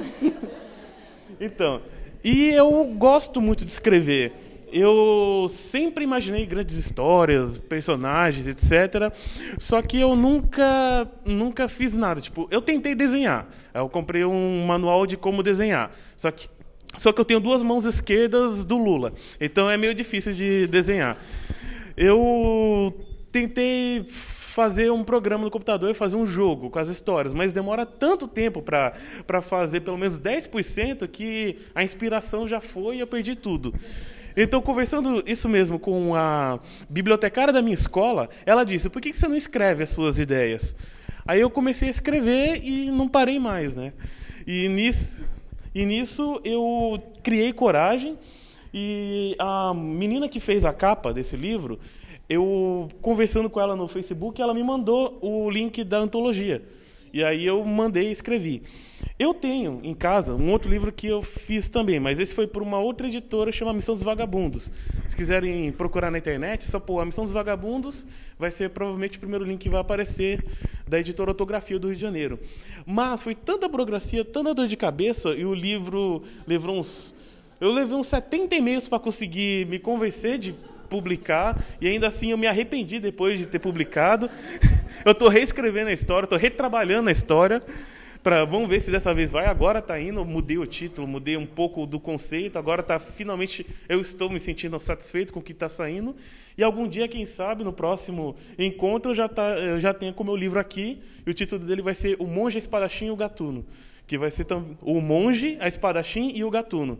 Então, e eu gosto muito de escrever. Eu sempre imaginei grandes histórias, personagens, etc. Só que eu nunca fiz nada. Tipo, eu tentei desenhar. Eu comprei um manual de como desenhar. Só que eu tenho 2 mãos esquerdas do Lula. Então é meio difícil de desenhar. Eu tentei fazer um programa no computador e fazer um jogo com as histórias, mas demora tanto tempo para fazer pelo menos 10% que a inspiração já foi e eu perdi tudo. Então, conversando isso mesmo com a bibliotecária da minha escola, ela disse, por que você não escreve as suas ideias? Aí eu comecei a escrever e não parei mais, né? E nisso eu criei coragem, e a menina que fez a capa desse livro, eu conversando com ela no Facebook, ela me mandou o link da antologia. E aí eu mandei e escrevi. Eu tenho em casa um outro livro que eu fiz também, mas esse foi por uma outra editora, chama Missão dos Vagabundos. Se quiserem procurar na internet, só pôr a Missão dos Vagabundos, vai ser provavelmente o primeiro link que vai aparecer da editora Ortografia do Rio de Janeiro. Mas foi tanta burocracia, tanta dor de cabeça, e o livro levou eu levei uns 70 e-mails para conseguir me convencer de publicar, e ainda assim eu me arrependi depois de ter publicado. Eu estou reescrevendo a história, estou retrabalhando a história, vamos ver se dessa vez vai. Agora está indo, mudei o título, mudei um pouco do conceito, agora finalmente eu estou me sentindo satisfeito com o que está saindo, e algum dia, quem sabe, no próximo encontro, eu já tenho com o meu livro aqui, e o título dele vai ser O Monge, a Espadachim e o Gatuno, que vai ser O Monge, a Espadachim e o Gatuno.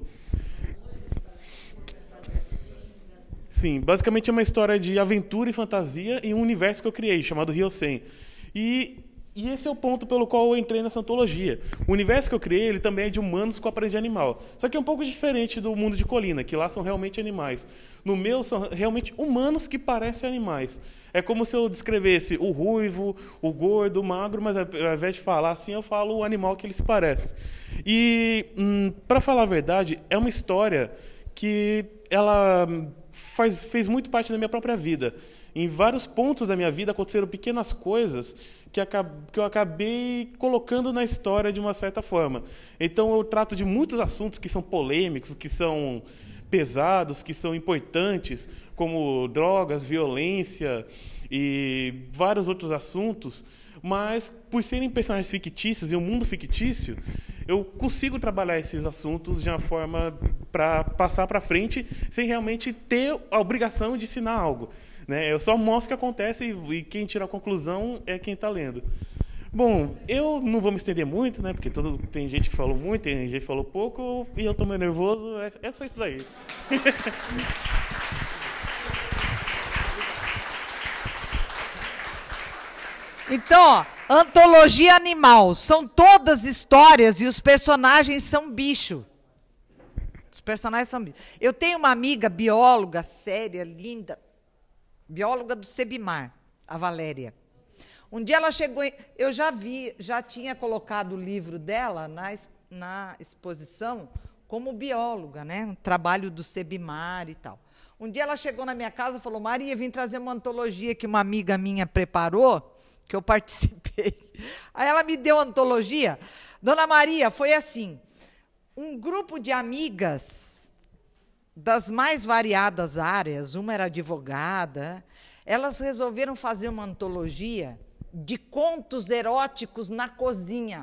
Sim, basicamente é uma história de aventura e fantasia em um universo que eu criei, chamado Ryosen. E esse é o ponto pelo qual eu entrei nessa antologia. O universo que eu criei, ele também é de humanos com aparência de animal. Só que é um pouco diferente do mundo de Colina, que lá são realmente animais. No meu, são realmente humanos que parecem animais. É como se eu descrevesse o ruivo, o gordo, o magro, mas ao invés de falar assim, eu falo o animal que eles parecem. E, para falar a verdade, é uma história que ela fez muito parte da minha própria vida. Em vários pontos da minha vida aconteceram pequenas coisas que eu acabei colocando na história de uma certa forma. Então eu trato de muitos assuntos que são polêmicos, que são pesados, que são importantes, como drogas, violência e vários outros assuntos, mas por serem personagens fictícios e um mundo fictício, eu consigo trabalhar esses assuntos de uma forma para passar para frente sem realmente ter a obrigação de ensinar algo, né? Eu só mostro o que acontece e quem tira a conclusão é quem está lendo. Bom, eu não vou me estender muito, né? Porque tem gente que falou muito, tem gente que falou pouco, e eu estou meio nervoso. É só isso daí. Então, ó, antologia animal. São todas histórias e os personagens são bicho. Os personagens são bicho. Eu tenho uma amiga bióloga séria, linda, bióloga do Sebimar, a Valéria. Um dia ela chegou, eu já tinha colocado o livro dela na exposição como bióloga, né? Um trabalho do Sebimar e tal. Um dia ela chegou na minha casa e falou, Maria, vim trazer uma antologia que uma amiga minha preparou, que eu participei. Aí ela me deu a antologia. Dona Maria, foi assim, um grupo de amigas das mais variadas áreas, uma era advogada, elas resolveram fazer uma antologia de contos eróticos na cozinha.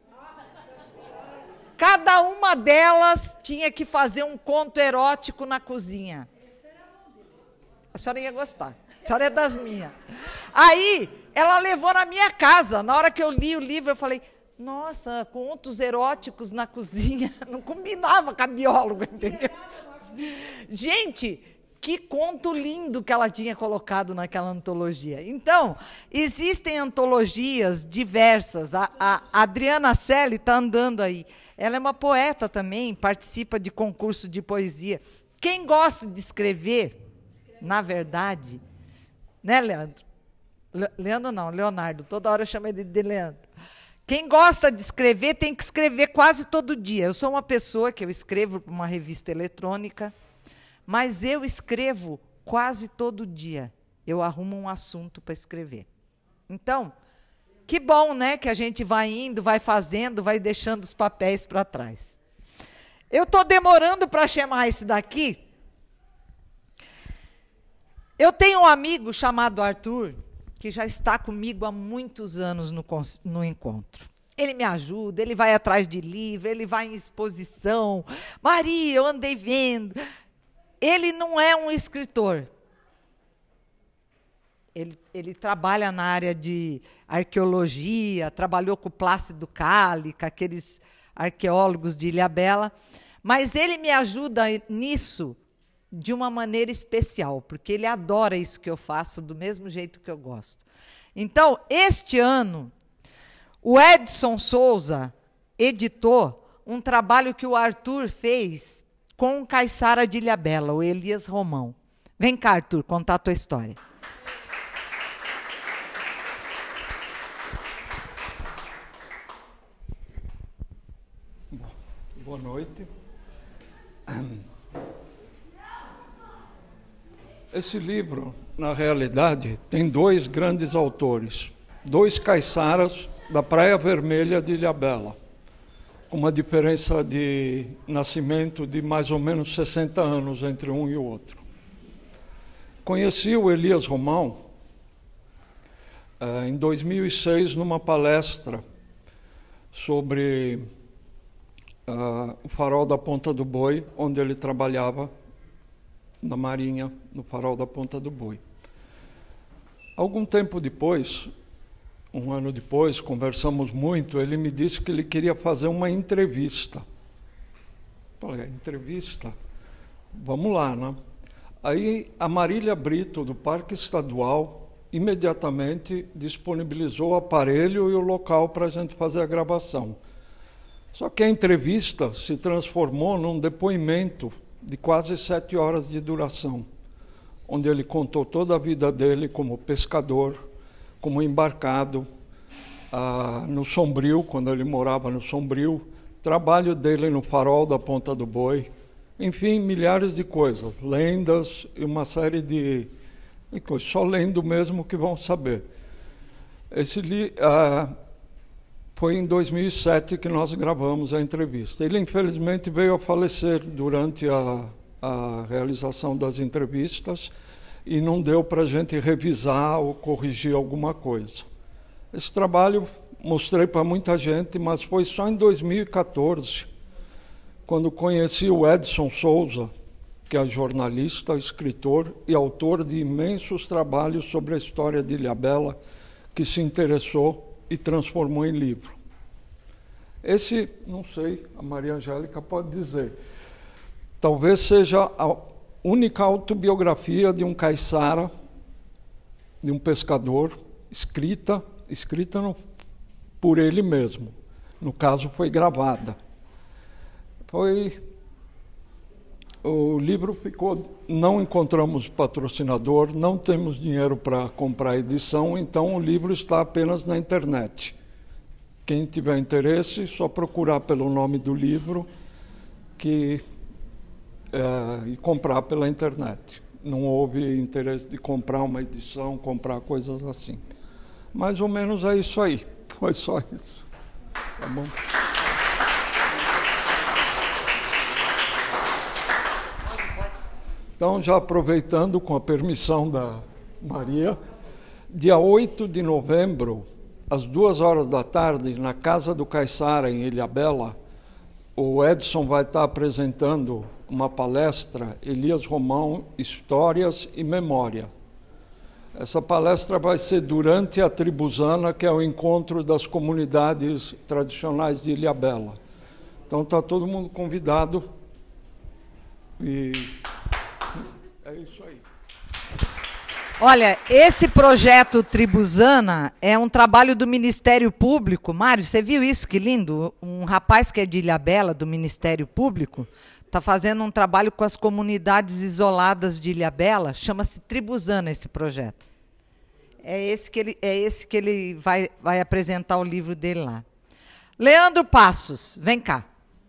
Cada uma delas tinha que fazer um conto erótico na cozinha. A senhora ia gostar. A senhora é das minhas. Aí, ela levou na minha casa. Na hora que eu li o livro, eu falei, nossa, contos eróticos na cozinha. Não combinava com a bióloga, entendeu? Gente, que conto lindo que ela tinha colocado naquela antologia. Então, existem antologias diversas. A Adriana Selle está andando aí. Ela é uma poeta também, participa de concurso de poesia. Quem gosta de escrever, na verdade, né, Leandro? Leandro não, Leonardo. Toda hora eu chamo ele de Leandro. Quem gosta de escrever tem que escrever quase todo dia. Eu sou uma pessoa que eu escrevo para uma revista eletrônica, mas eu escrevo quase todo dia. Eu arrumo um assunto para escrever. Então, que bom, né, que a gente vai indo, vai fazendo, vai deixando os papéis para trás. Eu estou demorando para chamar esse daqui. Eu tenho um amigo chamado Arthur, que já está comigo há muitos anos no encontro. Ele me ajuda, ele vai atrás de livro, ele vai em exposição. Maria, eu andei vendo. Ele não é um escritor. Ele trabalha na área de arqueologia, trabalhou com o Plácido Cálica, aqueles arqueólogos de Ilhabela, mas ele me ajuda nisso de uma maneira especial, porque ele adora isso que eu faço, do mesmo jeito que eu gosto. Então, este ano, o Edson Souza editou um trabalho que o Arthur fez com o Caiçara de Ilhabela, o Elias Romão. Vem cá, Arthur, contar a tua história. Boa noite. Esse livro, na realidade, tem dois grandes autores, dois caiçaras da Praia Vermelha de Ilhabela, com uma diferença de nascimento de mais ou menos 60 anos entre um e o outro. Conheci o Elias Romão em 2006, numa palestra sobre o farol da Ponta do Boi, onde ele trabalhava na Marinha, no farol da Ponta do Boi. Algum tempo depois, um ano depois, conversamos muito, ele me disse que ele queria fazer uma entrevista. Falei, entrevista? Vamos lá, né? Aí a Marília Brito, do Parque Estadual, imediatamente disponibilizou o aparelho e o local para a gente fazer a gravação. Só que a entrevista se transformou num depoimento de quase 7 horas de duração, onde ele contou toda a vida dele como pescador, como embarcado, no Sombrio, quando ele morava no Sombrio, trabalho dele no farol da Ponta do Boi, enfim, milhares de coisas, lendas e uma série de coisas, só lendo mesmo que vão saber. Foi em 2007 que nós gravamos a entrevista. Ele, infelizmente, veio a falecer durante a realização das entrevistas e não deu para a gente revisar ou corrigir alguma coisa. Esse trabalho mostrei para muita gente, mas foi só em 2014, quando conheci o Edson Souza, que é jornalista, escritor e autor de imensos trabalhos sobre a história de Ilhabela, que se interessou e transformou em livro. Esse, não sei, a Maria Angélica pode dizer, talvez seja a única autobiografia de um caiçara, de um pescador, escrita por ele mesmo. No caso, foi gravada. O livro ficou, não encontramos patrocinador, não temos dinheiro para comprar a edição, então o livro está apenas na internet. Quem tiver interesse, só procurar pelo nome do livro e comprar pela internet. Não houve interesse de comprar uma edição, comprar coisas assim. Mais ou menos é isso aí. Foi só isso. Tá bom? Então, já aproveitando, com a permissão da Maria, dia 8 de novembro, às 14h, na Casa do Caiçara, em Ilhabela, o Edson vai estar apresentando uma palestra, Elias Romão, Histórias e Memória. Essa palestra vai ser durante a Tribuzana, que é o encontro das comunidades tradicionais de Ilhabela. Então, está todo mundo convidado. E é isso aí. Olha, esse projeto Tribuzana é um trabalho do Ministério Público. Mário, você viu isso? Que lindo. Um rapaz que é de Ilhabela, do Ministério Público, está fazendo um trabalho com as comunidades isoladas de Ilhabela. Chama-se Tribuzana esse projeto. É esse que ele vai apresentar o livro dele lá. Leandro Passos, vem cá.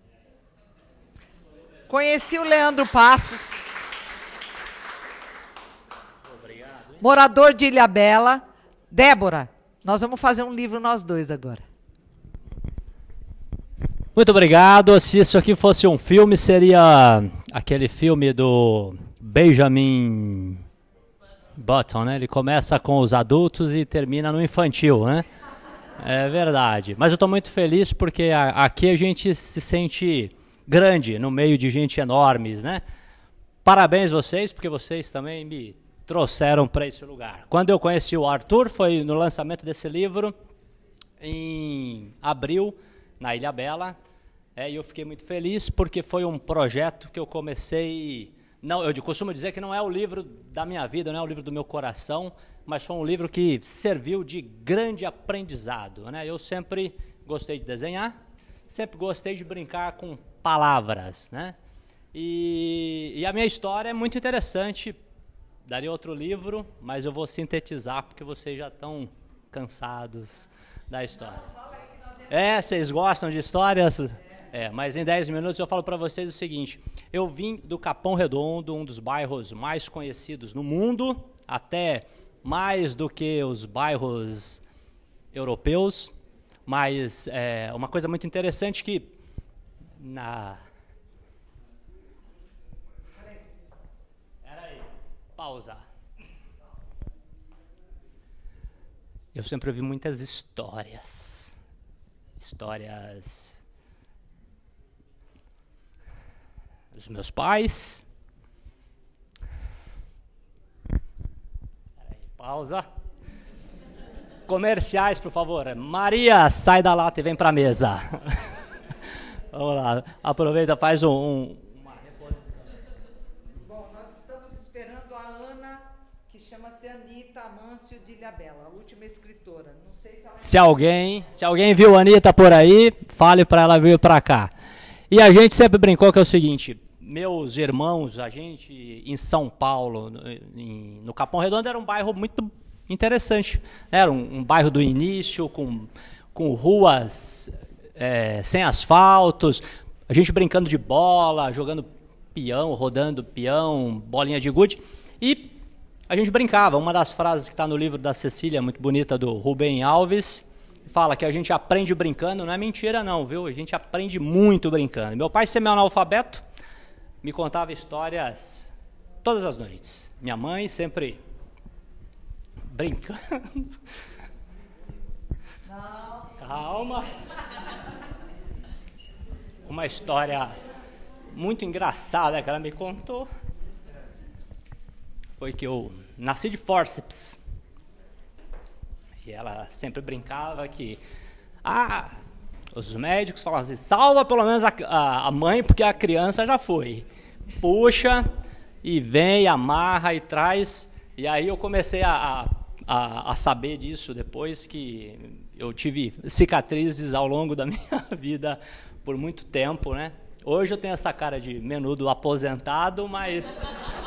Conheci o Leandro Passos. Morador de Ilhabela. Débora, nós vamos fazer um livro nós dois agora. Muito obrigado. Se isso aqui fosse um filme, seria aquele filme do Benjamin Button, né? Ele começa com os adultos e termina no infantil, né? É verdade. Mas eu estou muito feliz porque aqui a gente se sente grande no meio de gente enormes, né? Parabéns vocês, porque vocês também me trouxeram para esse lugar. Quando eu conheci o Arthur, foi no lançamento desse livro, em abril, na Ilhabela, e eu fiquei muito feliz, porque foi um projeto que eu comecei... Não, eu costumo dizer que não é o livro da minha vida, não é o livro do meu coração, mas foi um livro que serviu de grande aprendizado, né? Eu sempre gostei de desenhar, sempre gostei de brincar com palavras, né? E a minha história é muito interessante. Daria outro livro, mas eu vou sintetizar, porque vocês já estão cansados da história. Vocês gostam de histórias? Mas em 10 minutos eu falo para vocês o seguinte. Eu vim do Capão Redondo, um dos bairros mais conhecidos no mundo, até mais do que os bairros europeus, mas uma coisa muito interessante que Pausa. Eu sempre ouvi muitas histórias dos meus pais. Pausa. Comerciais, por favor. Maria, sai da lata e vem para a mesa. Vamos lá, aproveita, faz uma reposição. Bom, nós estamos esperando a Ana, que chama-se Anita Amâncio de Ilhabela, a última escritora. Não sei se ela... Se alguém viu a Anita por aí, fale para ela vir para cá. E a gente sempre brincou que é o seguinte, meus irmãos, a gente em São Paulo, no Capão Redondo, era um bairro muito interessante. Era um bairro do início, com ruas sem asfaltos, a gente brincando de bola, jogando peão, rodando peão, bolinha de gude, e a gente brincava. Uma das frases que está no livro da Cecília, muito bonita, do Rubem Alves, fala que a gente aprende brincando. Não é mentira não, viu? A gente aprende muito brincando. Meu pai, semi-analfabeto, me contava histórias todas as noites. Minha mãe sempre brincando. Não. Calma. Uma história muito engraçada que ela me contou foi que eu nasci de fórceps. E ela sempre brincava que os médicos falavam assim, salva pelo menos a mãe, porque a criança já foi. Puxa e vem, amarra e traz. E aí eu comecei a saber disso depois, que eu tive cicatrizes ao longo da minha vida por muito tempo, né? Hoje eu tenho essa cara de menudo aposentado, mas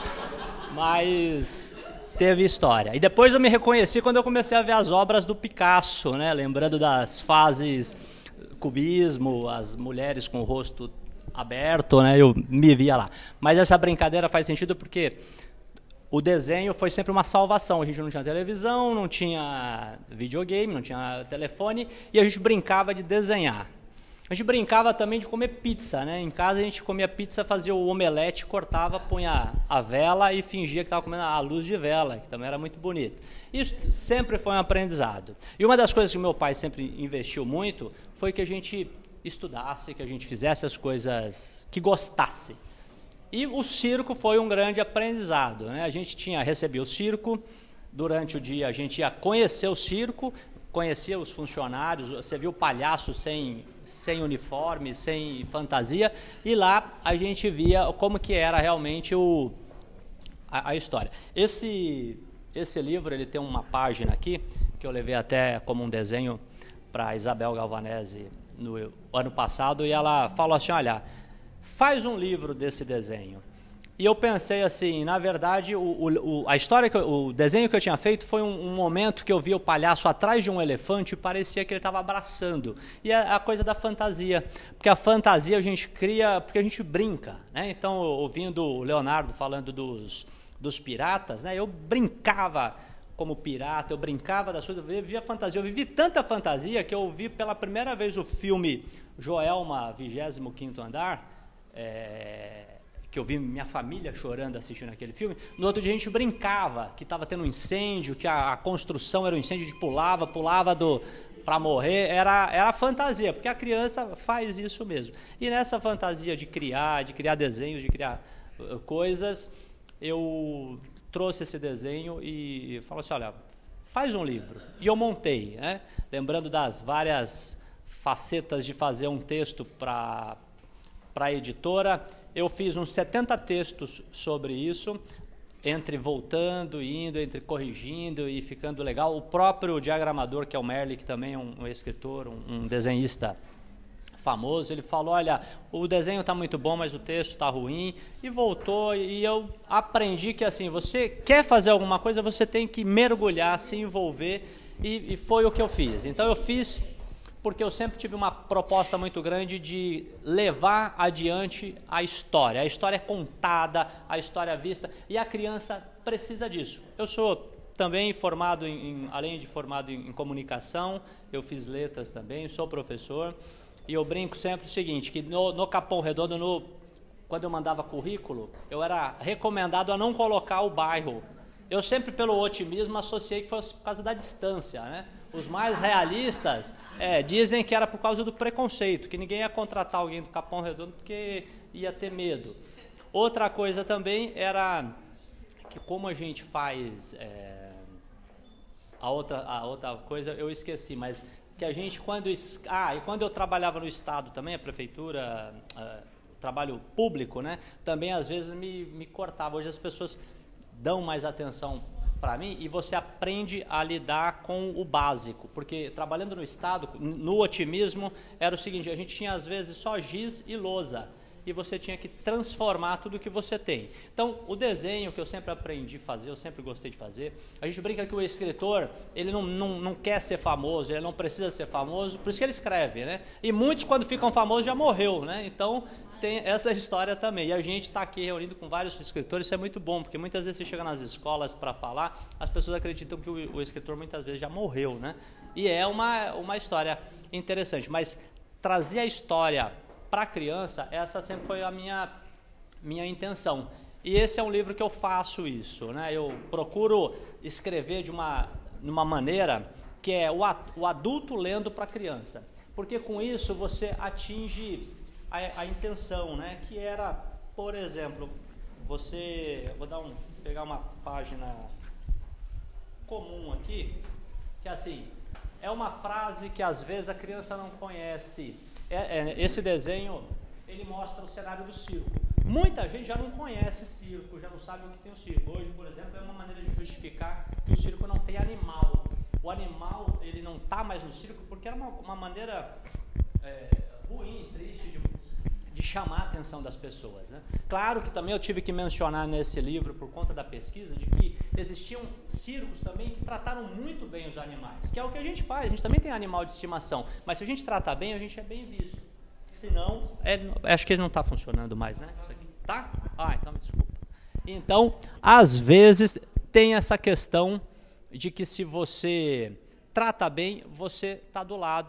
teve história. E depois eu me reconheci quando eu comecei a ver as obras do Picasso, né? Lembrando das fases cubismo, as mulheres com o rosto aberto, né? Eu me via lá. Mas essa brincadeira faz sentido porque o desenho foi sempre uma salvação. A gente não tinha televisão, não tinha videogame, não tinha telefone, e a gente brincava de desenhar. A gente brincava também de comer pizza, né? Em casa a gente comia pizza, fazia o omelete, cortava, punha a vela e fingia que estava comendo a luz de vela, que também era muito bonito. Isso sempre foi um aprendizado. E uma das coisas que meu pai sempre investiu muito foi que a gente estudasse, que a gente fizesse as coisas que gostasse. E o circo foi um grande aprendizado, né? A gente recebia o circo, durante o dia a gente ia conhecer o circo, conhecia os funcionários, você viu o palhaço sem uniforme, sem fantasia, e lá a gente via como que era realmente a história. Esse livro, ele tem uma página aqui, que eu levei até como um desenho para a Isabel Galvanese no ano passado, e ela falou assim, olha, faz um livro desse desenho. E eu pensei assim, na verdade, a história, o desenho que eu tinha feito foi um momento que eu vi o palhaço atrás de um elefante e parecia que ele estava abraçando. E é a coisa da fantasia, porque a fantasia a gente cria, porque a gente brinca, né? Então, ouvindo o Leonardo falando dos piratas, né? Eu brincava como pirata, eu brincava das coisas, eu vivia fantasia, eu vivi tanta fantasia que eu vi pela primeira vez o filme Joelma, 25º Andar, que eu vi minha família chorando assistindo aquele filme. No outro dia a gente brincava, que estava tendo um incêndio, que a construção era um incêndio, a gente pulava para morrer, era fantasia, porque a criança faz isso mesmo. E nessa fantasia de criar desenhos, de criar coisas, eu trouxe esse desenho e falou assim, olha, faz um livro. E eu montei, né? Lembrando das várias facetas de fazer um texto para a editora, eu fiz uns 70 textos sobre isso, entre voltando, indo, entre corrigindo e ficando legal. O próprio diagramador, que é o Merli, que também é um escritor, um desenhista famoso, ele falou, olha, o desenho está muito bom, mas o texto está ruim, e voltou, e eu aprendi que assim, você quer fazer alguma coisa, você tem que mergulhar, se envolver, e foi o que eu fiz. Então eu fiz porque eu sempre tive uma proposta muito grande de levar adiante a história é contada, a história vista, e a criança precisa disso. Eu sou também formado, além de formado em comunicação, eu fiz letras também, sou professor, e eu brinco sempre o seguinte, que no Capão Redondo, quando eu mandava currículo, eu era recomendado a não colocar o bairro. Eu sempre, pelo otimismo, associei que fosse por causa da distância, né? Os mais realistas dizem que era por causa do preconceito, que ninguém ia contratar alguém do Capão Redondo porque ia ter medo. Outra coisa também era que como a gente faz... a outra coisa eu esqueci, mas que a gente quando eu trabalhava no Estado também, a prefeitura, trabalho público, né? Também às vezes me cortava. Hoje as pessoas dão mais atenção para mim e você aprende a lidar com o básico, porque trabalhando no Estado, no otimismo, era o seguinte, a gente tinha às vezes só giz e lousa, e você tinha que transformar tudo que você tem. Então, o desenho que eu sempre aprendi a fazer, eu sempre gostei de fazer, a gente brinca que o escritor, ele não quer ser famoso, ele não precisa ser famoso, por isso que ele escreve, né? E muitos, quando ficam famosos, já morreu, né? Então, tem essa história também. E a gente está aqui reunido com vários escritores, isso é muito bom, porque muitas vezes você chega nas escolas para falar, as pessoas acreditam que o escritor muitas vezes já morreu, né? E é uma história interessante, mas trazer a história para a criança, essa sempre foi a minha intenção. E esse é um livro que eu faço isso, né? Eu procuro escrever de uma maneira que é o adulto lendo para a criança, porque com isso você atinge a intenção, né? Que era, por exemplo, vou pegar uma página comum aqui, que assim, é uma frase que às vezes a criança não conhece. Esse desenho, ele mostra o cenário do circo. Muita gente já não conhece circo, já não sabe o que tem o circo. Hoje, por exemplo, é uma maneira de justificar que o circo não tem animal. O animal, ele não está mais no circo porque era uma maneira ruim, triste de chamar a atenção das pessoas, né? Claro que também eu tive que mencionar nesse livro, por conta da pesquisa, de que existiam circos também que trataram muito bem os animais, que é o que a gente faz, a gente também tem animal de estimação, mas se a gente trata bem, a gente é bem visto. Senão, acho que ele não está funcionando mais, né? Isso aqui. Tá? Então me desculpa. Então, às vezes, tem essa questão de que se você trata bem, você está do lado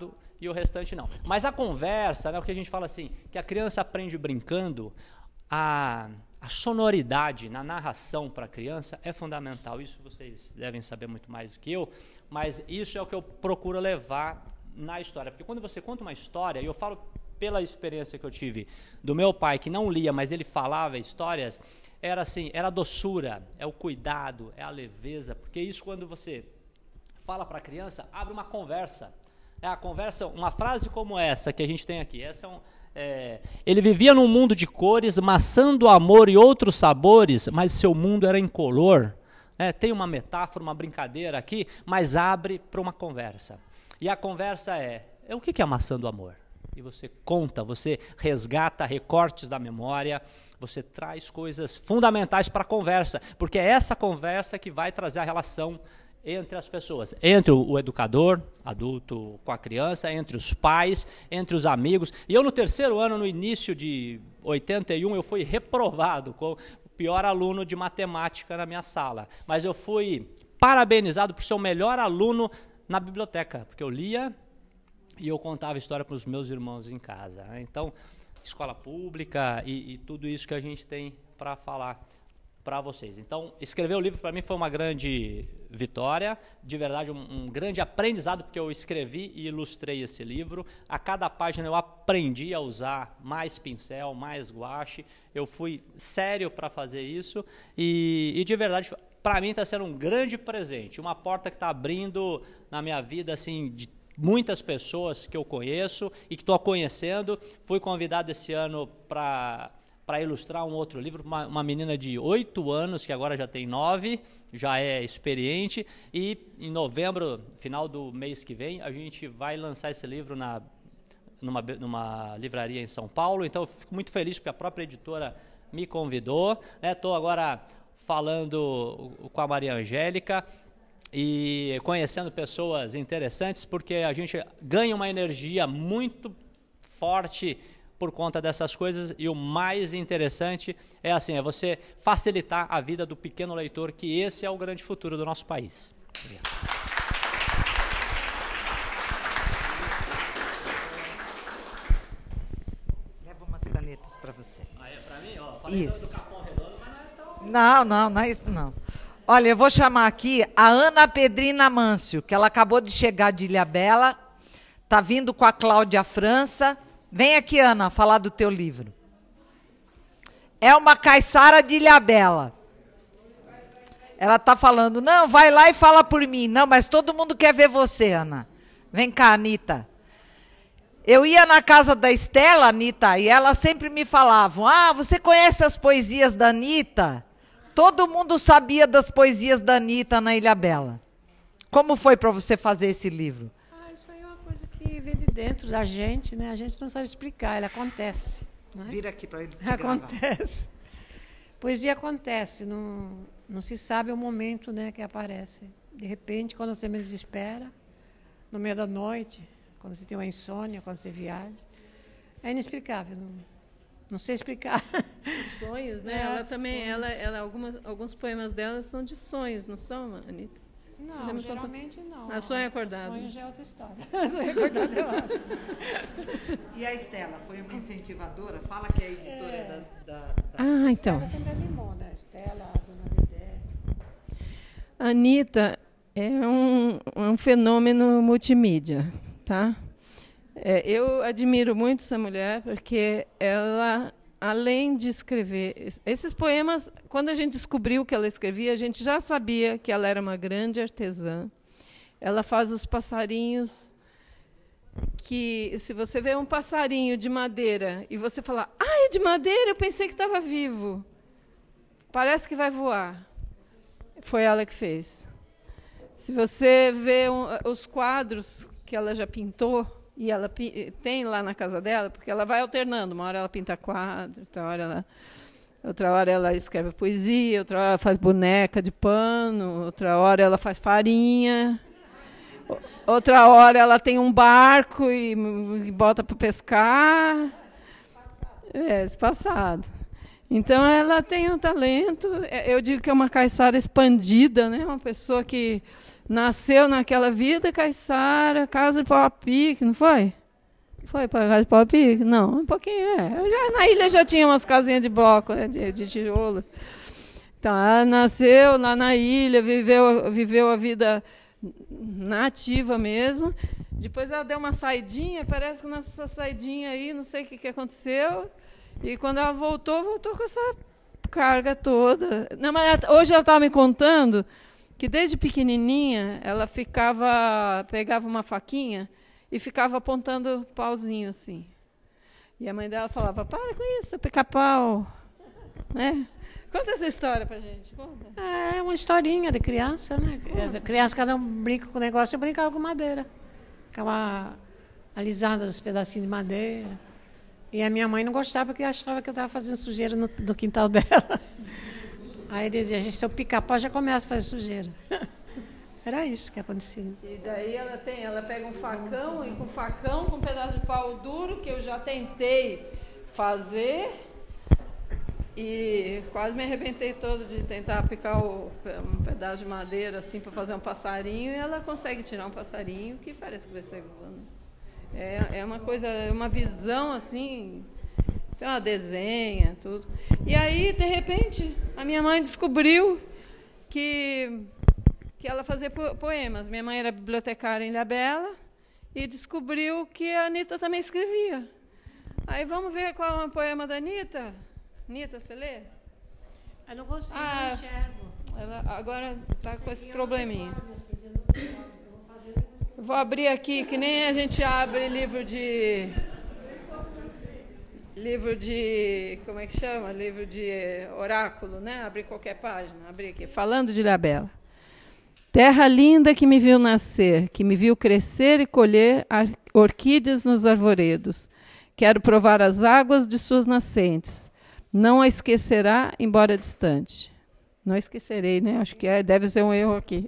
e o restante não. Mas a conversa, né, o que a gente fala assim, que a criança aprende brincando, a sonoridade na narração para a criança é fundamental. Isso vocês devem saber muito mais do que eu, mas isso é o que eu procuro levar na história. Porque quando você conta uma história, e eu falo pela experiência que eu tive do meu pai, que não lia, mas ele falava histórias, era assim, era a doçura, é o cuidado, é a leveza, porque isso quando você fala para a criança, abre uma conversa. A conversa, uma frase como essa que a gente tem aqui, essa ele vivia num mundo de cores, maçando amor e outros sabores, mas seu mundo era incolor. Tem uma metáfora, uma brincadeira aqui, mas abre para uma conversa. E a conversa o que é amassando amor? E você conta, você resgata recortes da memória, você traz coisas fundamentais para a conversa, porque é essa conversa que vai trazer a relação entre as pessoas, entre o educador, adulto com a criança, entre os pais, entre os amigos. E eu no terceiro ano, no início de 81, eu fui reprovado como o pior aluno de matemática na minha sala. Mas eu fui parabenizado por ser o melhor aluno na biblioteca, porque eu lia e eu contava história para os meus irmãos em casa. Então, escola pública e tudo isso que a gente tem para falar para vocês. Então, escrever o livro para mim foi uma grande vitória, de verdade um grande aprendizado, porque eu escrevi e ilustrei esse livro. A cada página eu aprendi a usar mais pincel, mais guache. Eu fui sério para fazer isso e de verdade, para mim está sendo um grande presente, uma porta que está abrindo na minha vida, assim, de muitas pessoas que eu conheço e que estou conhecendo. Fui convidado esse ano para ilustrar um outro livro, uma menina de 8 anos, que agora já tem 9, já é experiente, e em novembro, final do mês que vem, a gente vai lançar esse livro numa livraria em São Paulo. Então eu fico muito feliz porque a própria editora me convidou. Estou agora falando com a Maria Angélica e conhecendo pessoas interessantes, porque a gente ganha uma energia muito forte por conta dessas coisas, e o mais interessante é você facilitar a vida do pequeno leitor, que esse é o grande futuro do nosso país. Obrigado. Leva umas canetas para você. É para mim? Falei isso. Do Capão Redondo, mas não é isso não. Olha, eu vou chamar aqui a Ana Pedrina Mâncio, que ela acabou de chegar de Ilhabela, está vindo com a Cláudia França. Vem aqui, Ana, falar do teu livro. É uma caiçara de Ilhabela. Ela está falando, não, vai lá e fala por mim. Não, mas todo mundo quer ver você, Ana. Vem cá, Anitta. Eu ia na casa da Estela, Anitta, e ela sempre me falavam, você conhece as poesias da Anitta? Todo mundo sabia das poesias da Anitta na Ilhabela. Como foi para você fazer esse livro? Isso aí é uma coisa que vem de dentro da gente, né? A gente não sabe explicar, ele acontece. Né? Vira aqui para ele acontece. Poesia acontece, não se sabe o momento, né, que aparece. De repente, quando você menos espera, no meio da noite, quando você tem uma insônia, quando você viaja, é inexplicável. Não sei explicar. Sonhos, né? Ela também, alguns poemas dela são de sonhos, não são, Anitta? Não, geralmente não. A sonho acordado. Sonho já é outra história. Sonho acordado é ótimo. E a Estela, foi uma incentivadora? Fala que é a editora da... então. A Estela sempre animou, né? A Estela, a dona Lidé. A Anitta é um fenômeno multimídia, tá? Eu admiro muito essa mulher, porque ela, além de escrever... Esses poemas, quando a gente descobriu que ela escrevia, a gente já sabia que ela era uma grande artesã. Ela faz os passarinhos que, se você vê um passarinho de madeira e você falar, é de madeira, eu pensei que estava vivo. Parece que vai voar. Foi ela que fez. Se você vê os quadros que ela já pintou, e ela tem lá na casa dela, porque ela vai alternando. Uma hora ela pinta quadro, outra hora ela escreve poesia, outra hora ela faz boneca de pano, outra hora ela faz farinha, outra hora ela tem um barco e bota para pescar. Esse passado. Então, ela tem um talento. Eu digo que é uma caiçara expandida, né? Uma pessoa que nasceu naquela vida caiçara, casa de pau a pique, não foi? Foi para casa de pau a pique? Não, um pouquinho, na ilha já tinha umas casinhas de bloco, né? de tijolo. Então, ela nasceu lá na ilha, viveu a vida nativa mesmo. Depois ela deu uma saidinha, parece que nessa saidinha aí, não sei o que aconteceu. E quando ela voltou com essa carga toda. Não, mas hoje ela estava me contando que desde pequenininha ela pegava uma faquinha e ficava apontando pauzinho assim. E a mãe dela falava, para com isso, pica-pau. Né? Conta essa história pra gente. Conta. É uma historinha de criança, né? A criança, cada um brinca com o negócio, eu brincava com madeira. Ficava alisando os pedacinhos de madeira. E a minha mãe não gostava porque achava que eu estava fazendo sujeira no quintal dela. Aí ele dizia, se eu pica-pau, já começa a fazer sujeira. Era isso que acontecia. E daí ela pega um facão, e com facão, com um pedaço de pau duro, que eu já tentei fazer, e quase me arrebentei todo de tentar picar um pedaço de madeira assim para fazer um passarinho, e ela consegue tirar um passarinho que parece que vai ser voando. É uma coisa, uma visão assim, então ela desenha tudo. E aí, de repente, a minha mãe descobriu que ela fazia poemas. Minha mãe era bibliotecária em Ilhabela e descobriu que a Anitta também escrevia. Aí vamos ver qual é o poema da Anitta. Anitta, você lê? Eu não consigo, não enxergo. Ela agora está com esse probleminha. Vou abrir aqui, que nem a gente abre livro de... como é que chama? Livro de oráculo, né? Abrir qualquer página. Abrir aqui. Falando de Ilhabela. Terra linda que me viu nascer, que me viu crescer e colher orquídeas nos arvoredos. Quero provar as águas de suas nascentes. Não a esquecerá, embora distante. Não esquecerei, né? Acho que deve ser um erro aqui.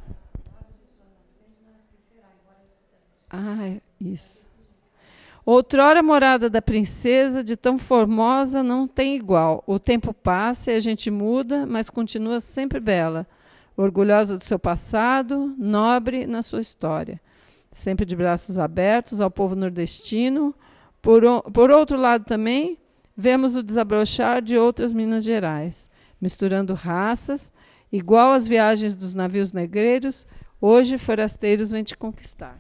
Ah, isso. Outrora morada da princesa, de tão formosa não tem igual. O tempo passa e a gente muda, mas continua sempre bela. Orgulhosa do seu passado, nobre na sua história. Sempre de braços abertos ao povo nordestino. Por outro lado também, vemos o desabrochar de outras Minas Gerais, misturando raças, igual às viagens dos navios negreiros, hoje forasteiros vêm te conquistar.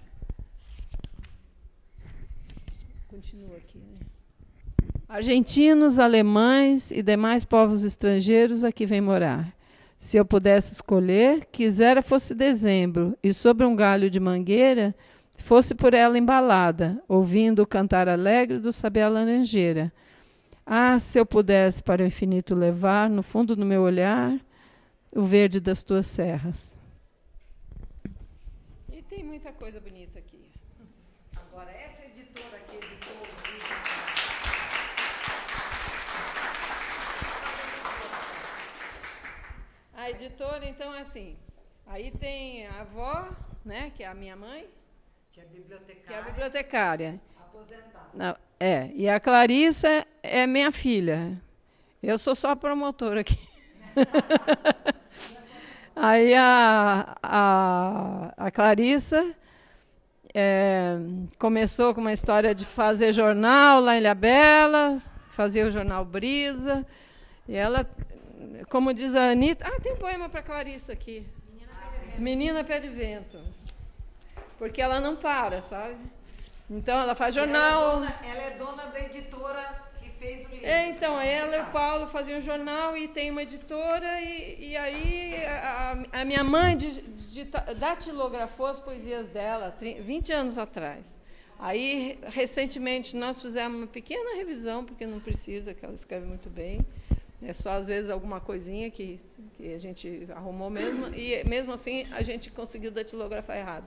Continua aqui, né? Argentinos, alemães e demais povos estrangeiros aqui vêm morar. Se eu pudesse escolher, quisera fosse dezembro, e sobre um galho de mangueira, fosse por ela embalada, ouvindo o cantar alegre do sabiá laranjeira. Ah, se eu pudesse para o infinito levar, no fundo do meu olhar, o verde das tuas serras. E tem muita coisa bonita aqui. Agora, essa editora que editou os livros... A editora, então, é assim. Aí tem a avó, né, que é a minha mãe. Que é bibliotecária. Que é a bibliotecária. Aposentada. Não, e a Clarissa é minha filha. Eu sou só a promotora aqui. Aí a Clarissa começou com uma história de fazer jornal lá em Ilhabela, fazia o jornal Brisa. E ela, como diz a Anitta... Ah, tem um poema para a Clarissa aqui. Menina Pé de Vento. Porque ela não para, sabe? Então, ela faz jornal... Ela é dona da editora que fez o livro. Então, ela e o Paulo faziam jornal e tem uma editora. E aí, a minha mãe datilografou as poesias dela 20 anos atrás. Aí, recentemente, nós fizemos uma pequena revisão, porque não precisa, que ela escreve muito bem. É só, às vezes, alguma coisinha que a gente arrumou mesmo. E, mesmo assim, a gente conseguiu datilografar errado.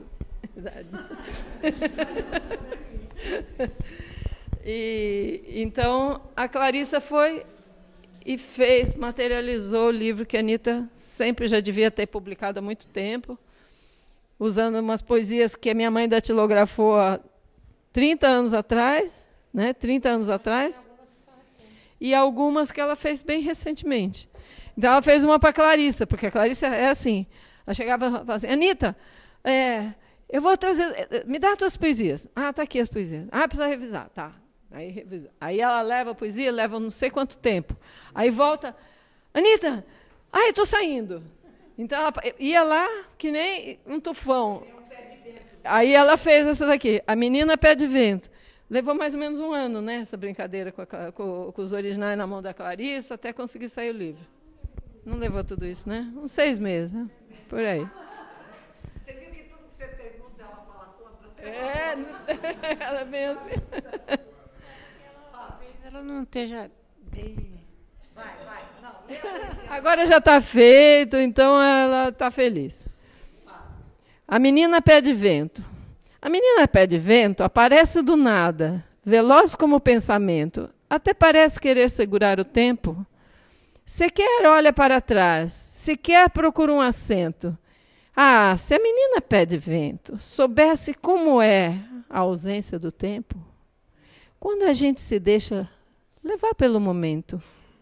Então, a Clarissa foi e materializou o livro que a Anitta sempre já devia ter publicado há muito tempo, usando umas poesias que a minha mãe datilografou há 30 anos atrás, né? 30 anos atrás. e algumas que ela fez bem recentemente. Então, ela fez uma para a Clarissa, porque a Clarissa é assim. Ela chegava e falava assim, Anitta, eu vou trazer... Me dá as tuas poesias. Ah, está aqui as poesias. Ah, precisa revisar. Tá. Aí, revisa. Aí ela leva a poesia, leva não sei quanto tempo. Aí volta, Anitta, eu estou saindo. Então, ela ia lá que nem um tufão. Aí ela fez essa daqui, A Menina Pé de Vento. Levou mais ou menos um ano, né, essa brincadeira com os originais na mão da Clarissa, até conseguir sair o livro. Não levou tudo isso, né? Uns 6 meses, né? Por aí. Você viu que tudo que você pergunta, ela fala conta? Ela é bem assim. Talvez ela não esteja... Vai. Não, agora já está feito, então ela está feliz. A Menina Pé de Vento. A menina Pé de Vento aparece do nada, veloz como o pensamento, até parece querer segurar o tempo. Sequer olha para trás, sequer procura um assento. Ah, se a menina Pé de Vento soubesse como é a ausência do tempo, quando a gente se deixa levar pelo momento,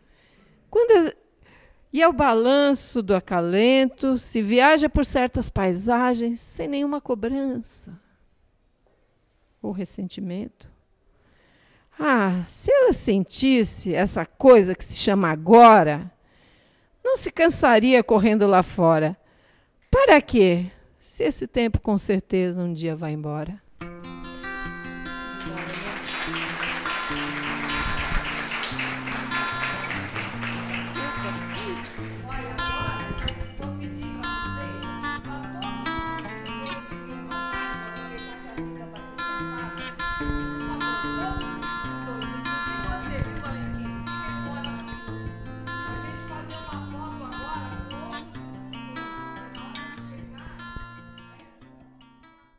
e ao balanço do acalento, se viaja por certas paisagens sem nenhuma cobrança ou ressentimento. Ah, se ela sentisse essa coisa que se chama agora, não se cansaria correndo lá fora. Para quê? Se esse tempo com certeza um dia vai embora.